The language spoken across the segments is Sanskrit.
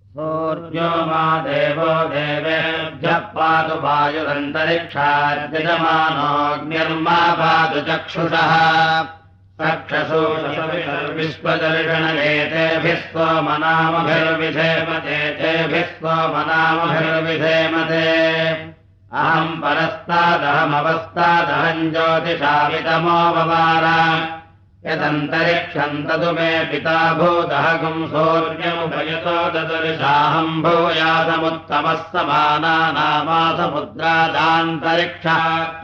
सूर्यो मा देवो देवेभ्यः पातु वायुरन्तरिक्षाद्यजमानोऽग्निर्मा पातु चक्षुषः चक्षुषोषविश्वदर्शनलेतेभिः सोमनामभिर्विधेमते तेभिः सोमनामभिर्विधेमते अहम् परस्तादहमवस्तादहम् ज्योतिषावितमो ववार यदन्तरिक्षम् तदु मे पिता भूदहगुम् सूर्यमुभयतो ददर्शाहम् भूयासमुत्तमः समानानामासमुद्रादान्तरिक्षः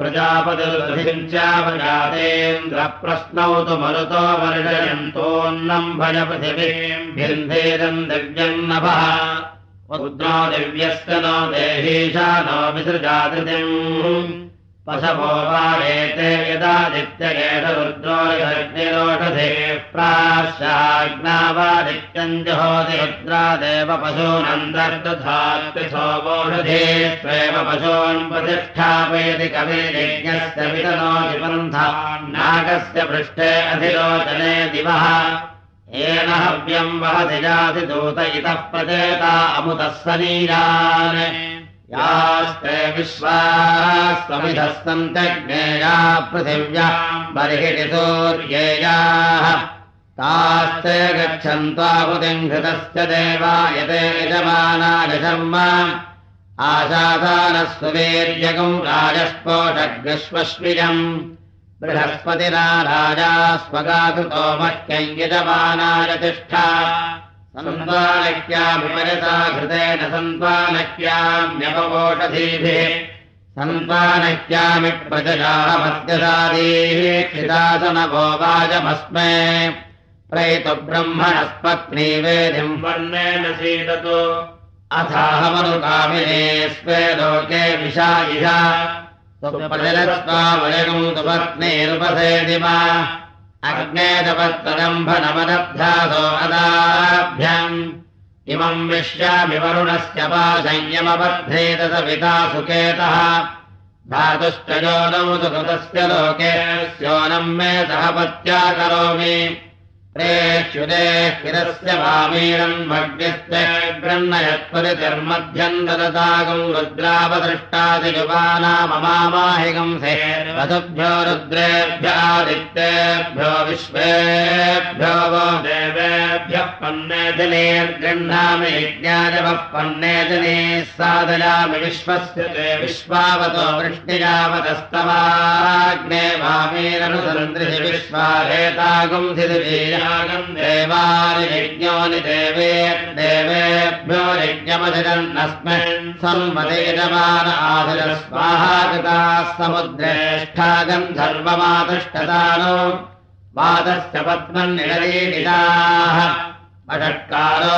प्रजापतिर्दधिञ्चावजातेन्द्रप्रश्नौ तु मरुतो वर्षयन्तोऽन्नम् भजपृथिवीम् भिन्धीरम् दिव्यम् नभः उद्रो दिव्यस्य नो देहीशा नो विसृजाधृतिम् पशवो वारेते यदादित्यगेष रुद्रो यज्ञिरोषधे प्राश्चाग्नावादित्यम् जुहोति रुद्रादेव पशूनन्तर्दधात्ति सोमोषधे स्वेव पशून् प्रतिष्ठापयति कविर्यज्ञस्य वितनोति पन्था नागस्य पृष्ठे अधिरोचने दिवः येन हव्यम् वहति जाति दूत इतः प्रचेता अमुतः सनीरान् यास्ते विश्वास्त्वमिधः सन्त्यग्नेया पृथिव्याम् बर्हिषि सूर्येयाः तास्ते गच्छन्त्वाहुतिम् घृतस्य देवायते यजमानाय शर्म आशासानः सुवीर्यगुम् राजस्पोषग्विश्वश्विजम् बृहस्पतिना राजा स्वगाकृतो मह्यम् यजमानाय तिष्ठा सन्त्वानक्यामिपरिता घृतेन सन्त्वानक्याम्यपवोषधीभिः सन्त्वानक्यामि प्रजयामत्यसादीः क्षितासनभो वाजमस्मे प्रैतु ब्रह्मणस्पत्नी वेदिम् वर्णेन सीदतु अथाहमनुकामिने स्वे लोके विशायिषा प्रजलस्वावयगम् तु पत्नीरुपसेदिमा अग्ने तपत्तदम्भनमदभ्यासो अदाभ्याम् इमम् विश्यामि वरुणस्य पाशय्यमबद्धेत सविता सुकेतः धातुश्च योनौ तु कृतस्य लोके स्योनम् मे सह पत्या करोमि प्रेक्ष्युदे किरस्य वामीरन्मग्निस्य गृह्णयत्परितिर्मध्यम् ददतागम् रुद्रावदृष्टादिजुबानाममाहिगम् से वसुभ्यो रुद्रेभ्यादित्येभ्यो विश्वेभ्यो वो देवेभ्यः पन्नेजनेर्गृह्णामि यज्ञाजवः पन्नेजनेः साधयामि विश्वस्य ते विश्वावतो वृष्टियावतस्तवाग्ने वामीरनुसन्दृशि विश्वारेतागुम् धिदिवीया देवानि यज्ञोनि देवेभ्यो यज्ञमधिरन्नस्मिन् संवते यजमान आधिर स्वाहा कृताः समुद्रेष्ठा गन्धर्वमातिष्ठतानो वातस्य पद्मन्निरलीलिताः अषट्कारो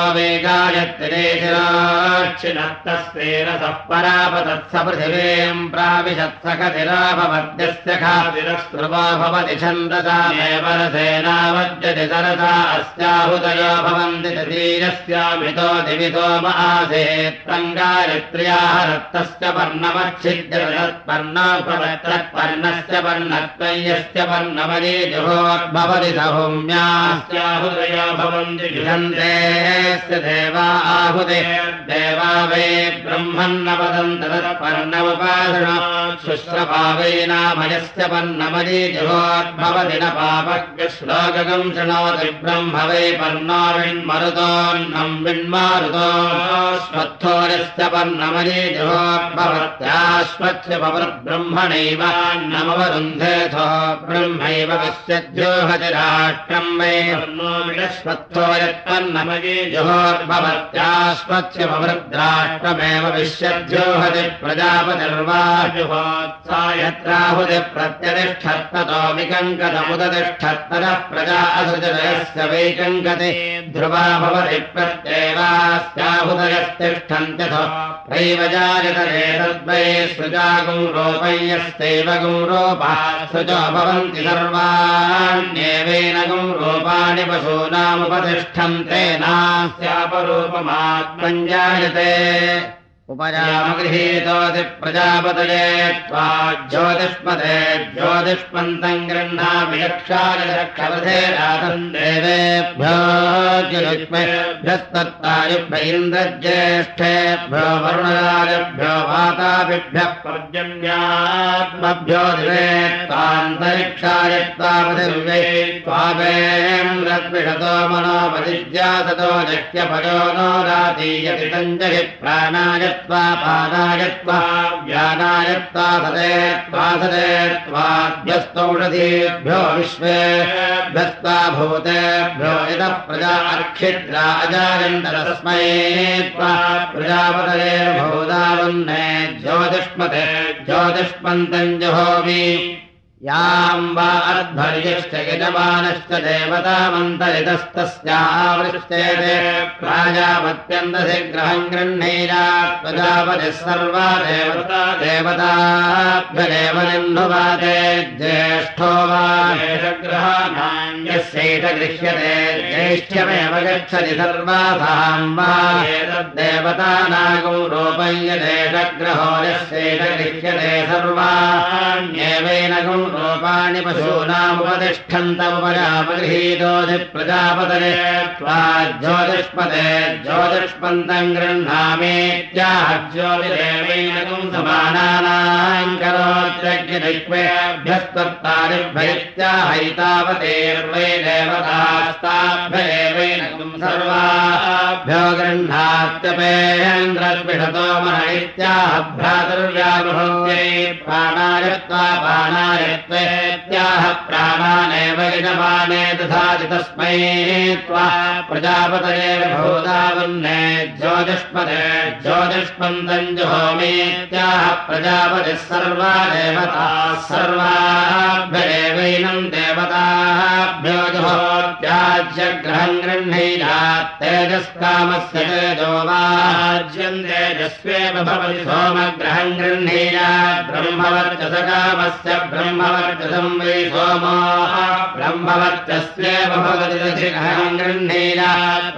वेगायत्तिरेशिरोक्षिणत्तस्तेरसः परापतत्स पृथिवीम् प्राविशत्सखतिराभवद्यस्य खातिरस्त्रुवो भवति छन्दसामेव रसेनावज्यति सरसा अस्याहुतयो भवन्ति तदीयस्यामितो दिवितो मासेत्तङ्गायत्र्याः रक्तस्य पर्णमच्छिद्य तत्पर्णोपवत्रत्पर्णस्य पर्णत्वय्यस्य पर्णमली जुहोद्भवति सौम्यास्याहुतयो भवन्ति स्य देवा आहुते देवा वै ब्रह्मन्न वदन्त तत्पर्णमुपासृण शुश्रपावैनामयस्य पर्णमली जुहोद्भवति न पापज्ञश्लोकगम् शृणोति ब्रह्म वै पर्णो विण्मरुतोऽन्नम् विण्मारुतो स्वत्थोरस्य पर्णमली जुहोद्भवत्याश्वस्य पवृब्रह्मणैव नमवरुन्धेथो ब्रह्मैव विश्वज्योहतिराष्ट्रम् वै पर्णोविडस्वत्थोरत्पर्णमली जुहोद्भवत्याश्वस्य पवृद्राष्ट्रमेव विश्वज्योहति प्रजापतिर्वाजुहोत्सा यत्राहुति प्रत्यतिष्ठत्ततो विकङ्कतमुदतिष्ठत्तरः प्रजा असृजयस्य वैकङ्कते ध्रुवा भवति प्रत्येवास्याहुतयस्तिष्ठन्त्यथो प्रैव जायतरेतद्वै सृजागुम् रूपय्यस्तैव गुम् रूपः सृजो भवन्ति सर्वाण्येवेन गुम् रूपाणि पशूनामुपतिष्ठन्ते नास्यापरूपमात्मञ्जायते उपजामगृहीतोति प्रजापतये त्वा ज्योतिष्मते ज्योतिष्मन्तम् गृह्णामि यक्षाय रक्षवधे राधम् देवेभ्यो ज्युष्मेभ्यस्तत्तायुभ्य इन्द्रज्येष्ठेभ्यो वरुणराजभ्यो वाताभिभ्यः पर्जन्यात्मभ्यो दिवे त्वान्तरिक्षाय त्वापतिर्वै त्वावेन्द्रद्विषतो मनोपदिज्यासतो जह्यपयो नो रातीयति तञ्जहि प्राणाय त्वा पादाय त्वा व्यानाय त्वा सदे त्वाभ्यस्तौषधीभ्यो विश्वेभ्यस्त्वा भूतेभ्यो यतः प्रजा अर्क्षिद्रा अजायन्त तस्मै त्वा प्रजापतये भूदावन्ने ज्योतिष्मते ज्योतिष्मन्तम् जुहोमि याम् वा अध्वर्यश्च यजमानश्च देवतामन्तरितस्तस्यावृष्टेते प्राजापत्यन्तशिग्रहम् गृह्णीरात् प्रजापतिः सर्वा देवताभ्यदेव निन्नुवाते ज्येष्ठो वा ग्रहाणाम् यस्यैष गृह्यते ज्येष्ठ्यमेव गच्छति सर्वासाम् वा एतद्देवतानागम् रूपम् यदेशग्रहो यस्यैष गृह्यते सर्वाण्येवैनगम् रूपाणि पशूनामुपतिष्ठन्तमुपजापगृहीतोऽधि प्रजापतये त्वा ज्योतिष्मते ज्योतिष्मन्तम् गृह्णामीत्याह ज्योतिरेवैनकम् समानानाम् करोत्यग्निभ्यस्तत्तारिभ्यत्याहैतावतेर्वै देवतास्ताभ्येवैनकम् सर्वाभ्यो गृह्णात्यपेन्द्रद्विषतो मन इत्याह भ्रातुर्व्यागृह्यै प्राणाय त्वा प्राणाय त्वेत्याह प्राणानेव यजमाने दधाति तस्मै त्वा प्रजापतये भूदावन्ने ज्योतिष्मते ज्योतिष्मन्तम् जुहोमीत्याह प्रजापतिः सर्वा देवताः सर्वाभ्यदेवैनम् देवताभ्यो जुहोत्याज्यग्रहम् गृह्णीयात् तेजस्कामस्य तेजो वाज्यम् तेजस्वेव भवति सोमग्रहम् गृह्णीयात् ब्रह्मवर्चसकामस्य ब्रह्मवर्चसम् वै सोमो ब्रह्मवर्चस्येव भवति दधिग्रहम् गृह्णीयात्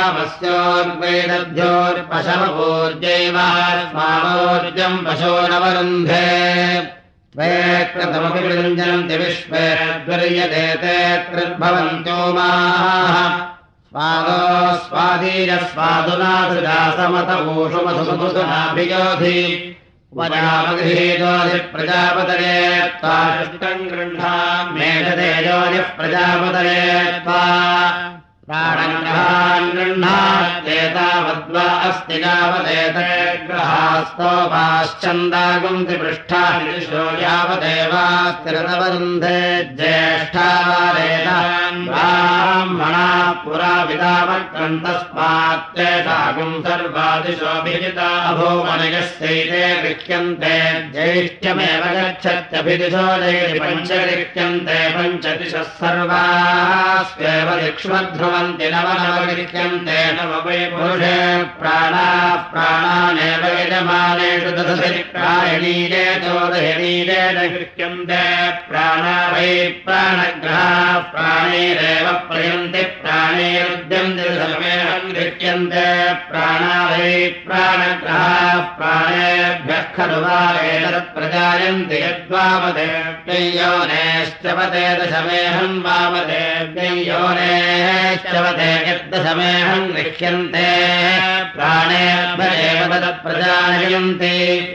पशुकामस्योर्वैदध्योर्पशवपूर्जैवास्मावोर्जम् पशोरवरुन्धे त्वेक्रतमपि विरञ्जनन्ति विश्वे द्वर्यते ते कृद्भवन्त्योमाः स्वादो स्वादीरस्वादुना सृजासमत ऊषु मधुमधुनाभियोधि उपजामगृहीतोऽधि प्रजापतये त्वाष्टम् गृह्णाम्येषतेजोऽधि प्रजापतये त्वा प्राणग्रहान् गृह्णात्येतावद्वा अस्ति यावदेते ग्रहास्तोपाश्चन्दागुन्ति पृष्ठानि दिशो यावदेवास्तिरतवरुन्धे ज्येष्ठावारेतान् ब्राह्मणा पुरा विदावक्रन्तस्मात्तेषागुम् सर्वादिशोऽभिजिता अभूमनयस्यैते गृह्यन्ते ज्येष्ठ्यमेव गच्छत्यभिदिशो जयति पञ्च गृह्यन्ते पञ्चदिशः सर्वास्वेव दिक्ष्मध्रुव नवनवगृह्यन्ते नववै पुरुषे प्राणाः प्राणानेव यजमानेषु दधति प्रायणीरे चोदहिणीरे न गृह्यन्ते प्राणा वै प्राणग्रहाः प्राणैरेव प्रयन्ति प्राणैरुद्यन्ति समेहम् गृह्यन्ते प्राणा वै प्राणग्रहाः प्राणेभ्यः खलु वा एतत्प्रजायन्ति यद्वावदेव्योनेश्चवते दशमेहम् वामदेव्योनेश्च यद्दशमेहम् गृह्यन्ते प्राणेभ्येव तत्प्रजानयन्ति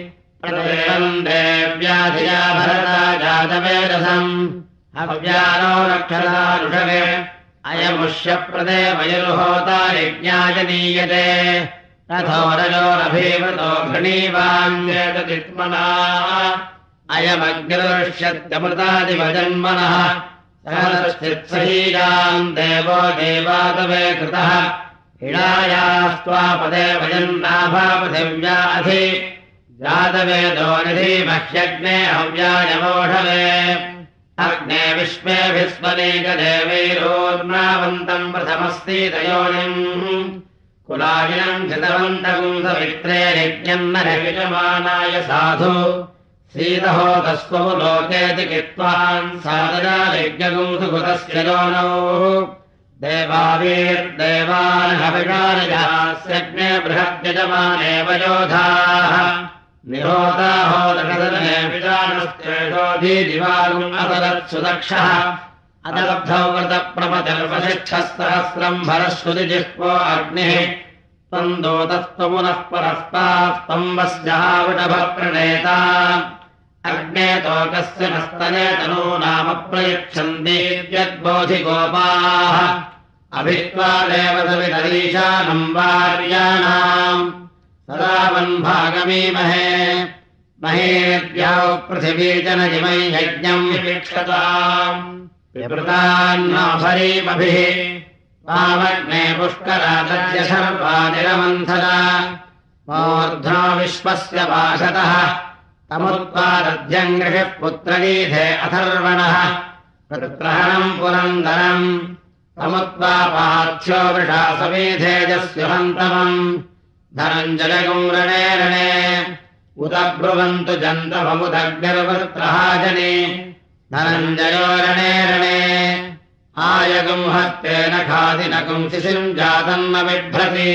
देव्याधिया भरता जातवेदसम् हव्यानो रक्षसानुषवे अयमुष्यप्रदे वयुर्होता यज्ञायनीयते रथोरजोरभीवृतो घृणीवाङ्गेतदित्मना अयमग्निर्ष्यत्यमृतादिवजन्मनः सहस्थित्सहीयाम् देवो देवातवे कृतः हिडायास्त्वापदे वजन्नाभापृथिव्या अधि जातवेदो निधि मह्यग्ने हव्यायमोषवे अग्ने विश्वेभिस्मनेकदेवैरोर्नावन्तम् प्रथमस्तीतयोनिम् कुलागिनम् कृतवन्तकम् सवित्रे यज्ञन्नरविजमानाय साधु सीदहो तस्त्वमु लोकेति कित्वान् सादरा यज्ञगुम् सुकृतस्य योनौ देवावीर्देवान् हविषानिजास्यग्ने बृहद्यजमानेव योधाः निहोताहो दशदने विजानस्तेषोऽधीदिवागुम् असदत्सुदक्षः अदब्धौ व्रतप्रपतिर्वसिष्ठः भरश्रुतिजिह्वो अग्निः त्वम् दोतस्त्वमुनः परस्तास्त्वम् वस्यः विटभप्रणेता अग्ने तोकस्य नस्तने तनूनाम प्रयच्छन्ति यद्बोधिगोपाः अभित्वा देवसवितरीशानम् वार्याणाम् सदा वन्भागमीमहे महेद्यौ पृथिवीजनजिमै यज्ञम् विवीक्षताम् विवृतान्नाभरीमभिः पावग्ने पुष्करादस्य शर्वानिरमन्थरा मूर्ध्नो विश्वस्य वाशतः तमुत्पादध्यम् गृहिः पुत्रगीधे अथर्वणः प्रहणम् पुरन्दरम् तमुत्पापार्थ्यो वृषा समेधेजस्युहन्तमम् धनञ्जयगुम् रणे रणे उत ब्रुवन्तु जन्तभमुदग्निर्वृत्रः जने धनञ्जयो रणे रणे आयगुम् हस्तेन खादिनकुम् शिशिम् जातम् न बिभ्रति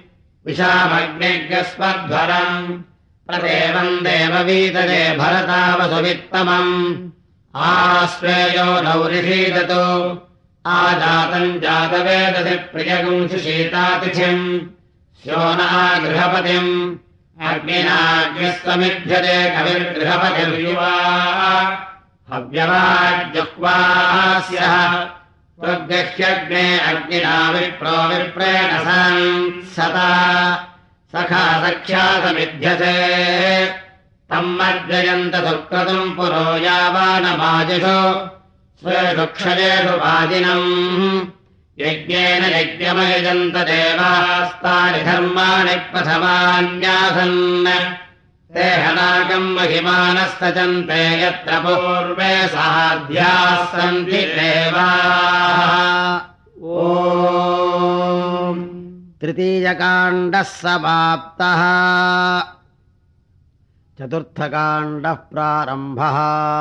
विशामग्निग्रस्वध्वरम् प्रदेवम् देववीतरे भरतावसुवित्तमम् आश्वेयो नौरिषीदतु आजातम् जातवेदसि प्रियगुम् शिशीतातिथिम् श्योनः गृहपतिम् अग्निनाग्निस्वमिभ्यते कविर्गृहपतिर्युवा हव्यवाज्जुह्वास्यः त्वग्गह्यग्ने अग्निना विप्रो विप्रेण सता सखा सख्या समिध्यसे तम् मज्जयन्त सुक्रतुम् पुरो यावानमाजिषु स्वेषु क्षयेषु वाजिनम् यज्ञेन यज्ञमयजन्त देवास्तानि धर्माणि प्रथमान्यासन् ते हनाकम् महिमानस्तचन्ते यत्र पूर्वे साध्याः सन्ति देवाः। ॐ तृतीयकाण्डः समाप्तः। चतुर्थकाण्डः प्रारम्भः।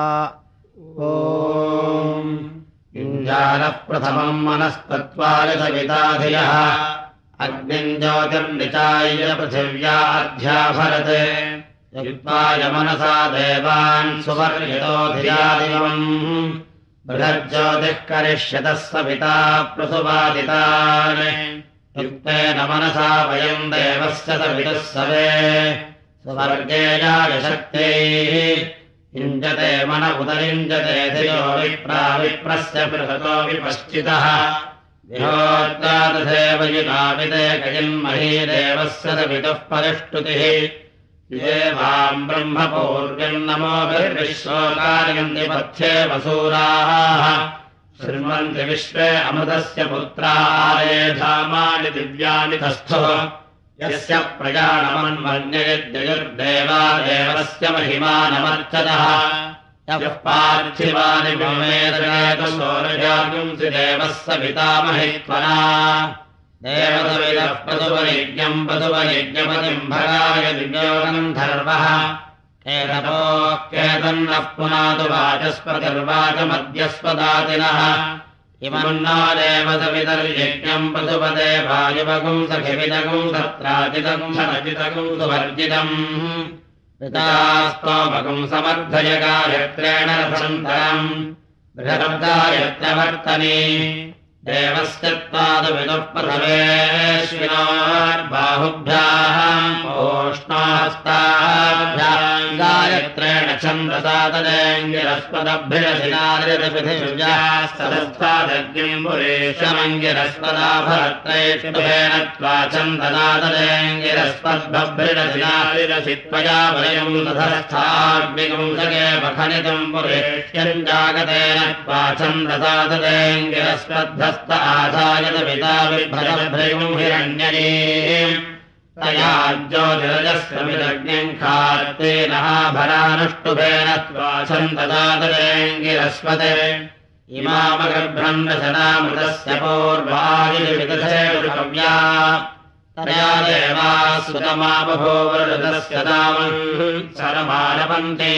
ॐ इञ्जालः प्रथमम् मनस्तत्त्वानि सविताधियः अग्निम् ज्योतिर्निचाय्य पृथिव्या अध्याभरत् युक्ताय मनसा देवान् सुवर्यतोऽधियादिवम् बृहज्योतिः करिष्यतः सविता प्रसुवादितान् युक्तेन मनसा वयम् देवस्य सवितुः सवे सुवर्गे यायशक्त्यैः युञ्जते मन उदयुञ्जते धियो विप्रस्य बृहतो विपश्चितः विहोत्रा तथैव युताविते कजिन्मही देवस्य सवितुः परिष्टुतिः ये वाम् ब्रह्मपूर्व्यम् नमोभिर्विश्वोकार्यन्ति पथ्ये वसूराः शृण्वन्ति विश्वे अमृतस्य पुत्राये धामानि दिव्यानि तस्थो यस्य प्रजानमन्मन्ययद्ययुर्देवा देवस्य महिमानमर्चतः यः पार्थिवानि विमेतसोरजागुंसि देवः सविता महित्वना देवसविदः पदुपयज्ञम् पदुपयज्ञपतिम् भगाय दिव्योगन्धर्वः केतपोः केतन्नः पुनातु वाचस्पतिर्वाचमद्यस्पदातिनः इमन्ना देवसवितर्यज्ञम् पशुपदे वायुवगुम् सखिविदगुम् सत्राजितगुम् सनजितगुम् सुवर्जितम् ऋतास्तोमगुम् समर्थय गायत्रेण रसन्तरम् बृहद्गायत्रवर्तनी देवस्य त्वादविदुः प्रथमेष्विनोर्बाहुभ्याम् ओष्णास्ताभ्याम् गायत्रेण छन्दसा तदेङ्गिरस्पदभ्यरसिनादिपृथिव्यास्तदस्तादग्निम् पुरेशमङ्गिरस्पदा भरत्रैष्टुभेन त्वा छन्दना तदेङ्गिरस्पद्भभ्रिरसिनादिरसि त्वया वयम् तथस्थाग्निगुम् सगे पखनितम् पुरेष्यम् जागतेन त्वा छन्दसा तदेङ्गिरस्पद्भ आधायत पिता विभ्रजभ्रयुम् हिरण्यनीम् तया ज्योतिरजस्रमिदग्निम् खात्तेनः भरानुष्टुभेन त्वा छन्ददातरेङ्गिरस्पते इमामगर्भम् रचनामृतस्य पूर्वायुविदधेषुकव्या तया देवाः सुतमाबभूवरुदस्य दामम् सरमारपन्ते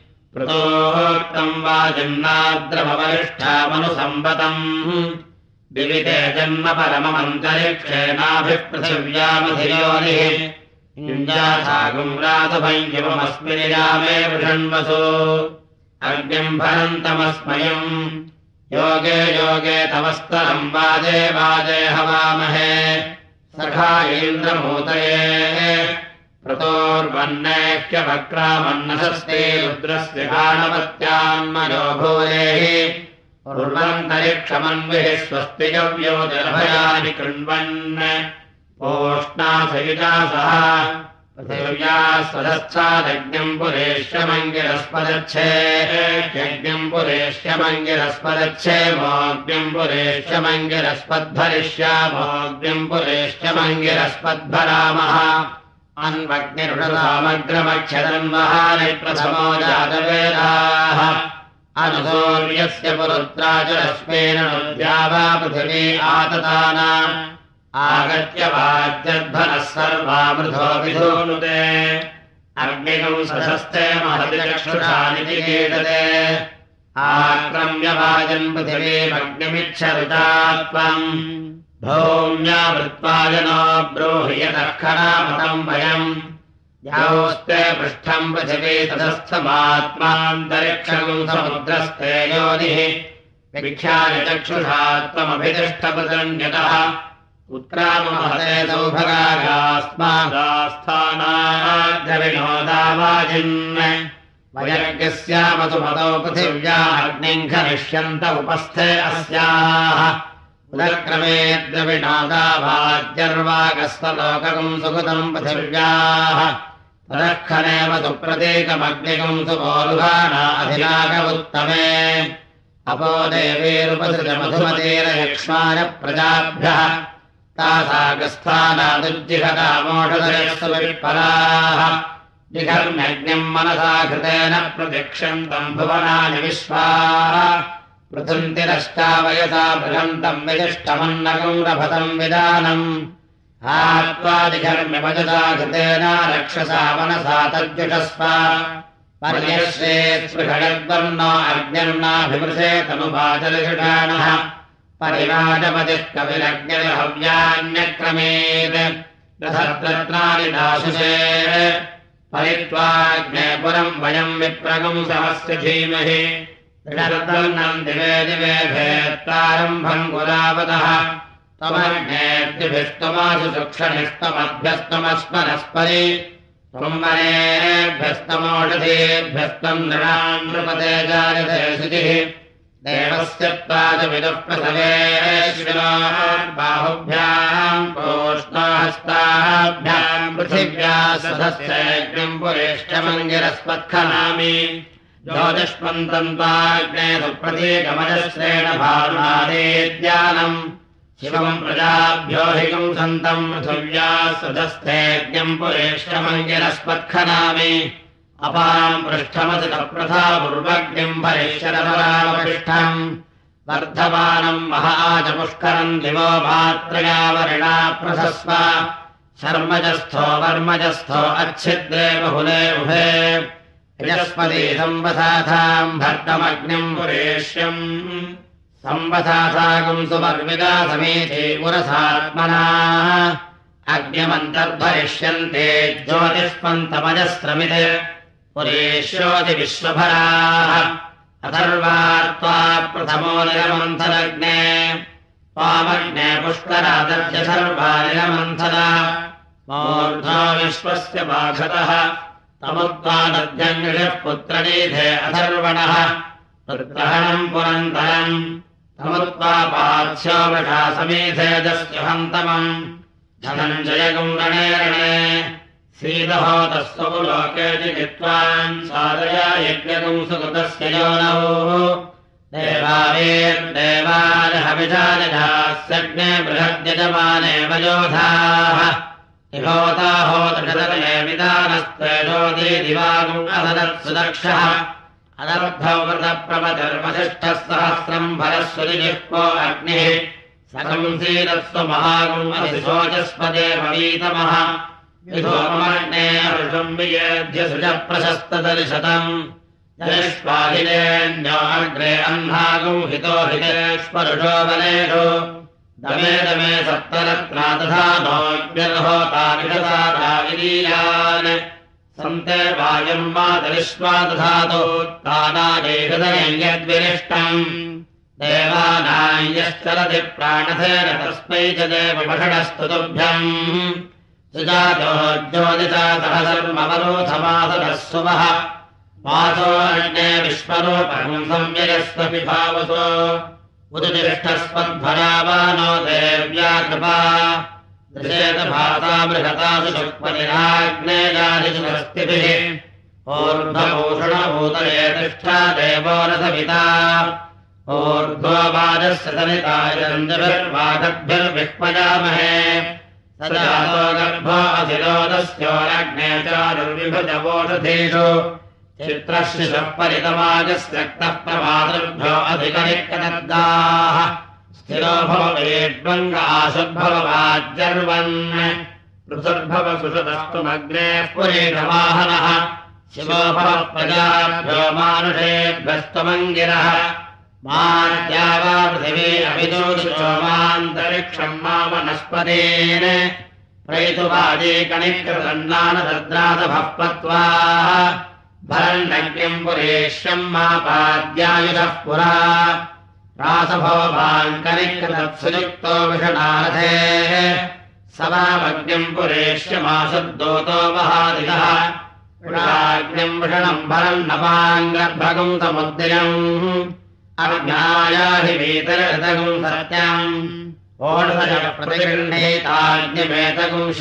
प्रतोक्तम् वाजिन्नाद्रमवरिष्ठामनुसम्पतम् विविते जन्म परममन्तरिक्षेणाभिः पृथिव्यामधियोनिः इन्द्रासागुम् रातभञ्जिमस्मिन् यामे वृषण्वसु अग्निम् भरन्तमस्मयम् योगे योगे तवस्तरम् वाजे वाजे हवामहे सखा इन्द्रमूतये प्रतोर्वन्नेह्यवक्रामन्नसस्ते रुद्रस्य गाणवत्यान्मयो भूरेः पूर्वन्तरिक्षमन्विः स्वस्ति यव्योतिरभयानि कृण्वन् पोष्णासयुजा सह पृथिव्या स्वधस्थादज्ञम् पुरेष्यमङ्गिरस्पदच्छे यज्ञम् पुरेष्यमङ्गिरस्पदच्छे मोऽग्निम् पुरेष्यमङ्गिरस्पद्भरिष्यामोऽग्निम् पुरेष्यमङ्गिरस्पद्भरामः अन्वग्निरुषसामग्रमक्षदन्वहानि प्रथमो जातवेदाः अनुसूर्यस्य पुरुत्राजरश्मेन नुद्या वा पृथिवी आतताना आगत्य वाज्यध्वनः सर्वामृथो विधूनुते अग्निकम् सशस्ते महति चक्षुषानिति कीटते आक्रम्य वाजन् पृथिवीमग्निमिच्छरुता त्वम् भौम्यावृत्वाजनो ब्रूहि यतः खरामतम् वयम् यावस्ते पृष्ठम् पृथिवी ततस्थमात्मान्तरिक्षम् समुद्रस्ते योनिः विख्याय चक्षुषा त्वमभितिष्ठपदन्यतः उत्क्राममहते सौभगागास्मादास्थानाद्यविनोदावाजिन् वयज्ञस्यामतु मतो पृथिव्या अग्निम् खनिष्यन्त उपस्थे अस्याः उदक्रमे द्रविणोदावाज्यर्वागस्तलोककम् सुकृतम् पृथिव्याः तदःखनेव तु प्रतीकमग्निकम् सुपोरुहाना अधिनागमुत्तमे अपो देवीरुपसृजमधुमतीरयक्ष्माय प्रजाभ्यः तासागस्थानादुज्जिहतामोषधयस्तु विपराः जिघर्म्यग्निम् मनसा कृतेन प्रदिक्षन्तम् भुवनानि विश्वाः पृथुन्तिरष्टावयसा बृहन्तम् विदिष्टमन्नकम् रभतम् विदानम् आत्वा जिघर्म्यवजसा कृतेन रक्षसा मनसा तज्जुषस्व पर्यश्रेत्स्पृहयद्वर्णो अग्निर्नाभिमृशे तनुवाचलषुषाणः परिवाजपतिः कविरग्निर्हव्यान्यक्रमेत् रथत्रत्राणि दाशुषे परित्वाग्ने पुरम् वयम् विप्रगम् समस्य धीमहि ऋणर्दर्णम् दिवे दिवे भेत्तारम्भम् गुरावतः त्वमग्नेऽद्युभिस्तमासु सुक्षणिस्तमभ्यस्तमस्मरस्परि त्वम्बरेभ्यस्तमोषधेभ्यस्तम् नृणाम् नृपते जायते शुचिः देवस्य त्वाजविदुः प्रसवेश्विनोर्बाहुभ्याम् पोष्णाहस्ताभ्याम् पृथिव्या सदस्यग्निम् पुरेष्यमङ्गिरस्पत्खनामि ज्योतिष्मन्तम् त्वाग्ने सुप्रतीकमजस्रेण भारुणादेद्यानम् शिवम् प्रजाभ्यो हिकम् सन्तम् पृथिव्या सदस्थेऽग्निम् पुरेष्यमङ्गिरस्पत्खनामि अपाम् पृष्ठमसितप्रथा पूर्वग्निम् भरिष्यतपरामपृष्ठम् वर्धमानम् महाचपुष्करम् दिवो मात्रयावरिणा प्रसस्व शर्मजस्थो वर्मजस्थो अच्छिद्रे बहुले उभे यजस्पति संवसाथाम् भर्तमग्निम् पुरेष्यम् संवसाथागम् सुवर्विदा समीथे पुरसात्मना अग्निमन्तर्भरिष्यन्ते ज्योतिष्पन्तमजस्रमित् पुरेष्योति विश्वभराः अथर्वात्वा प्रथमो निरमन्थलग्ने त्वामग्ने पुष्करादर्य सर्वा निरमन्थला मूर्ध्वा विश्वस्य बाघतः तमुत्वादध्यङ्गिषः पुत्रनीधे अथर्वणः तद्ग्रहणम् पुरन्तरम् तमुत्वा पार्थ्यो वृषा समीधेजस्य हन्तमम् धनञ्जयगम् रणे रणे सीदहोतस्तु लोके जित्वान् सादया यज्ञगम् सुकृतस्य योनौ देवावेर्देवालहविधानिधास्यग्ने बृहद्यजमाने वयोधाः इहोताहोतषदले विदानस्त्वेजोदी दिवागम् असदत्सुदक्षः अदर्भौ व्रतप्रमतिर्वसिष्ठः सहस्रम् भरस्वरिजिह्वो अग्निः सकंसीदस्व महागम् अधिशोचस्पदेववीतमः विधोमग्ने अर्षम् वियेद्य सृजप्रशस्तदर्शतम् जयस्वाहिलेऽन्यो अग्रे अह्नागम् हितो हितेष्वरुषो बलेषु दमे दमे सप्तरत्ना तथा नोऽग्निर्होतारिषदाविलीयान् सन्ते वायुम् मातरिष्वा दधातु तानादेहदयम् यद्विनिष्टम् देवानाम् यश्चरति प्राणधेन तस्मै च देवभषणस्तु तुभ्यम् सुजातो ज्योतिषा सहसर्मवरोधमासदः सुवः वासोऽन्ये विश्वरूपम् संययस्व विभावसो उदुतिष्ठस्पद्भरावानो देव्या कृपा दृशेतभासा बृहतासु शुक्पतिराग्नेयादिषु स्वस्तिभिः ऊर्ध्वभूषणभूतये तिष्ठा देवो रसविता ऊर्ध्ववाजस्य सनितायन्द्रभिर्वागद्भिर्विह्वयामहे स जातो गर्भो अधिरोदस्योरग्ने चारुर्विभजवोषधीषु चित्रशिशः परितमागस्यक्तः प्रमातृभ्यो अधिकनिकनद्दाः स्थिरो भवेड्वङ्ग आशुर्भववाज्यर्वन् पृथुर्भव सुषुतस्तुमग्नेः पुरीषवाहनः शिवो भव प्रजाभ्यो मानुषेभ्यस्त्वमङ्गिरः मात्या वा पृथिवी अभिदोषो मान्तरिक्षम् मा वनस्पतेन प्रयितुवादीकणिकृतन्नानसद्रासभः पत्वा भरण्यग्निम् पुरेष्यम् मा पाद्यायुषः पुरा रासभोभाङ्कनिकृतत्सुयुक्तो विषणारथेः स वामग्निम् पुरेष्यमाशुद्धोतो वहादिशः पुराग्निम् विषणम् भरन्नपाङ्गर्भगम् समुद्रियम् अज्ञायाहि वीतरतगुम् सत्यम् ओषधय प्रतिगृह्णेताग्निमेतगुम्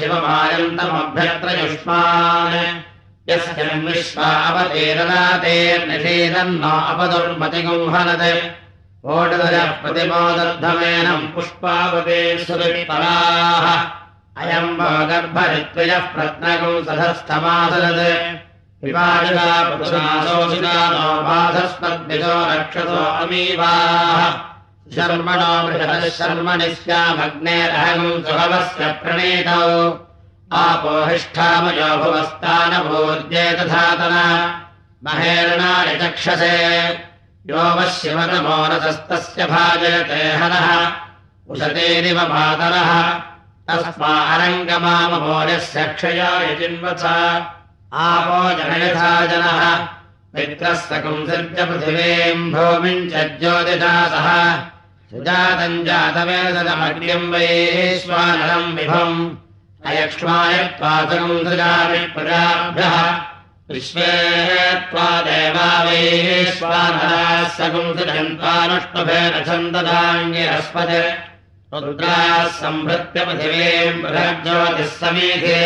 शिवमायन्तमभ्यत्रयुष्मान् यस्यम् विश्वा अवतीरनातेर्निषेदन्न अपदुर्मतिगुम् हनत् ओषधय प्रतिमोदर्धमेनम् पुष्पावते सुविपराः अयम् वो गर्भरित्वयः प्रत्नगुम् सधस्थमासरत् विवादिता पुरुषासोषिता नो बाधस्मद्विजो रक्षसो अमीवाः शर्मणो बृहतः शर्मणि स्यामग्नेरहगुम् सुभवस्य प्रणीतौ आपोहिष्ठामयो भुवस्तानभूर्जे तथातन महेरणानि चक्षसे यो वश्यवनमोरसस्तस्य भाजयते हनः उशतेरिव मातरः तस्मा अरङ्गमाममोर्यस्य क्षयाय चिन्वथ आपो जनयथा जनः मित्रः सकुंसर्ज पृथिवीम् भूमिम् च ज्योतिषा सह सुजातम् जातवेदमग्निम् वैश्वानरम् विभम् अयक्ष्माय त्वासकम् सृजामि प्रजाभ्यः विश्वे त्वा देवा वैश्वानराः सकुंसृजन्त्वानुष्टुभेन छन्ददाङ्गिरस्पत् रुद्राः सम्भृत्य पृथिवीम् बृहज्योतिः समीधे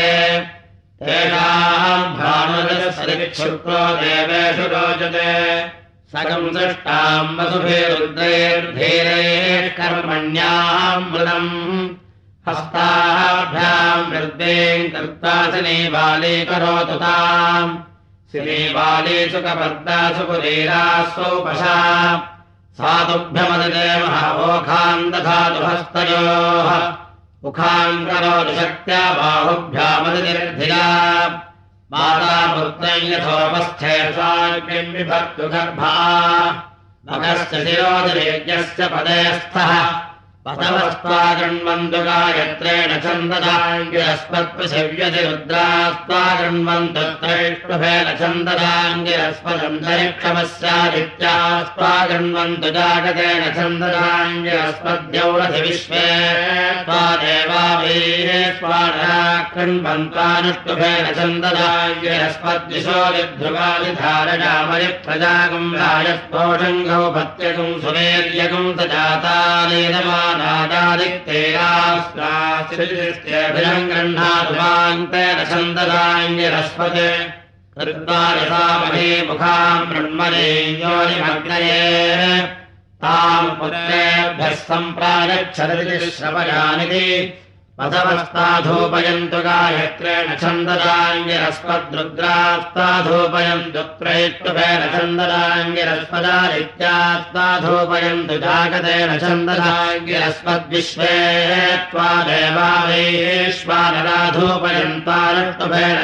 तेषाम् भानुरसरिक्षुक्रो देवेषु रोचते सकम् दृष्टाम् वसुभिरुद्रैर्धीरैः कर्मण्याम् मृदम् हस्ताभ्याम् वृद्धिम् कृत्वा सिनीबालीकरोतु ताम् सिनीबाली सुखपर्दासु पुरीरास्वौपशा सा तुभ्यमदते महावोखाम् दधातु हस्तयोः मुखाम् करोतु शक्त्या बाहुभ्यामदिर्धिया माता पुत्रम् यथोपस्थे साग्निम् विभक्तु गर्भा मगस्य शिरोदिरेज्ञस्य पदे स्थः पतवस्त्वा गृण्वन्तु गायत्रेण छन्ददाङ्गिरस्पत्पृथिव्यति रुद्रास्त्वा गृण्वन्तु त्रैष्टुभेन छन्ददाङ्गिरस्पदन्तरिक्षमस्यादित्यास्त्वा गृण्वन्तु जागतेन छन्ददाङ्गिरस्पद्यौरधि विश्वे त्वा देवा वीरेष्वाणा कृण्वन्त्वानुष्टुभेन छन्ददाङ्गिरस्पद्दिशो विध्रुवादिधारणामरिप्रजागुम् राजस्पोषङ्गौ पत्यगुम् सुवेर्यगुम् स जातालेदमा नादादिक्तेरास्त्रास्त्रिभिरम् गृह्णातुमान्तेन छन्ददाङ्गिरस्पत् कृत्वा यथामहे मुखाम् ब्रह्मणे योनिमग्नये ताम् पुत्रेभ्यः सम्प्रागच्छदिति श्रवयानिति वसवस्ताधूपयन्तु गायत्रेण छन्ददाङ्गिरस्पद्रुद्रास्ताधूपयन्तु त्रैष्टुभेन छन्ददाङ्गिरस्पदादित्यास्ताधूपयन्तु जागतेन छन्ददाङ्गिरस्पद्विश्वे त्वा देवा वैश्वानराधूपयन्तारष्टुभेन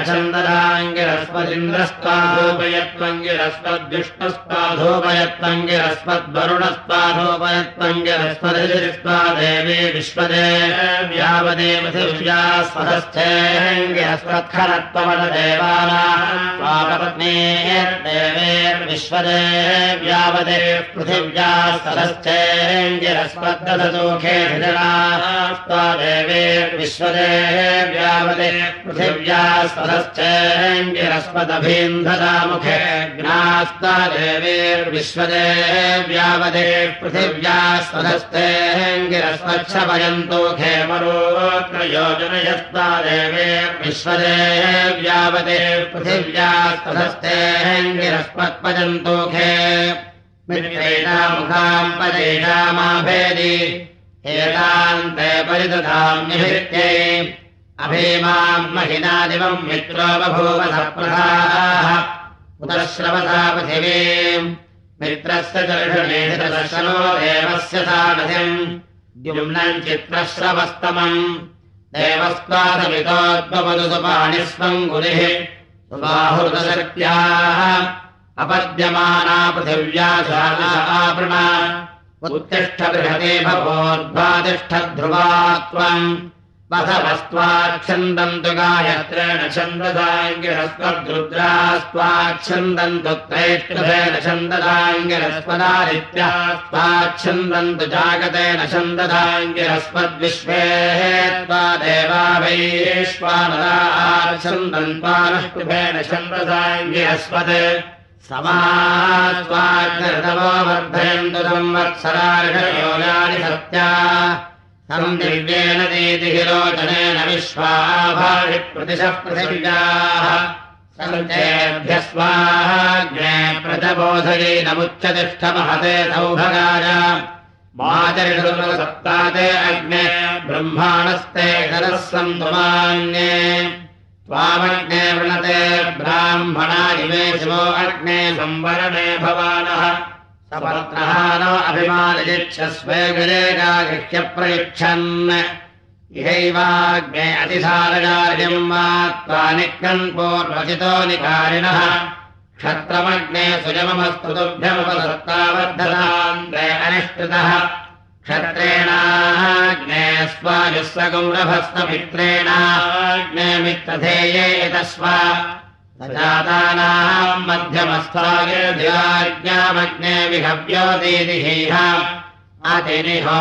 छन्ददाङ्गिरस्पदिन्द्रस्ताधूपयत्वङ्गिरस्पद्वरुणस्ताधूपयत्वङ्गिरस्पदिन्द्रस्ताधूपयत्वङ्गिरस्पदिरिस्त्वा देवी विश्वदेव्या स्वधस्थेङ्गिरस्पत्खरत्वमदेवानापत्नी देवेर्विश्वदेव्यावदे पृथिव्या स्वधस्थेङ्गिरस्पद्दधतोखे धिजनास्त्वा देवेर्विश्वदेव्यावदे पृथिव्या स्वधस्थेङ्गिरस्पदभीन्धदामुखे ज्ञास्त्वा देवेर्विश्वदेव्यावदे पृथिव्या स्वधस्थेङ्गिरस्पच्छपयन्तो खेमरोत्रयोजनयस्ता देवे विश्वदेव्यावदे पृथिव्या स्वधस्थेङ्गिरस्पत्पजन्तोखे मित्रेणामुखाम् पदेशामाभेदि एतान्ते परिदधाम्यभित्यै अभीमाम् महिनादिवम् मित्रो बभूव सप्रथाः उतश्रवसा पृथिवीम् मित्रस्य दर्शनेतदर्शनो देवस्य सानधिम् द्युम्नम् चित्रश्रवस्तमम् देवस्त्वादमितोद्वपदुपाणिस्वम् गुरिः सुबाहुर्दशर्क्याः अपद्यमाना पृथिव्या आपृणा उत्तिष्ठ बृहते भवोद्वातिष्ठध्रुवा त्वम् वसवस्त्वाच्छन्दन्तु गायत्रेण छन्ददाङ्गिरस्पद्रुद्रास्त्वाच्छन्दन्तु त्रैष्टुभेन छन्ददाङ्गिरस्पदादित्यास्त्वाच्छन्दन्तु जागतेन छन्ददाङ्गिरस्पद्विश्वे त्वा देवा वैश्वानराच्छन्दन्त्वानुष्टुभेन छन्ददाङ्गिरस्पद् समास्त्वाग्निर्दवो वर्धयन्तु संवत्सरार्षयोगानि सत्या तम् दिव्येन दीतिहिलोचनेन विश्वाभाषि प्रतिशः पृथिव्याः सञ्चेभ्यः स्वाहाग्ने प्रजबोधयेनमुच्चतिष्ठ महते सौभगाय माचरिषुसप्ताते अग्ने ब्रह्माणस्ते करः सन्तुमान्ये त्वामग्ने वृणते ब्राह्मणा इमे शिवो अग्ने संवरणे भवानः सपत्नः नो अभिमानजिच्छस्वे गिरेगागृह्य प्रयुच्छन् इहैवाग्ने अतिसारगार्यम् मा त्वा निक्कन् पूर्वचितो निकारिणः क्षत्रमग्ने सुजममस्तु तुभ्यमुपसत्तावर्धतान्ते अनिष्टतः क्षत्रेणाग्ने स्वायुस्सगौरभस्तमित्रेणाग्ने मित्रधेये यतस्व जातानाम् मध्यमस्थागिर्ध्याज्ञामग्ने विहव्यो दीदिहीह अतिनिहो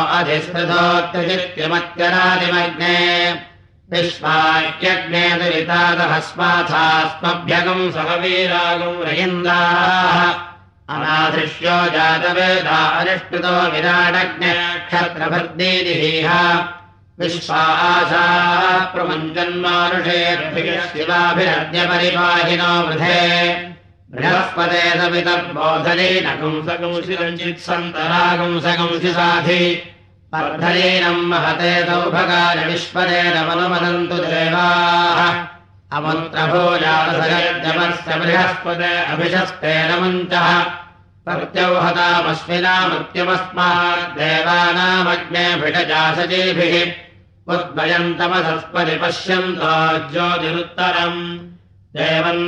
अधिस्मृतोत्तजित्यमत्यरादिमग्ने विश्वाक्यग्ने दुरितादहस्माथास्मभ्यगम् सहवीरागम् रयिन्दाः अनादृश्यो जातवेदा अनिष्टुतो विराडग्ने क्षत्रभर्दीदिहीह विश्वासाः प्रमुञ्जन्मानुषेर्भिः शिवाभिरद्यपरिपाहिनो वृधे बृहस्पते सवितर्बोधलीनकंसकंसिरञ्चित्सन्तरागंसकंसि साधि वर्धलीनम् महते सौभगाय विश्वदेनमनुमदन्तु देवाः अमुत्रभोजासयज्ञमस्य बृहस्पते अभिशस्तेन मुञ्चः प्रत्यौहतामश्विना मृत्युमस्माद्देवानामग्ने भिषजासजीभिः उद्भयन्तमसस्परि पश्यन्तो ज्योतिरुत्तरम् देवम्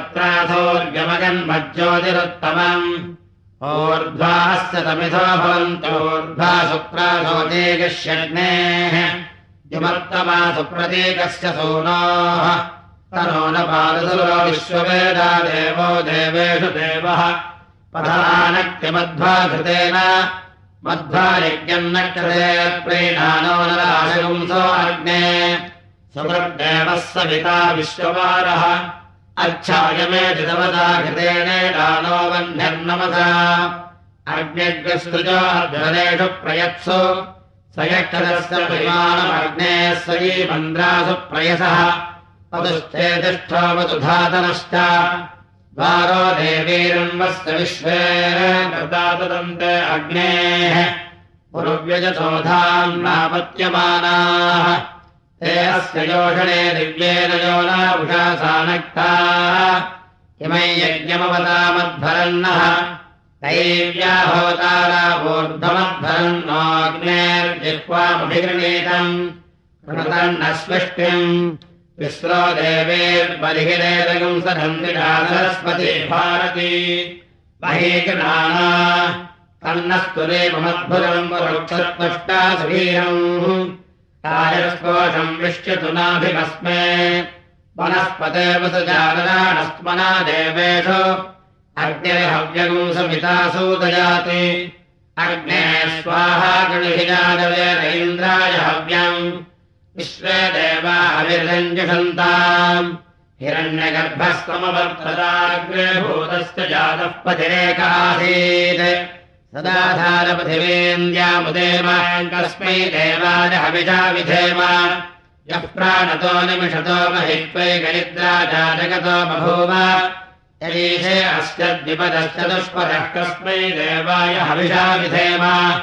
देवत्राथोर्गमगन्मज्योतिरुत्तमम् ऊर्ध्वास्य तमिथो भवन्तोर्ध्वा शुक्रासो देगष्यग्नेः युमत्तमा सुप्रतीकस्य सूनोः तनो न पादसुरो विश्ववेदा देवो देवेषु देवः पथानक्तिमध्वा धृतेन मध्वा यज्ञम् न कृते प्रीणानो नराशगुंसो अग्ने सुमृद्देवः सविता विश्ववारः अच्छायमे जितवता कृतेनेडानो वह्निर्नमसा अग्निग्रस्तुजो अध्वरेषु प्रयत्सु स यक्षदस्य परिमाणमग्नेः सयीमन्द्रासु प्रयसः पदुश्चेतिष्ठोमतु धातनश्च द्वारो देवीरन्वस्य विश्वे कृतातदन्ते अग्नेः पुरुव्यजसोधान्नापत्यमानाः ते अस्य योषणे दिव्येन योनाभुषा सानक्ताः इमै यज्ञमवतामध्वरन्नः दैव्याहोतारावूर्ध्वमध्वरन्नोऽग्नेर्जिह्वामभिगृणीतम् कृतन्नस्विष्टिम् विस्रो देवेर्बलिहिरेदगम् सधन्तिना सरस्वती भारती महीगृणाना तन्नस्तुरेममद्भुतम् वरुक्षत्वष्टा सुवीरम् ताजस्कोशम् विश्यतु नाभिमस्मे वनस्पते वसुजागराणस्मना देवेषु अग्निर्हव्यगुम् समिता सूदयाति अग्ने स्वाहा गृहिजादवेन इन्द्राय हव्यम् विश्वे देवा हविर्रञ्जुषन्ताम् हिरण्यगर्भस्तमवर्धदाग्रे भूतस्य जातः पतिरेकासीत् सदाधारपृथिवीन्द्यामुदेम कस्मै देवाय हविषा विधेम यः प्राणतो निमिषतो महित्वैकनिद्रा जातकतो बभूव यदीशे अस्य द्विपदश्च दुष्पदः कस्मै देवाय हविषा विधेम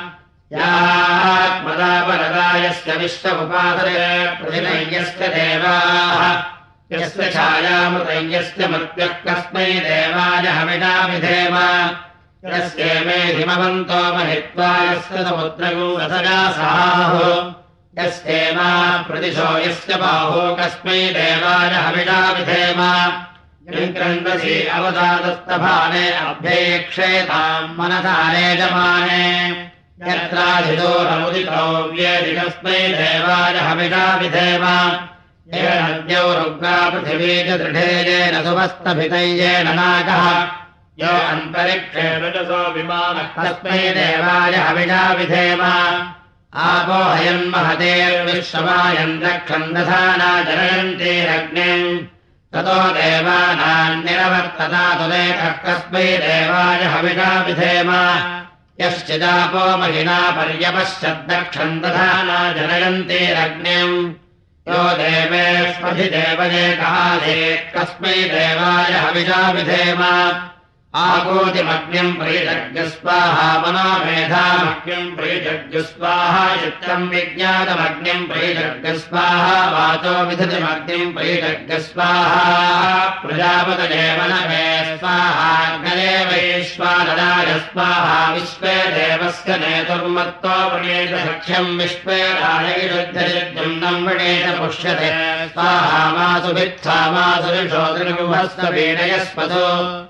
यात्मदापरदायस्य विश्वमुपासरे प्रतिनय्यस्य देवाः यस्य छायामृतय्यस्य मृत्युः कस्मै देवाय हविषा विधेम यस्येमे हिमवन्तो महित्वा यस्य समुद्रगो रसगा सहाहो यस्येमा प्रतिशो यस्य बाहो कस्मै देवाय हविषा विधेम यङ्क्रन्दसि अवदातस्तभाने अभ्येक्षेताम् मनसारे जमाने यत्राधिदोरमुदितो व्येदि कस्मै देवाय हविषा विधेम येन नद्यौ रुग्रा पृथिवी च दृढे येन सुमस्तभितय्येन नागः यो अन्तरिक्षे रजसो विमानः कस्मै देवाय हविषा विधेम आपो हयन्महतेर्विश्वमायम् रक्षन्दधाना जनयन्तीरग्निम् ततो देवानान्निरवर्ततातु लेखः कस्मै देवाय हविषा विधेम यश्चिदापो महिना पर्यपश्यद्दक्षन्दधाना जनयन्तीरग्निम् यो देवेष्वधिदेवजेकाधेत् कस्मै देवाय हविषा विधेम आकोतिमग्निम् प्रयुजग्स्वाहा मनोमेधामग्निम् प्रयुजग्स्वाहा चित्तम् विज्ञातमग्निम् प्रयुजग्स्वाहा वाचो विधतिमग्निम् प्रयुजग्स्वाहा प्रजापतये मनवे स्वाहाग्नये वैश्वानराय स्वाहा विश्वे देवस्य नेतुर्मत्तो वृणेत सख्यम् विश्वे राजयुद्धम् वृणेत पुष्यते स्वाहा मासुभित्था मासुरिषोदृगुहस्त वीणयस्पदो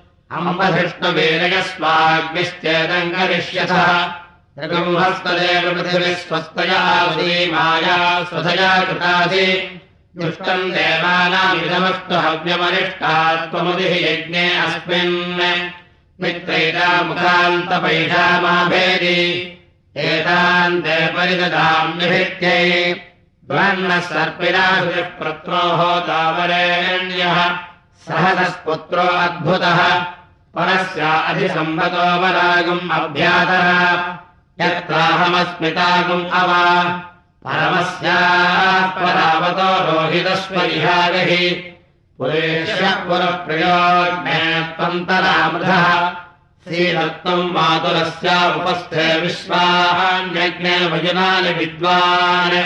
अम्बधिष्णुवीरयस्वाग्निश्चेदम् करिष्यथः ऋगुंहस्तदेव पृथिविः स्वस्तया माया स्वधया कृताधि दुष्टम् देवानामिदमस्तु हव्यमनिष्टा त्वमुदिः यज्ञे अस्मिन् मित्रैता मुखान्तपैषामाभेदि एतान् ते परिददाम्यभित्यै द्वन्नः सर्पिराहुः प्रत्रोः तावरेण्यः सहसस्पुत्रो अद्भुतः परस्य अधिसम्भतो वरागुम् अभ्यातः यत्राहमस्मितागुम् अवा परमस्याः परावतो रोहितस्वरिहागहि पुरेष्यः पुरप्रियोग्ने त्वन्तरामृधः श्रीदत्तम् मातुलस्या उपस्थे विश्वाहान्यग्ने वजुनानि विद्वान्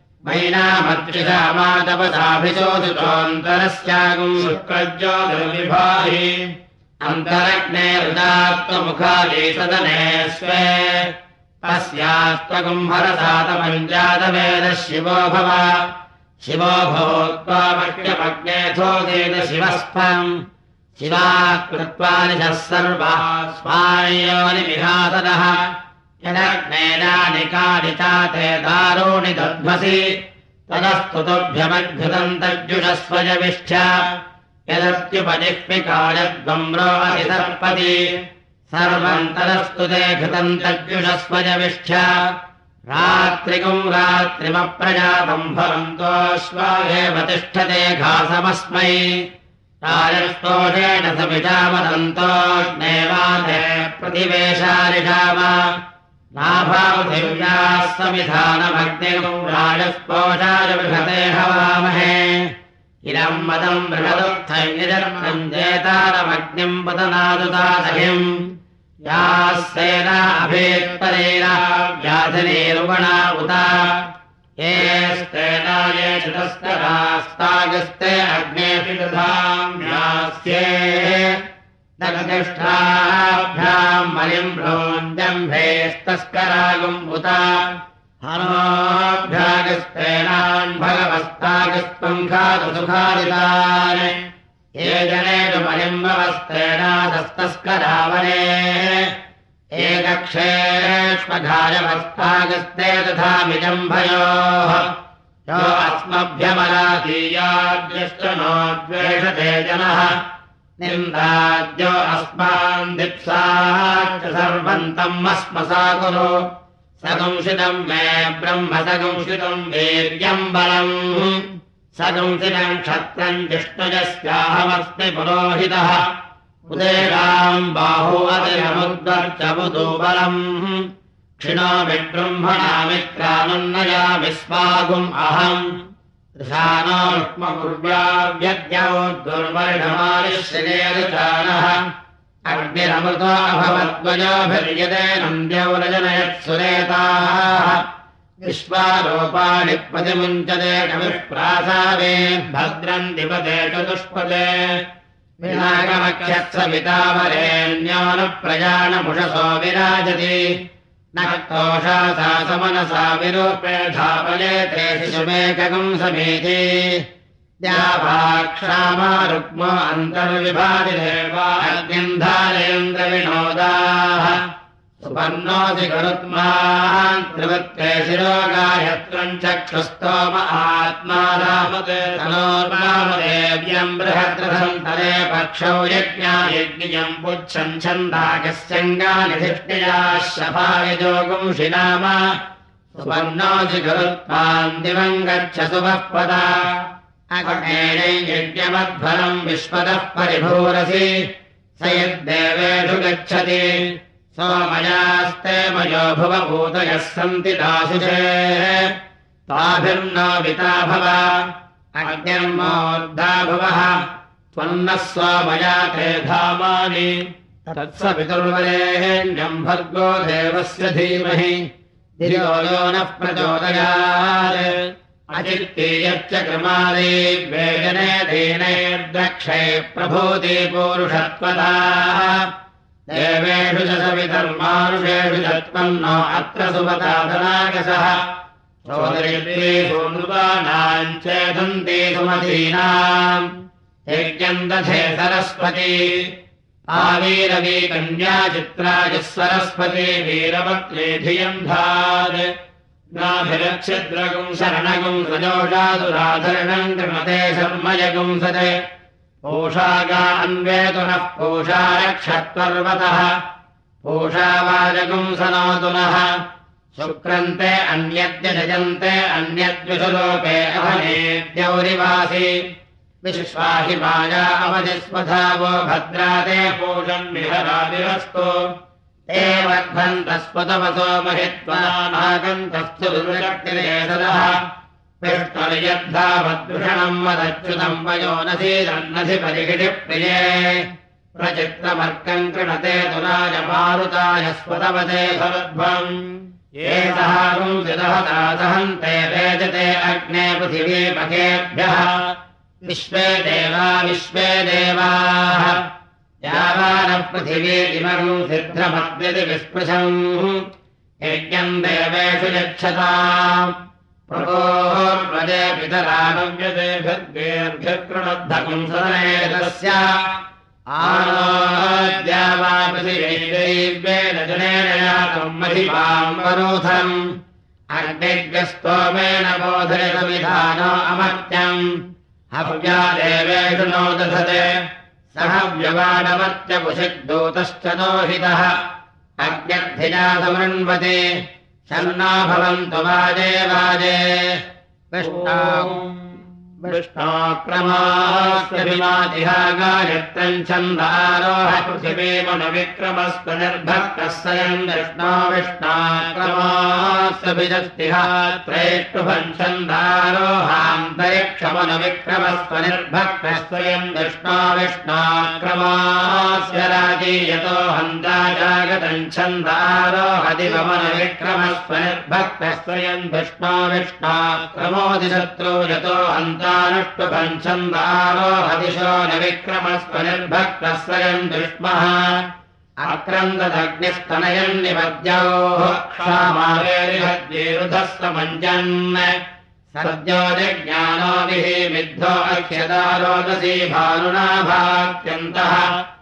मैनामर्चिषामातपसाभिचोदितोऽन्तरस्यागुम् शुक्रज्योतिर्विभाहि अन्तरग्ने हृदात्ममुखाली सदने स्वे तस्यास्त्वगुम् हरसातमञ्जातवेदः शिवो भव शिवो भवत्वामह्यमग्नेथोदेत शिवस्त्वम् शिवाकृत्वा निशः सर्वः स्वायोनिविहासदः यदग्नेनानि कानि चाते दारूणि दध्मसि तदस्तुतोभ्यमद्भुतम् तज्जुषस्वजविष्ठ यदत्युपजिह्विकायद्वम्रो अधिसर्पति सर्वम् तदस्तु ते घृतम् तज्जुषस्वजविष्ठ रात्रिगुम् रात्रिमप्रजातम् भवन्तोऽश्वाहेव तिष्ठते घासमस्मै राजस्तोषेण समिषामदन्तोऽग्नेवाते प्रतिवेशारिषाम नाभावधिव्याः समिधानमग्निगुम् राजस्पोषाय बृहते हवामहे इदम् मदम् बृहदुत्थैर्निजर्मम् जेतारमग्निम् पतनादुतादहिम् याः सेना अभेत्परेण व्याधिनीरुवणा उत येस्तेनाये चितस्तरास्तागस्ते अग्नेऽपि दधाम्यास्ये दगतिष्ठाभ्याम् मलिम् भ्रोञ्जम्भेस्तस्करागुम् उता हनोऽभ्यागस्तेनान् भगवस्तागस्त्वम् खादसुखादितान् ये जनेषु मलिम्बवस्तेनादस्तस्करावने एकक्षेष्वघायवस्तागस्ते तथा मिजम्भयोः यो अस्मभ्यमराधीयाद्यश्च नो द्वेषते जनः निन्दाद्यो अस्मान् दिप्साच्च सर्वन्तम् अस्मसा कुरु सगंसितम् मे ब्रह्म सगंसितम् वीर्यम् बलम् सगंसितम् क्षत्रम् जिष्णुजस्याहमस्मि पुरोहितः उदेराम् बाहु अतिरमुद्वर्चमुदो बलम् क्षिणो विब्रह्मणामित्रानुन्नयामि स्वागुम् अहम् ऋषानोष्मकुर्व्याव्यद्यौ दुर्वर्णमालिश्रियेरुचानः अग्निरमृतो अभवद्वयोभिर्यते नन्द्यौरजनयत्सुरेताः विश्वारूपाणि प्रतिमुञ्चते कविः प्रासावे भद्रम् दिपते चतुष्पदे विनागमख्यत्सवितावरेण्यो न प्रयाणमुषसो विराजति न तोषासा समनसा विरूपे धापयेते शिशुमेकगुम् समीति द्याभाक्षामा रुक्मो अन्तर्विभाति देवाग्निन्धारेन्द्रविनोदाः सुपर्णोऽसि गरुत्मान् त्रिवत्ते शिरोगायत्रम् चक्षुस्तोम आत्मा रामते तनोर्वामदेव्यम् बृहद्रथम् तरे पक्षौ यज्ञायज्ञम् पुच्छम् छन्दाकस्यङ्गानिधिष्ठियाः शफायजोगुंषि नाम सुपर्णोऽसि गरुत्मान् दिवम् गच्छ सुवः पदा अग्नेयज्ञमध्वरम् विश्वतः परिभूरसि स यद्देवेषु गच्छति सोमयास्ते मयो भुवभूतयः सन्ति दाशुषे ताभिर्नो विता भव अग्निर्मोर्धा भुवः त्वन्नः सोमया ते धामानि तत्सवितुर्वरेण्यम् भर्गो देवस्य धीमहि धियो यो नः प्रचोदयात् अचित्तीयच्च क्रमादे वेदने दीनैर्दक्षै प्रभूति पूरुषत्वता देवेषु च सवितर्मानुषेषु च त्वन्नो अत्र सुपतादनागसः चोदयित्रीषु नृपाणाम् चेदन्ति सुमतीनाम् यज्ञम् दधे सरस्वती आवीरवी कन्या चित्रायुः सरस्वती वीरवक्त्रे धियम् धात् नाभिरच्छिद्रगुम् शरणगुम् सजोषादुराधरणम् कृणते शर्मयगुंसते पूषागा अन्वेतु नः पूषा रक्षत्वर्वतः पूषावाजगुम् सनोतु नः शुक्रन्ते अन्यद्य जयन्ते अन्यद्विषुलोके अभनेद्यौरिवासि विश्वाहि माया अवधिस्वधावो भद्राते पूषन् विहरादिरस्तु ते वर्धन्तस्वतवसो महित्वा नागन्तस्तु दुर्शक्तिरेतदः विष्णुर्यद्धावद्दृषणम् वदच्युतम् वयोनसीदन्नसि परिहिडिप्रिये प्रचित्रमर्कम् कृणते तुराजमारुताय स्वतवते भवध्वम् ये सहागुंसिदहता सहन्ते वेजते अग्ने पृथिवीपथेभ्यः विश्वे देवाः यावानः पृथिवीमगुम् सिद्धमद्यति विस्पृशम् यज्ञम् देवेषु यच्छताम् प्रभोर्वजे पितरानव्यतेभिर्गेर्भिर्कृणद्धकुम् सदनेतस्य आनोद्यावापृथिवैर्वेन जनेन यातम् महिमाम् वरोधम् अग्निग्रस्तोमेन बोधयतमिधानो अमर्त्यम् हव्या देवेषु नो दधते सह व्यवाडमर्त्यपुषिग्दूतश्च नोहितः अग्न्यर्थिजा समृण्वते शन्नो भवन्तु वाजे वाजे विष्णोक्रमास्यभिमातिहा गायत्रम् छन्दारोह पृथिवीमनुविक्रमस्तु निर्भक्तः स्वयम् विष्णो विष्णाक्रमास्यभिजस्तिह त्रैष्टुभम् छन्दारोहान्तरिक्षमनुविक्रमस्तु निर्भक्तः स्वयम् विष्णो विष्णाक्रमास्य राजीयतो हन्ताजागतम् छन्दारोहदिवमनुविक्रमस्व निर्भक्तः स्वयम् विष्णो विष्णाक्रमोदिशत्रो यतो हन्तानुष्टुभम् छन्दारोहदिशो न विक्रमस्व निर्भक्तः स्वयम् विष्मः आक्रन्ददग्निस्तनयन्निपद्योः क्षामावेरिहद्विरुधस्तमञ्जन् सद्यो जज्ञानो विहिमिद्धो अख्यदा रोदसी भानुना भात्यन्तः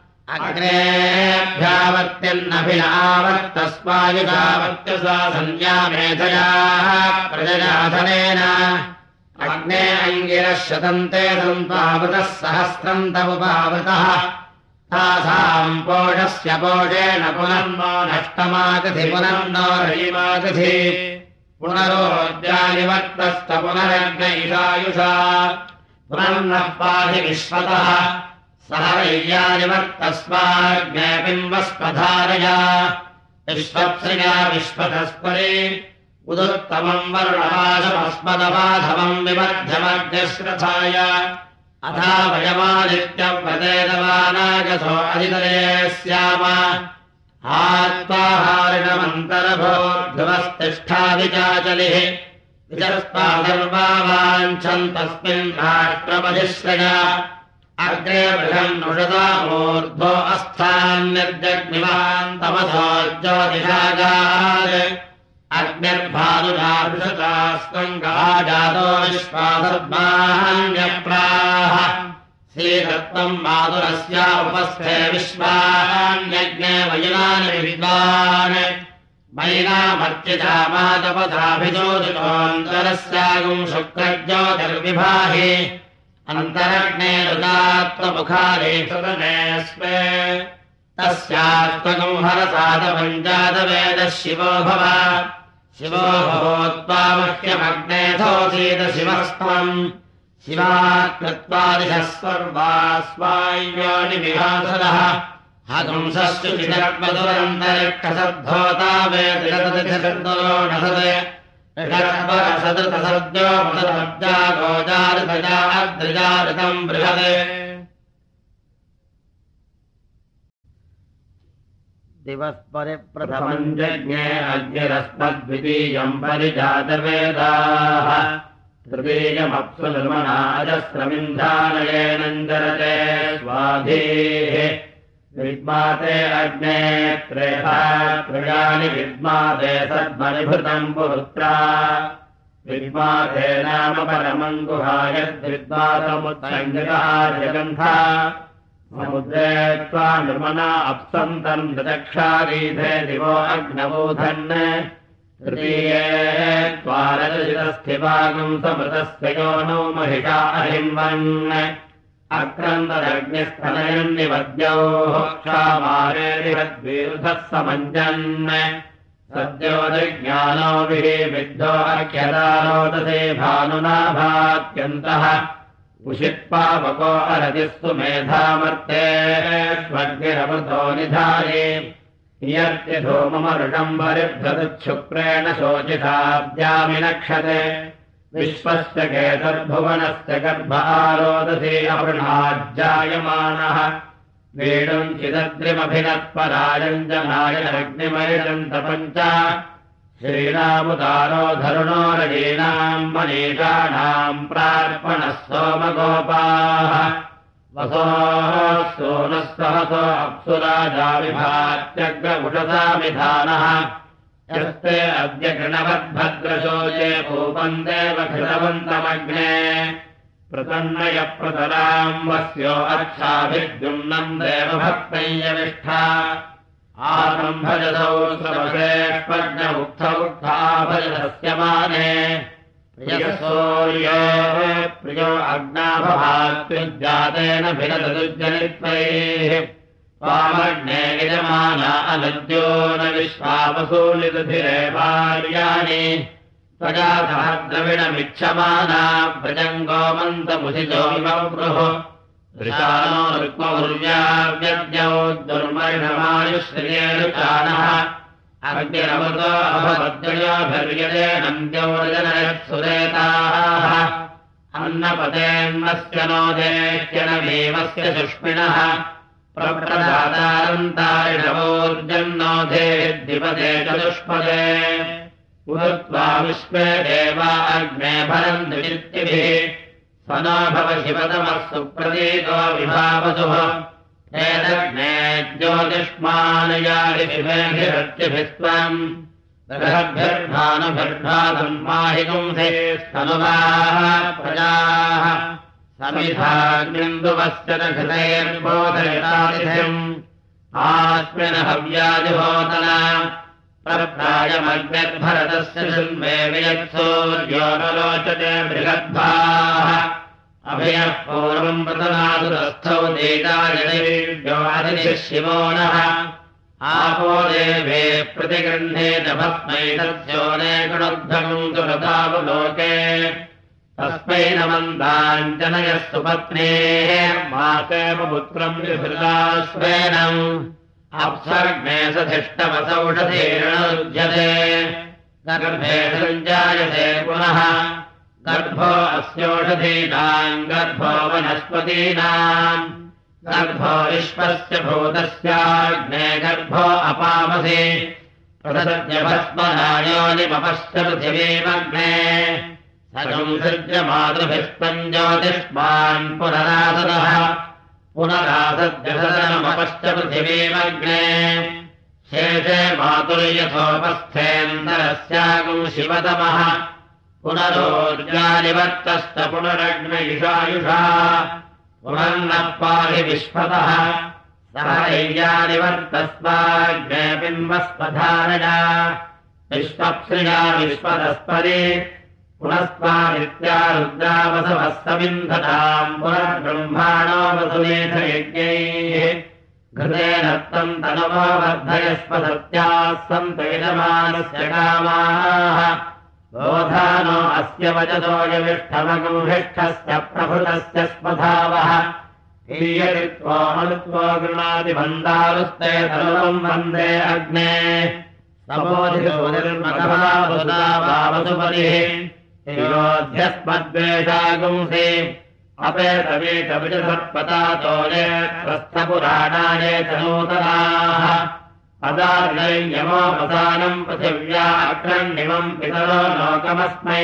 अग्नेभ्यावर्त्यन्नभिनावर्तस्वायुधावर्त्यसा संज्ञामेधया प्रजयाधनेन अग्ने अङ्गिरः शतन्ते सन्त्वावृतः सहस्रम् तमुपावृतः तासाम् पोषस्य पोषेण पुनर्नो नष्टमागधि पुनर्नो रयिमागधि पुनरोज्यानिवर्तस्त पुनरग्न इषायुषा पुनर्नः पाहि विश्वतः सह वैयानिवर्तस्वाग्ने बिम्बस्पधारया विश्वप्सृजा विश्वतस्परे उदुत्तमम् वरुणपाशमस्मदपाधमम् विमध्यमग्निश्रथाय अथा वयमादित्यव्रतेदवानागसो अधितरे स्याम आत्माहारिणमन्तरभोर्ध्रुवस्तिष्ठादिचाचलिः विचस्पादर्वाञ्छन्तस्मिन् राष्ट्रमधिश्रया अग्रे बृहन् नुषदामूर्ध्वो अस्थान्निर्जग्निवान्तमसो ज्योतिषागात् अग्निर्भानुजातस्कङ्गाजातो विश्वासर्वाण्यप्राह श्रीरत्नम् मातुरस्या उपस्थे विश्वान्यज्ञे वयुनानि विद्वान् मैनामर्चिता मातपदाभिजोतितोऽन्तरस्यागुम् शुक्रज्योतिर्विभाहि अन्तरग्ने रुदात्ममुखारे सुदनेऽस्मे तस्यात्मकम् हरसादपञ्चादवेदः शिवो भव शिवो भवोत्पामह्यमग्नेथोऽसीद शिवस्त्वम् शिवाकृत्वादिशः सर्वास्वायोनिविहासदः हगुंसस्तु चिदर्मदुरन्तरिक्षसद्धोता वेदिरततिथिर्दुरो नसदे ऋषद्वरसदृतसद्यो मुदरब्जा गोजारितजा अद्रिजारितम् बृहदे दिवः परिप्रथमम् जज्ञे अग्निरस्मद्वितीयम् परिजातवेदाः तृतीयमप्सु निर्मणाजस्रमिन्धानयेनञ्जरते स्वाधीः विद्माते अग्ने त्रेधा त्रयाणि विद्माते सद्मनिभृतम् पुरुत्रा विद्माते नाम परमम् गुहायद्विद्वातमुत्सङ्गतः जगन्था समुद्रे त्वा निर्मना अप्सन्तम् ददक्षारीधे दिवो अग्नवोधन् तृतीये त्वारजशितस्थिवागम् समृतस्य यो नो महिषा अहिन्वन् अक्रन्ददग्निस्थनयन्निवद्योः क्षामारेरिहद्विरुधः समञ्जन् सद्यो जिज्ञानो विद्धो अर्घ्यदारोदसे भानुना भात्यन्तः उषित्पावको अरतिस्तु मेधामर्तेष्वग्निरमृतो निधाये यत्यधूममरुषम् परिभ्रदुच्छुक्रेण शोचिताद्यामि नक्षते विश्वस्य केतर्भुवनस्य गर्भ आरोदसी अवृणाज्जायमानः वेणुम् चिदद्रिमभिनत्परायञ्जनाय अग्निमैषन्तपञ्च श्रीरामुदारो धरुणो रजीनाम् मनीषाणाम् प्रार्पणः सोमगोपाः वसोः सोनः सहसो अप्सुराजा विभात्यग्रपुषसामिधानः यस्ते अद्य गणवद्भद्रशोचे भूपम् देव घृतवन्तमग्ने प्रतन्नयप्रतराम् वस्यो अच्छाभिद्युम्नम् देवभक्तय्यविष्ठा आरम्भजसौ सर्वशेष्पज्ञमुक्थमुक्थाभजस्य माने प्रियसूर्यो प्रियो अग्नाभभात्युज्जातेन भिनदुज्जनित्वैः त्वामग्ने यजमाना अनद्यो न विश्वावसूलिदुधिरे भार्याणि त्वया सह द्रविणमिच्छमाना व्रजङ्गोमन्तमुषिजो विवृः दृशानो ऋक्मौर्व्याव्यद्यौ दुर्मर्षमायुश्रियेणुचानः अग्निरमृतो अभवद्वयोभिर्यजेनन्द्यौर्जनयत्सुरेताः अन्नपतेऽन्नस्य नो देत्यनमेवस्य सुष्मिणः प्रप्रदातारन्तारिणवोर्जन्नोधेद्विपदे चतुष्पदे उदत्वा विश्वे देवा अग्ने भरन्तु चित्तिभिः स नो भव शिवतमः सुप्रतीतो विभावसुः एतग्ने ज्योतिष्मानयानि शिवेभिरत्यभिस्त्वम् बृहद्भिर्भानुभिर्भातम् माहिगुंसे स्तनुवाः प्रजाः समिधाग्निन्दुवस्य न घृतैर्बोधयतातिथिम् आस्मिन् हव्यादिहोतना प्रप्रायमग्निर्भरतस्य शृण्वे वियत्सूर्यो न लोचते बृहद्भाः अभयः पूर्वम् प्रतनातु तस्थौ देतायदैर्योऽधिनिः शिवो नः आपो देवे प्रतिगृह्णेत भस्मैतस्योने गुणोद्धगम् दुरतावलोके तस्मै नमन्ताञ्जनयः सुपत्नेः मातेव पुत्रम् विहृदाश्वेनम् अप्सर्ग्ने सधिष्टवसौषधीर्णुज्यते गर्भे सञ्जायते पुनः गर्भो अस्योषधीनाम् गर्भो वनस्पतीनाम् गर्भो विश्वस्य भूतस्याग्ने गर्भो अपामसि प्रसज्यभस्मनायोनिमपश्च पृथिवीमग्ने संसृज्य मातृभिस्त्वम् ज्योतिष्मान् पुनरासदः पुनरासद्यसदनमपश्च पृथिवीमग्ने शेषे मातुर्यथोपस्थेन्दरस्यागुम् शिवतमः पुनरोर्जानिवर्तस्त पुनरग्नयुषायुषा पुनर्नः पाहि विश्वतः सहैर्यानिवर्तस्वाग्ने बिम्बस्वधारया विश्वप्स्रिया विश्वतस्परि पुनस्त्वादित्या रुद्रावसवः समिन्धताम् पुनर्ब्रह्माणो वसुमेधयज्ञैः घृतेन त्वम् तनवो वर्धयस्व सत्याः सन्त यजमानस्य कामाः बोधानो अस्य वचतो यविष्ठमगुंहिष्ठस्य प्रभृतस्य स्मधावः हीयति त्वमनुत्वो गृणादिबन्धारुस्ते तनुवम् वन्दे अग्ने सपोधिर्मघवावसुपतिः योध्यस्मद्वेषागुंसि अपेतवीतविजसत्पतातोले प्रस्थपुराणाये च नूतनाः पदार्णयमोपसानम् पृथिव्या अक्रण्डिमम् पितरो लोकमस्मै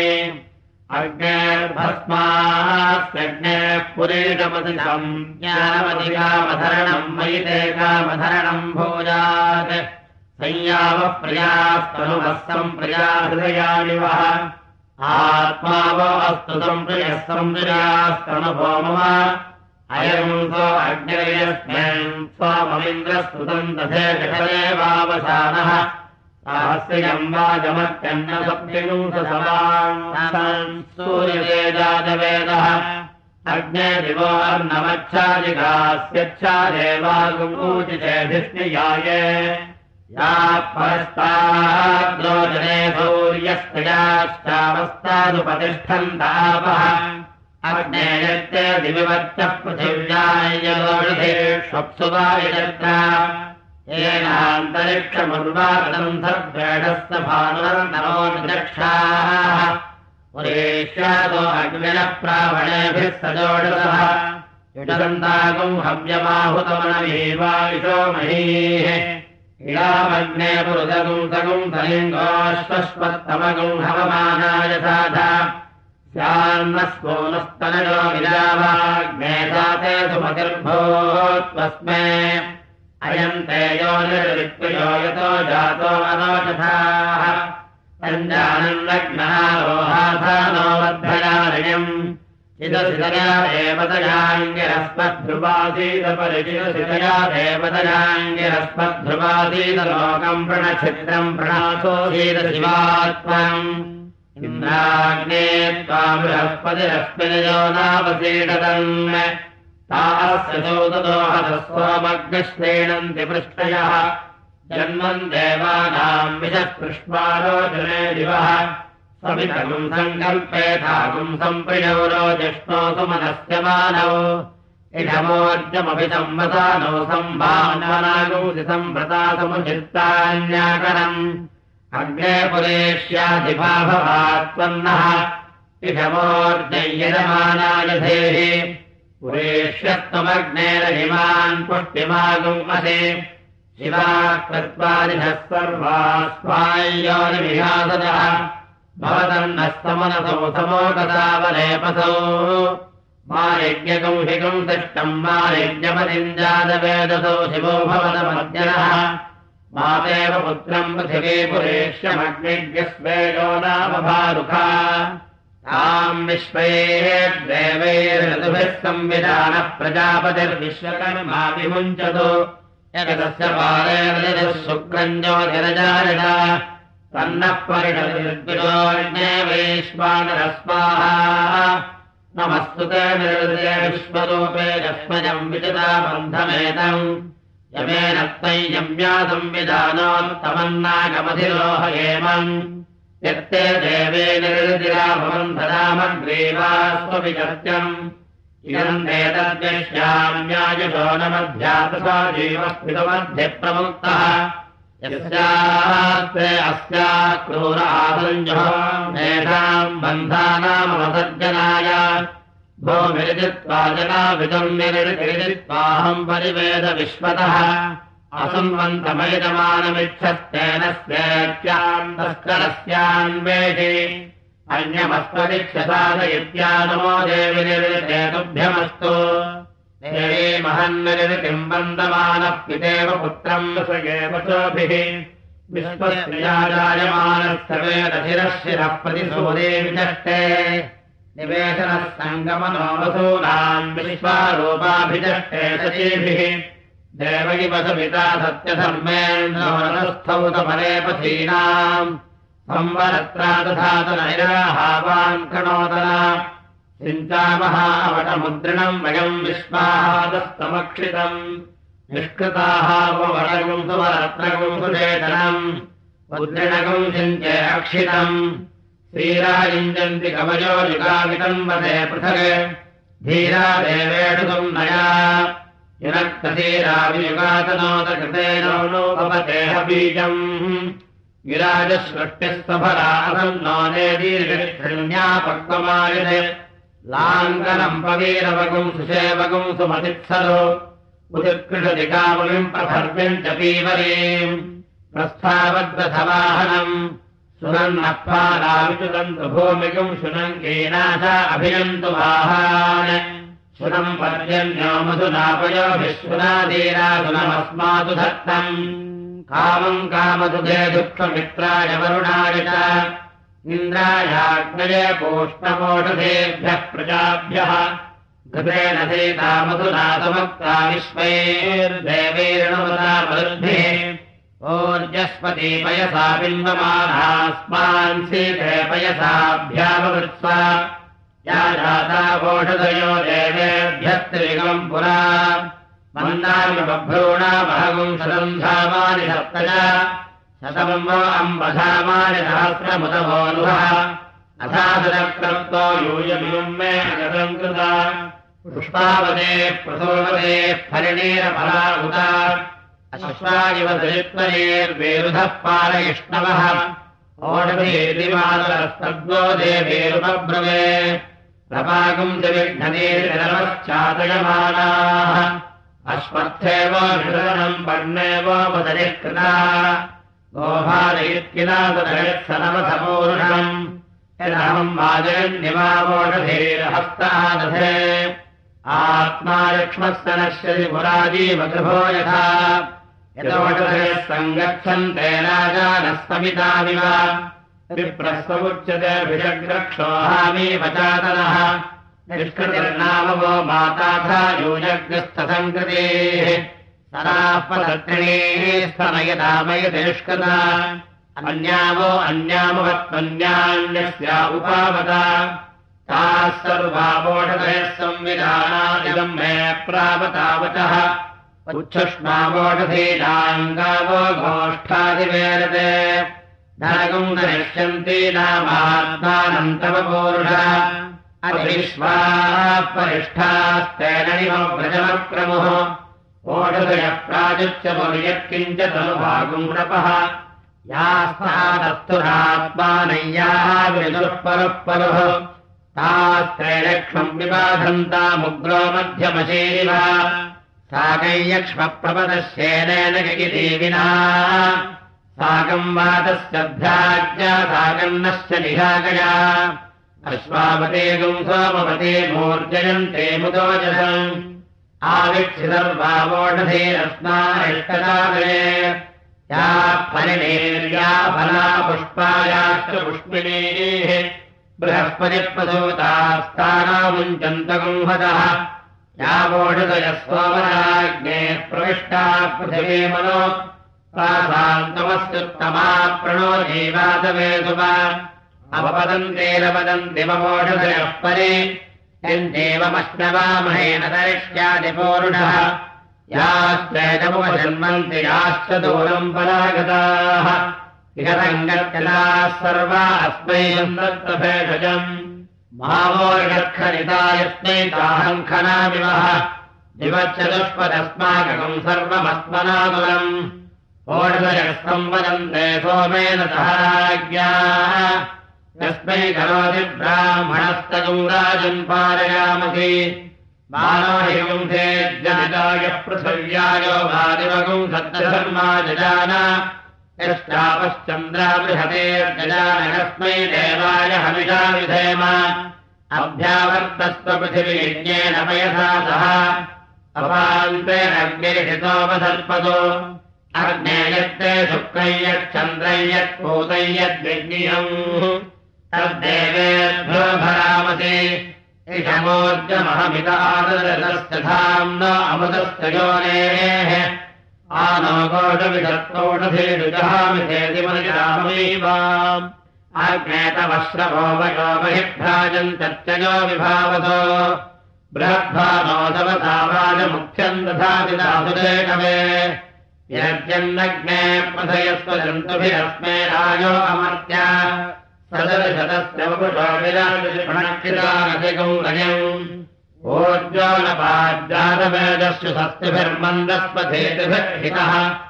अग्नेर्भस्मास्यग्नेः पुरीषमतिशम् ज्ञानमधिकामधरणम् मयि ते कामधरणम् भूयात् संयावः प्रियास्तनुवः सम्प्रिया हृदयानिवः आत्मा वो अस्तु सम्प्रियः सम्प्रियास्तनुभो मम अयम् सो अग्निर्यस्मिन् सोममिन्द्रस्तुतम् तथे जठरेवावसानः सहस्रियम् वाजमत्यन्न सप्तिगुंससमान् सूर्यतेजादवेदः अग्ने दिवो अर्णवच्छादिगास्यच्छादेवागुमूचितेऽधिष्ठियाये या परस्ताद्रोजने सूर्यस्त्रियाश्चावस्तादुपतिष्ठन्तापः अग्ने यत्ते दिविवच्च पृथिव्यायलोषधेष्वप्सु वा यजत्र येनान्तरिक्षमुर्वागतम् सर्वेणस्य भानुर्नरो निदक्षाः पुरेष्यादो अग्निनः प्रावणेभिः सजोषसः युषदन्तागुम् हव्यमाहुतमनमेवायुषो महीः इडामग्ने पुरुषगुम् सगुम् सलिङ्गोऽश्वत्तमगुम् हवमानाय साधा स्यान्नस्मोनस्तनयो विरावाग्ने साते सुमतिर्भूत्वस्मे अयम् ते योनिर्वित्वयो यतो जातो अनोचथाः तञ्जानम् लग्नः रोहाधानो वर्धयानयम् चिदसितया देवतयाङ्गिरस्मद्ध्रुवासीदपरिचिदसितया देवतयाङ्गिरस्मद्ध्रुवासीदलोकम् प्रणच्छिद्रम् प्रणासोऽसीद शिवात्मम् इन्द्राग्ने त्वा बृहस्पतिरस्मिनयो नावसीडतम् तास्य चौददोहदस्वमग्निश्रेणन्ति पृष्ठयः जन्मन् देवानाम् विजः पृष्पारोचने दिवः सवितगुम् सङ्कल्पेथागुम् सम्प्रियौरो जिष्णो सुमनस्य मानौ इषमोर्जमभितम् वसानो सम्भावनागौसि सम्भृता समुचित्तान्याकरम् अग्ने पुरेष्याधिभाभवात्पन्नः इषमोर्जय्यजमानाय धेहि पुरेष्यत्वमग्नेन हिमान् पुष्टिमागुम् असि शिवा कृत्वादिशः सर्वा स्वायोनिविहासदः भवतन्नस्तमनसौ समोकसावलेपसौ मालिज्ञकम् हिकम् तिष्ठम् मालिज्ञपतिम् जातवेदसौ शिवो भवतमद्यनः मातेव पुत्रम् पृथिवी पुरेष्यमग्निज्ञस्वेयो नाम भारुखा ताम् विश्वैर्देवैर्ऋतुभिः संविधानः प्रजापतिर्विश्वकर्मा विमुञ्चतु यतस्य पालेन शुक्रम् ज्योतिरजारिण तन्नः परिषदिर्विरोज्ञे वैश्वानरस्वाहा नमस्तु ते निर्दय विश्वरूपे यस्मयम् विजिता बन्धमेतम् यमेन त्वय्यम्या संविधानोत्तमन्नागमधिरोहयेमम् यत्ते देवे निर्दिरा भवन्धरामग्रीवास्वविगत्यम् इदम् एतद्विश्याम्यायुषो न मध्यातसा जीवस्मितमध्ये प्रमुक्तः यस्यास्ते अस्या क्रूर आसञ्जो तेषाम् बन्धानामवसर्जनाय भूमिरिजित्वा जनाभितम् निरिजित्वाहम् परिवेद विश्वतः असंवन्तमयजमानमिच्छस्तेन स्वेत्याम् तस्करस्यान्वेषि अन्यमस्त्वदिक्षसादयित्यानमो देवि निर्विते तुभ्यमस्तु देवी महन्निर्वितिम् वन्दमानः पितेव पुत्रम् स्वयेव चोभिः विश्वस्याजायमानस्य वेदशिरः शिरः प्रतिसूरे विचष्टे निवेशनः सङ्गमनो वसूनाम् विश्वारूपाभिचष्टे शचीभिः देव इव सविता सत्यधर्मेन्द्रस्तौतपरेपथीनाम् संवरत्रा दधातनैराहावान् कणोदना सिञ्चामहावटमुद्रिणम् वयम् विश्वाहादस्तमक्षितम् निष्कृताः वटगुम् सुवरत्नगुम् सुचेतनम् मुद्रिणगुम् सिञ्चे अक्षितम् श्रीरायुञ्जन्ति कवयो युगामितम् वदे पृथक् धीरा देवेषु सुम्नया युनक्तधीरावियुगातनोदकृतेनो नो भवतेह बीजम् गिराजसृष्टिस्तफलासन्नो नेदीर्घृण्यापक्वमायते लाङ्गनम् पवीरवगुम् सुसेवगुम् सुमतित्सरो उदित्कृषति कामविम् प्रभर्व्यम् च पीवरीम् प्रस्थावद्रथवाहनम् सुनन्नप्पालाविचुदन्तु भूमिगुम् शुनङ्कीनाशा अभियन्तु वाहान् शुनम् पर्जन्यो मधुनापयोभिश्वनादीरासुनमस्मातु धत्तम् कामम् कामदुधे दुःखमित्राय वरुणाय च इन्द्रायाग्नये पूष्णमोषधेभ्यः प्रजाभ्यः घृतेन सीता मधुना समक्ता विश्वैर्देवैर्णुमता मरुद्भिः ओर्जस्पति पयसा बिम्बमानास्मान् सीते पयसाभ्यामवृत्सा या जाता वोषधयो देवेभ्यस्त्रिविगम् पुरा मन्दामिबभ्रूणामहगुम् शतम् धामानि सप्तज शतम् वो अम्बधामानि सहस्रमुदवोऽनुहः अथासुरक्रतो यूयमियुम् मे अगतम् कृता पुष्पावते प्रसोवते फलिनीरफला उता अश्वायिव दरित्वरेर्वेरुधः पालयिष्णवः ओषधीरिमादरस्तद्वो देवेरुपब्रवे प्रपागुम् च विघ्ननीर्विरवश्चातयमानाः अश्वत्थेव विदरणम् पर्णेवो वदनिः कृता गोभालयित्किला तदयत्सनवसपूरुषम् यदहम् वाजयन्निवावोषधीरहस्तादधे आत्मा लक्ष्मस्य नश्यति पुराजीवगृभो यथा यतोषधयः सङ्गच्छन्ते राजानः समितामिव विप्रस्वमुच्यते भिषग्रक्षोहामीव चातनः निष्कृतिर्नाम वो माताथा यूयग्रस्थसङ्कृतेः सदाः पदत्रिणीः स्तनयतामयति निष्कृता अन्यावो अन्यामवत्त्वन्यान्यस्या उपावता ताः सर्वावोषधयः संविधानादिदम् मे प्रावतावचः उच्छुष्मावोषधीनाम् गावो गोष्ठादिवेरते नरकम् दरिष्यन्ति नामात्मानम् तव पूरुषा अतिविश्वाः परिष्ठास्तेन व्रजमक्रमुः ओषधयः प्राजुच्यमुर्यत्किञ्च तनुभागुम् नपः यास्तादस्तुरात्मानय्याः विदुः परुः परुः तास्त्रैलक्ष्मम् विबाधन्तामुग्रो मध्यमशेरिव साकैयक्ष्मप्रपदस्येनेन गगिदेविना साकम् वातस्य भ्राज्ञा साकन्नश्च निशाकया अश्वावतेगम् सोमवते मूर्जयन्ते मुदोजसम् आविक्षितर्वावोषधेरस्मारिष्टदादये या फलिनेर्या फला पुष्पायाश्च पुष्पिणीः बृहस्पतिप्रसूतास्तानामुञ्चन्तगुंहतः यावोषधयः सोमराज्ञेः प्रविष्टाः पृथिवीमनो तासान्तमस्युत्तमा प्रणो जीवातवेदुवा अपपदन्तेरपदन्ति ममोषधयः परे यन्देवमश्नवामहेन तरिष्यादिपूरुषः याश्चैतमुपजन्मन्ति याश्च दूरम् परागताः विगतम् गत्यलाः सर्वा अस्मै दत्तभेषजम् महावोर्गत्खनिता यस्मै ताहम् खनामिवः दिवच्चतुष्पदस्माकम् सर्वमस्मनाकुलम् ओषधयः संवदन्ते सोमेन सहाज्ञाः यस्मै करोति ब्राह्मणस्तगम् राजन् पारयामसि मानो हिगुंसे जनिताय पृथिव्यायो वादिवगुम् सत्यधर्मा जजान यश्चापश्चन्द्रा बृहतेर्जजानकस्मै देवाय हविषा विधेम अभ्यावर्तस्व पृथिवीज्ञेन पयसा सह अपान्तेरग्निरिषितोपसर्पतो अग्नेयत्ते शुक्रय्यच्छन्द्रय्यत्पूतय्यद्विज्ञियम् तद्देवेभ्यो भरामसि इषमोर्जमहमितादरस्य धाम्ना अमृतस्य योनेः आनो गोषविषत्तोषधीरुजहामिधेति मनिराममीवाम् आज्ञेतवश्रवो वयो महिभ्राजन्तत्यजो विभावतो बृहद्भानोदवतावाजमुख्यम् दधाति दासुदेकवे यज्ञन्नग्ने प्रथयस्व जन्तुभिरस्मे राजो अमर्त्या सदर्शतस्य वपुषो विराजपणक्षितानधिकम् गजम् ओज्ज्वलपाज्जातवेदस्यु सस्तिभिर्मन्दस्पथेतिभिर्हितः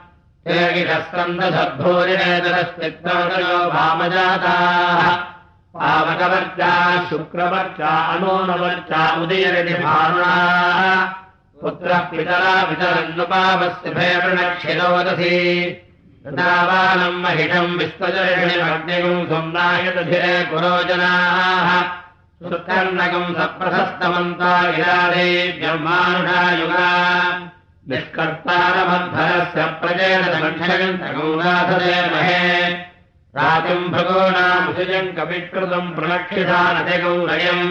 तेगिषस्कन्दसद्भूरिनेतरस्तिक्तोदयो भामजाताः पावकवर्चा शुक्रवर्चा अनूनवर्चा उदयरिभानुनाः पुत्रः पितरा वितरन्नुपावस्तिभे वृणक्षिरोदसी दावानम् महिषम् विश्वजर्षिणिमग्निगुम् सुम्नायतधिरे पुरोजनाः सुकर्णकम् सप्रशस्तमन्ता गिरादेव्यमानुषायुगा निष्कर्तारमद्धरस्य प्रजेन सङ्क्षयन्तगौनाथदे महे राजम् भगोनामुषजम् कविकृतम् प्रणक्षिधानतिगौरयम्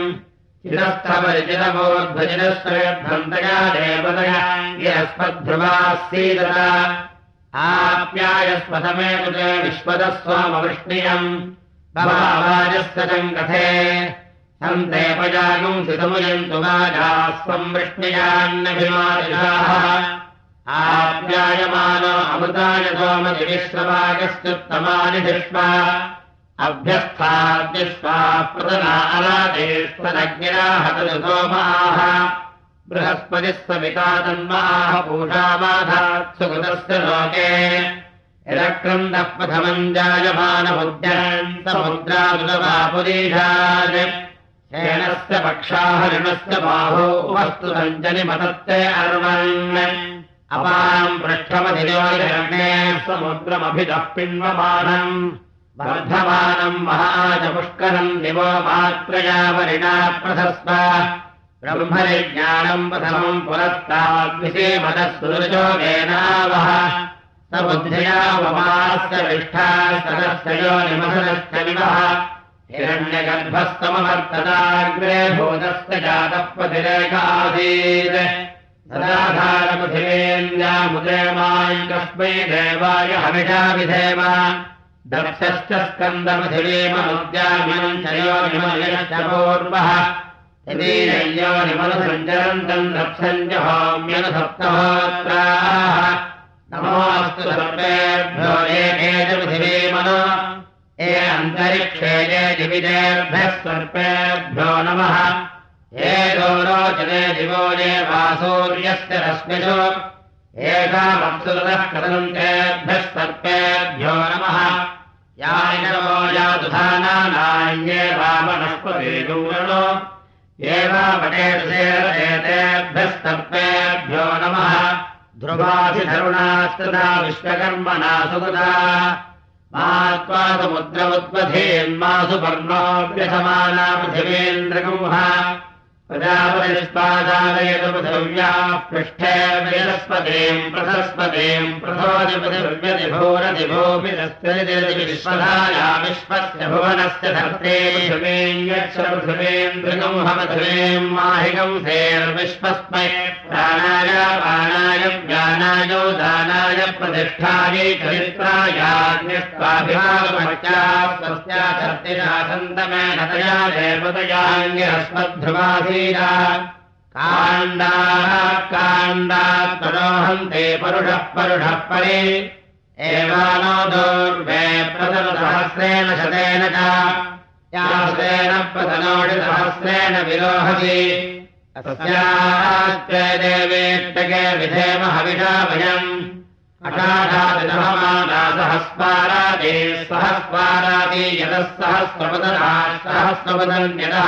चिरस्थपरिचितमोद्भजिनश्रयद्धन्तया देवतया यस्मद्ध्रुवास्सीदता आप्यायस्वतमे कृते विश्वतः स्वामवृष्णियम् भवावाजस्य कथे सन्देपजागुम् सितमुयन्तु वाजाः संवृष्णियान्नभिमादिषाः आप्यायमानो अमृताय सोमदिविश्रवागस्त्युत्तमानि धिष्वा अभ्यस्थाद्यस्वा प्रदना अलादेष्वदग्निराहतु सोमाः बृहस्पतिः सविता तन्माः पूषामाधात् सुकृतस्य लोके यदक्रन्दः प्रथमम् जायमानमुद्यन् समुद्रादुलवापुरीषात् शेनस्य पक्षाहरिणस्य बाहो वस्तु सञ्जनिमतत्ते अर्वन् अपाम् पृष्ठमधियोजने समुद्रमभितः पिन्वमानम् वर्धमानम् महाजपुष्करम् दिवो मात्रया वरिणा प्रशस्व ब्रह्मनिज्ञानम् प्रथमम् पुरस्ताद्विषेमतः सुरजोगेनावः समुद्रया वमास्य विष्ठाः सदस्य योनिमसदस्य विवः हिरण्यगर्भस्तमवर्तताग्रे भूतस्य जातः पथिरेक आसीत् सदाधारपृथिवेन्द्यामुदेमाम् कस्मै देवाय हविषा विधेम दक्षश्च स्कन्दपृथिवीमनुद्यामिनम् च योनिमयश्च पूर्वः योनिमनुसञ्चरन्तम् दक्षम् च होम्यनुसप्तहोत्राः नमोऽस्तु सर्वेभ्यो एके च पृथिवीमनो ये अन्तरिक्षे ये दिविजेभ्यः सर्पेभ्यो नमः ये दोरोचने दिवो ये वासूर्यस्य रश्मिषु येषामप्सुतः कृतन्तेभ्यः सर्पेभ्यो नमः यानिनवो यादुधानानान्ये वामनस्पतिगौरणो ये वामटेतेभ्यः सर्पेभ्यो नमः ध्रुवासिधरुणास्तदा विश्वकर्मणा सुगता मात्वा समुद्रमुद्वधेन्मासु पर्णोऽभ्यसमाना पृथिवीन्द्रगुंहा प्रजापतिष्पादालयतु पृथिव्याः पृष्ठे वेदस्पतीम् प्रथस्पतीम् प्रथोदिपतिभूरदिभूमिरस्त्रिदिविश्वधाया विश्वस्य भुवनस्य धर्त्रे पृथिवीम् यच्छ पृथिवीन्द्रगुंहपृथिवीम् माहिगंसेर्विश्वस्मै प्राणाय पाणाय ज्ञानाय दानाय प्रतिष्ठायै चरित्रायाज्ञस्त्वाभिमागमत्याः स्वस्या धर्तिना सन्तमेन तया देवतयाङ्गिरस्मद्ध्रुवासी काण्डात् तदोहन्ते परुषः परे एवानो दूर्वे प्रतनुसहस्रेण शतेन च यासेन प्रतनोडिसहस्रेण विरोहति अस्यास्त्वे देवेट्टके विधेम हविषा वयम् अषाढादिनहमाना सहस्वारादे सहस्वारादि यतः सहस्रपदनः सहस्रपदन्यतः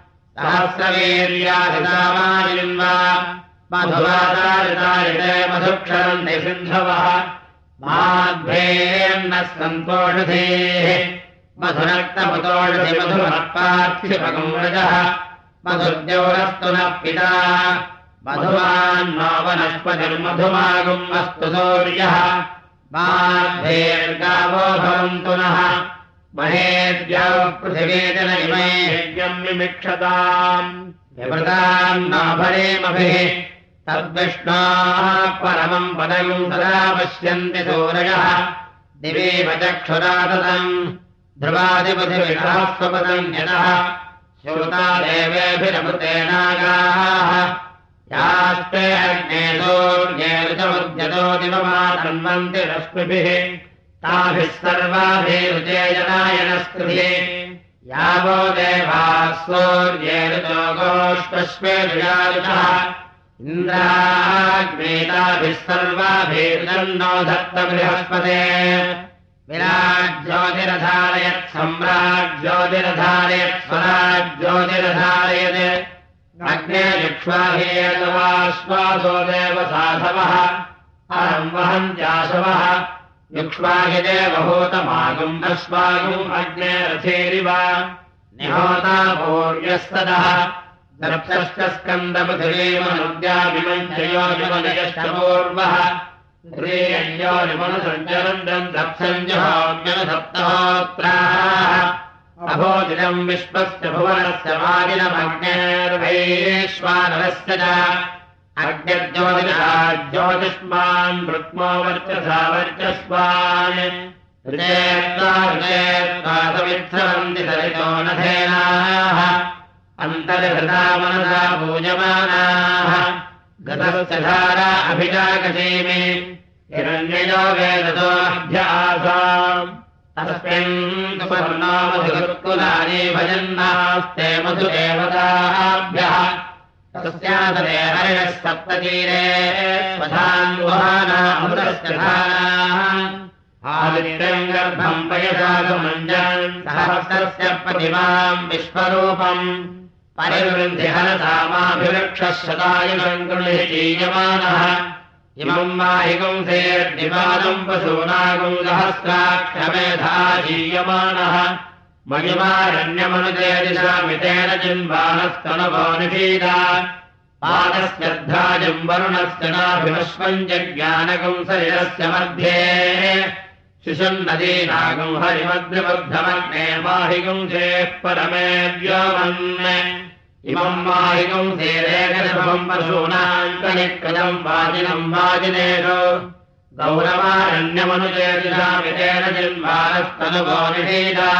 सहस्रवीर्यादितामायिन्वा मधुवादारितारिते मधुक्षरन्ति सिन्धवः माध्वेर्नः सन्तोषधेः मधुनक्तमुतोषधि मधुमत्पार्थिपकम् रजः मधुर्द्यौरस्तु नः पिता मधुमान्नो वनस्पतिर्मधुमागुम् अस्तु सूर्यः माध्वेर्गावो भवन्तु नः महेद्यौ पृथिवीजन इमे यज्ञम् विमिक्षताम् विवृताम् नाभरेमभिः तद्विष्णोः परमम् पदम् सदा पश्यन्ति सूरयः दिवीव चक्षुराततम् ध्रुवादिपृथिविषः स्वपदम् यतः श्रुता देवेभिरमृतेनागाः यास्ते अग्ने सूर्ये ऋतमुद्यतो दिवमातन्वन्ति रश्मिभिः ताभिः सर्वाभिरुचे जनायनस्कृते यावो देवाः सूर्ये ऋतो गोष्पश्वेरुजारुतः इन्द्राग्नेताभिः सर्वाभिरुजन्नो धत्त बृहस्पते विराज्योतिरधारयत् सम्राज्योतिरधारयत् स्वराज्योतिरधारयत् अग्ने युक्ष्वाहेतवाश्वासो देव साधवः अरम् वहन्त्याशवः युक्ष्वाहिदेवभूतमागुम् अश्वागुम् अग्ने रथेरिव निहोता भूर्यस्तदः दर्प्तश्च स्कन्दपृथिवीमनुद्याभिमञ्चयोनिमनयश्च पूर्वः श्रीयञ्योनिमनुसञ्जरन्दम् दप्सञ्जुहोम्यनुसप्तहोत्राः अभोजिनम् विश्वस्य भुवनस्य वाजिनमग्नेर्वैश्वानरस्य च अग्निर्ज्योतिषा ज्योतिष्मान् वृक्मो वर्चसा वर्चस्वान् ऋजेत्वासमिच्छन्ति सरितो नधेनाः अन्तर्हृता मनसा पूजमानाः गतस्य धारा अभिजाकशीमि हिरण्ययो वेदतोऽभ्य आसाम् तस्मिन् सुपर्णो मधुकुलानि भजन्नास्ते मधुदेवताभ्यः तस्यासते हरिणः सप्ततीरे स्वधान्वहानामृतस्य धाराः आदित्यम् गर्भम् वयसागमञ्जन् सहस्रस्य प्रतिमाम् विश्वरूपम् परिवृन्धि हरसामाभिवृक्षः शतायुषम् गृह्णि जीयमानः इमम् माहिगुंसेर्दिवादम् पशूनागुम् सहस्राक्षमेधा जीयमानः मणिमारण्यमनुदेदिशामितेन जिन्वानस्तनुभो निषीदा पादस्यर्धाजम् वरुणस्य नाभिमश्वम् जज्ञानगुम् शरीरस्य मध्ये शिशुन्नदीनागुम् हरिमद्रिबुद्धमग्ने माहिगुंसेः परमे व्योमन् इमम् माहिगुंसेरेकगर्भम् पशूनाम् कनिकृतम् वाजिनम् वाजिनेषु गौरवारण्यमनुदेदिशामितेन जिन्वानस्तनुभो निषीदा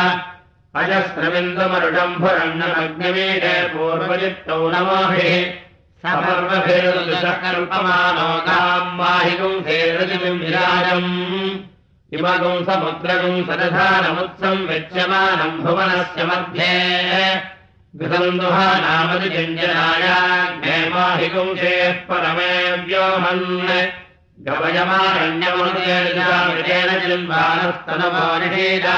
अजस्रबिन्दुमरुडम्भुरण्यमग्निमीडे पूर्वजित्तौ नमोभिः सपर्वभिर्दुषकल्पमानो गाम् माहिगुंसेरजिम् विराजम् इमगुं समुद्रगुं सदधानमुत्सं विच्यमानम् भुवनस्य मध्ये घृतम् दुहानामतिजञ्जनायाग्ने माहिगुंसेः परमे व्योमन् गवयमारण्यमनुतेन जिन्वानस्तनवो निषीदा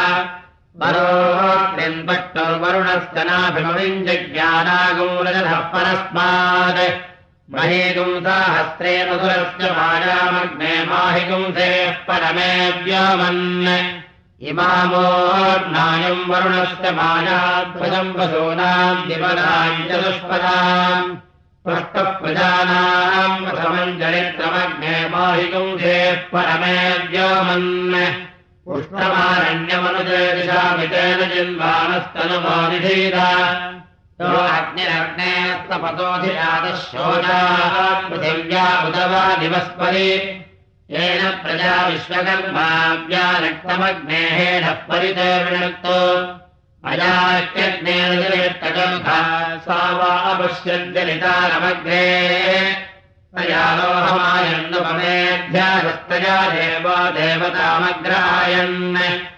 वरुणस्तनाभिमविञ्जज्ञानागुं रजतः परस्मात् महीगुं साहस्रे मधुरस्य मायामग्ने माहिगुंसेः परमे व्योमन् इमामोर्नायम् वरुणस्य मायाध्वजम् वसूनाम् दिवनाम् चतुष्पदाम् त्वष्टप्रजानाम् प्रथमम् चरित्रमग्ने माहिगुंसेः परमे व्योमन् पुष्टमारण्यमनुजयदिशामितेन जिन्वानस्तनुमो निषीदा यो अग्निरग्नेस्तपतोऽधिजातः शोचात् पृथिव्या उदवा दिवस्परि येन प्रजा विश्वकर्माव्यारक्तमग्नेः परिते विनक्तो अजात्यग्नेर्जलिष्टकल्पा सा वा अपश्यद्यलितारमग्रे तयालोहमायन्नुपमेऽध्याहस्तया देवो देवतामग्रायन्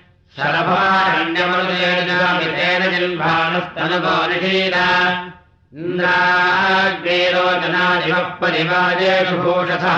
शरभारण्यमनुजेन जिन्भानस्तनुभो निषीदा इन्द्राग्नेरोचनादिवः परिवाजेषु भूषसः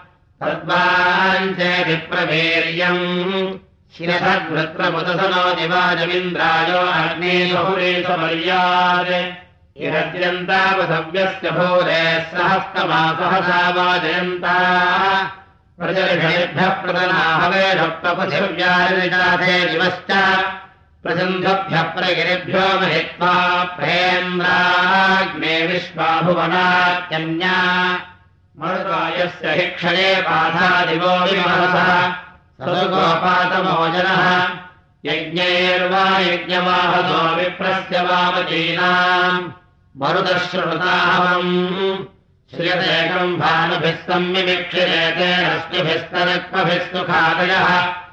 तद्वाञ्चेऽधिप्रवीर्यम् शिरसद्वृत्रमुदसनो दिवाजमिन्द्रायो अग्नेशहुरेशपर्यात् इरद्यन्तावसव्यस्य भूरेः सहस्तमासहसा वाजयन्ता प्रजर्षेभ्यः प्रदनाहवेषु प्रपथिव्यारिजाथे दिवश्च प्रसन्धभ्यः प्रगिरिभ्यो महित्वा प्रेन्द्राग्ने विश्वाभुवनात्यन्या मरुतायस्य हि क्षये पाधादिवो विमहसः सदुगोपातमोजनः यज्ञैर्वा यज्ञवाहतो विप्रस्य वामतीनाम् मरुतश्रुताहवम् श्रियतेकम् भानुभिः सम्मिमिक्षिरेते हस्तिभिस्तरक्मभिस्तु खादयः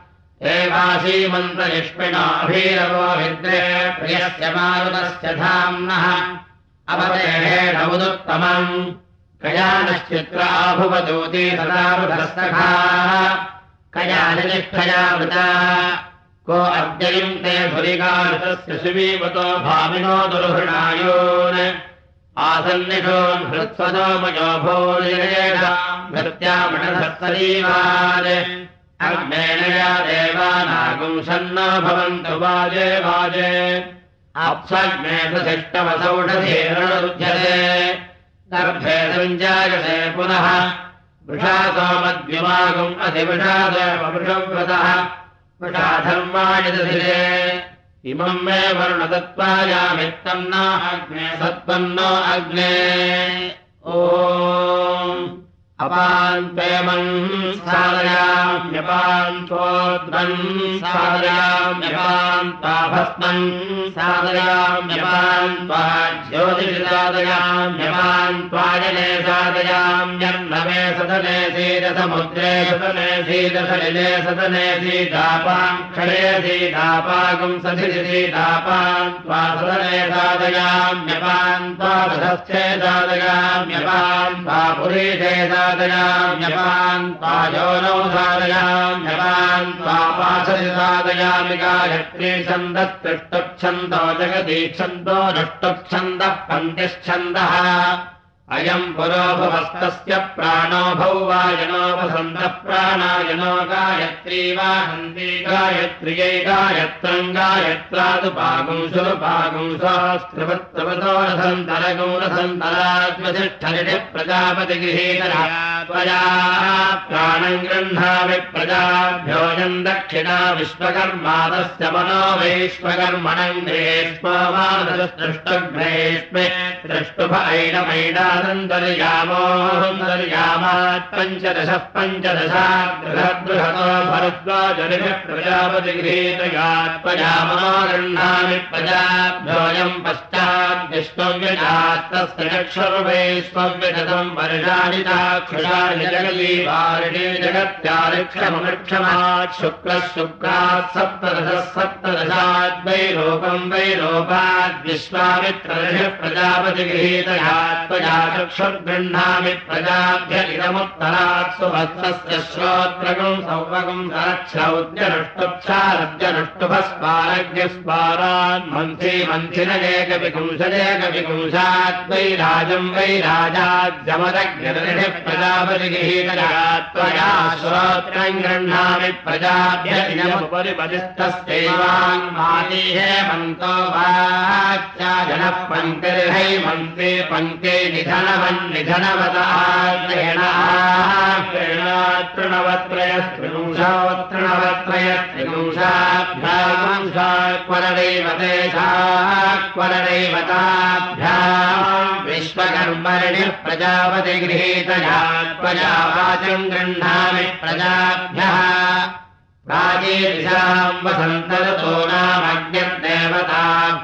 एवासीमन्तनिष्पिणाभिरवो विद्रे प्रियस्य मारुतस्य धाम्नः अवदेहेण उदुत्तमम् कयानश्चित्राभुवदूती सदारुधस्तखाः कयानिष्ठयावृता को अद्ययम् ते धुरिकारुतस्य सुवीवतो भामिनो दुर्हृणायोन् आसन्निषोन् हृत्सदोमयो भूरिरेषाम् भृत्यामणधस्तरीवान् अग्नेनया देवानागुम् सन्नो भवन्तु वाजे वाजे आप्सग्ने सुशिष्टमसौषधीर्णरुध्यते गर्भे सञ्जायते पुनः वृषासोमद्युमागुम् अधिवृषादवृषव्रतः वृषाधर्माणि दधिरे इमम् मे वरुणदत्त्वायामित्तम् न अग्ने सत्पन्नो अग्ने ॐ अपान्तेमम् साधयाम्यपान्त्वोद्रम् साधयाम्यपान्त्वाभस्मम् साधयाम्यपान्त्वा ज्योतिषादयाम्यपान्त्वाजने साधयाम्यर्णवे सदने सीदसमुद्रे सदने सीदसलिले सदने सीदापाङ्क्षणे सीदापागुम् सधिरि सीदापान्त्वा सदने साधयाम्यपान्त्वा दधश्चे साधयाम्यपान्त्वा पुरीशे साधयाम्यपान्त्वा योनौ साधयाम्यपान्त्वा पाशरि साधयामि गायत्री छन्दस्त्रिष्टुच्छन्दो जगदीच्छन्दो दुष्टुच्छन्दः पन्तिश्छन्दः अयम् पुरोभवस्तस्य प्राणो भौवायनो वसन्तः प्राणायनो गायत्री वाहन्ती गायत्र्यै गायत्रम् गायत्रादुपागुम् सुरुपागुम् सहस्रवत्तवतो रसन्तरगुम् रसन्तरात्मतिष्ठनिः प्रजापतिगृहीतरा त्वया प्राणम् गृह्णामि प्रजाभ्योऽयम् दक्षिणा विश्वकर्मादस्य मनो वैश्वकर्मणम् ग्रेष्मवादस्तृष्टग्रेष्मे दृष्टुभ ऐणमैडानन्तर्यामोऽन्तर्यामात् पञ्चदशः पञ्चदशाद्बृहद्बृहतो भरद्वाजनिः प्रजापतिगृहीतयात् त्वया मनो गृह्णामि प्रजाभ्योऽयम् पश्चाद्विष्णव्यजास्तस्य चक्षुर्वैश्वव्यजतम् वर्षाणि चाक्षुषाणि जगलीवारिणी जगत्यारिक्षमक्षमात् शुक्लः शुक्रात् सप्तदशः सप्तदशाद्वैरोपम् वैरोपाद्विश्वामित्रऋषिः प्रजापतिगृहीतयात् त्वया चक्षुर्गृह्णामि प्रजाभ्य इदमुत्तरात् सुभस्तस्य श्रोत्रगुं सौवगुं सरच्छौद्यनुष्टुप्छारद्यनुष्टुभस्पारज्ञस्पारान् मन्थि मन्थिनजेकविपुंसजेकविपुंसात् वैराजं वैराजाद्यमदग्निर्निः प्रजापतिगृहीतया त्वया श्रोत्रं गृह्णामि प्रजाभ्य इदमुपरिपतिस्तस्यैवाङ्माति हेमन्तो वाच्या जनः पङ्क्तिर्है मन्त्रे पङ्क्ते निधनवन्निधनवताभ्याम् विश्वकर्मणिः प्रजापतिगृहीतया त्वया वाचं गृह्णामि प्रजाभ्यः प्राचीर्षाम् वसन्तऋतो नामज्ञर्देवता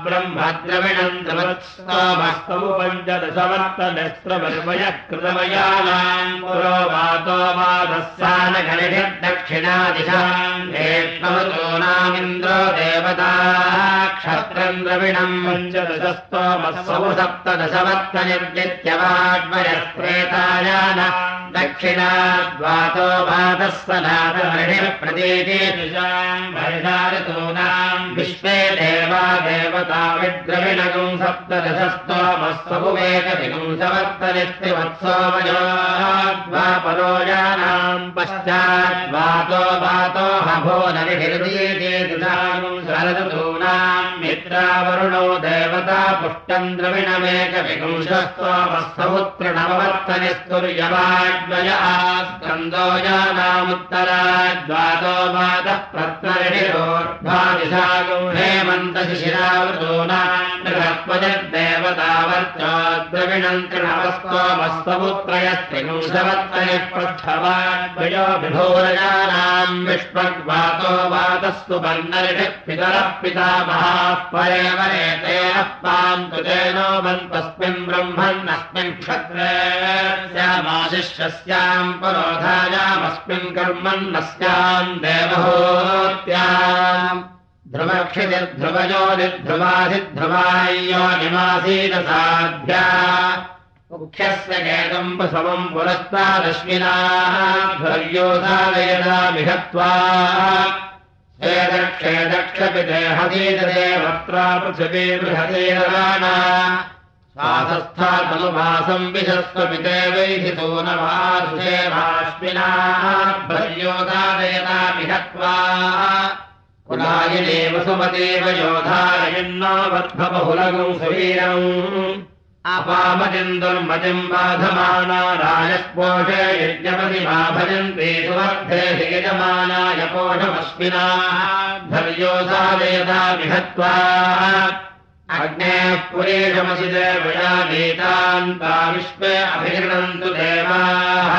ब्रह्मद्रविणन्तमस्तमस्तौ पञ्चदशवर्तनस्त्रवर्वयः कृतवयानाम् पुरोवातो वादस्यानगणिभिर्दक्षिणादिशाम् हेष्मवतो नामिन्द्रो देवता क्षत्रम् द्रविणम् पञ्चदशस्तोमस्तौ सप्तदशवर्तनिर्जित्यवाड्वयस्त्रेतायान दक्षिणाद्वातो वादः सनातनर्षिः प्रतीतिर्षाम् विश्वे देवा देवता विद्रविणगुं सप्तदशस्तोमस्तुवेकविगुंसवर्तनिस्त्रिवत्सोमयो द्वापरोजानाम् पश्चाद्वातो वातो हभो नरिभिर्दीतिर्षाम् शरदूनाम् मित्रावरुणो देवता पुष्टम् द्रविणमेकविगुंसस्तोमस्तपुत्रणववर्तनिस्तुर्यवाड्वय आस्कन्दो जानामुत्तराद्वातो वातः प्रत्नरिभिरोर्ध्वादिशागुं हेमन्तशिशिरावृतोनान्नृहत्वजद्देवता वर्चो द्रविणन्तृणवस्तोमस्तपुत्रयस्त्रिगुंसवर्तनिः पृष्ठवाड्वयो विभोरजानाम् विष्पग्वातो वातस्तु वर्णरिभिः पितरः पितामहाः परेवरे तेन पान्तु तेनो बन्तस्मिन् ब्रह्मन्नस्मिन् क्षत्रे स्यामाशिष्यस्याम् परोधायामस्मिन् कर्मन्नस्याम् देवहूत्याम् ध्रुवक्षितिर्ध्रुवयोनिध्रुवाधिध्रुवाय्यो निमासीदसाध्या मुख्यस्य केतम् समम् पुरस्तादश्विनाध्वर्योदालयदामिहत्वा क्षेदक्षपिदेहतीतदेवत्रा पृथिवी बृहतीरवाणा स्वासस्थातनुवासम् विशस्वपिते वैधितो न वासुषेवाश्विनाध्वर्योदालयदामिहत्वा कुलायिने वसुमतेव योधारयन्नो वद्भबहुलगुं सुवीरम् अपामतिन्दुर्मतिम् बाधमाना राजस्पोषे यज्ञपतिमा भजन्ते सुवर्धे यजमानाय पोषमश्विना धर्योसादयदामिहत्वा अग्नेः पुरेशमसि देवयानीतान्ता विश्वे अभिगृह्णन्तु देवाः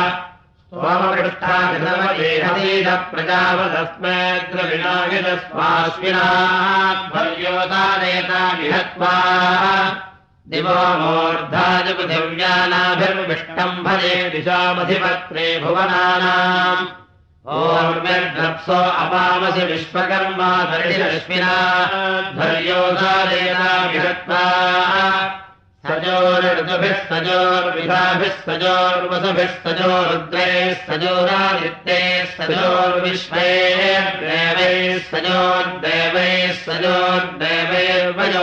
सोमपृष्ठाभिधमदेहतीतः प्रजापदस्मै द्रविणागितस्वाश्विनाध्वर्योदालयदामिहत्वा दिवो मूर्धाय पृथिव्यानाभिर्विष्टम् भजे दिशामधिपत्रे भुवनानाम् ओर्मिर्द्रप्सो अपामसि विश्वकर्मा दर्शनश्विनाध्वर्योदालयदामिहत्वा सजोर्ऋतुभिः सजोर्विधाभिः सजोर्वसुभिः सजोरुद्रैः सजोरादित्यैः सजोर्विश्वैर्देवैः सजोर्देवैः सजोर्देवैर्वयो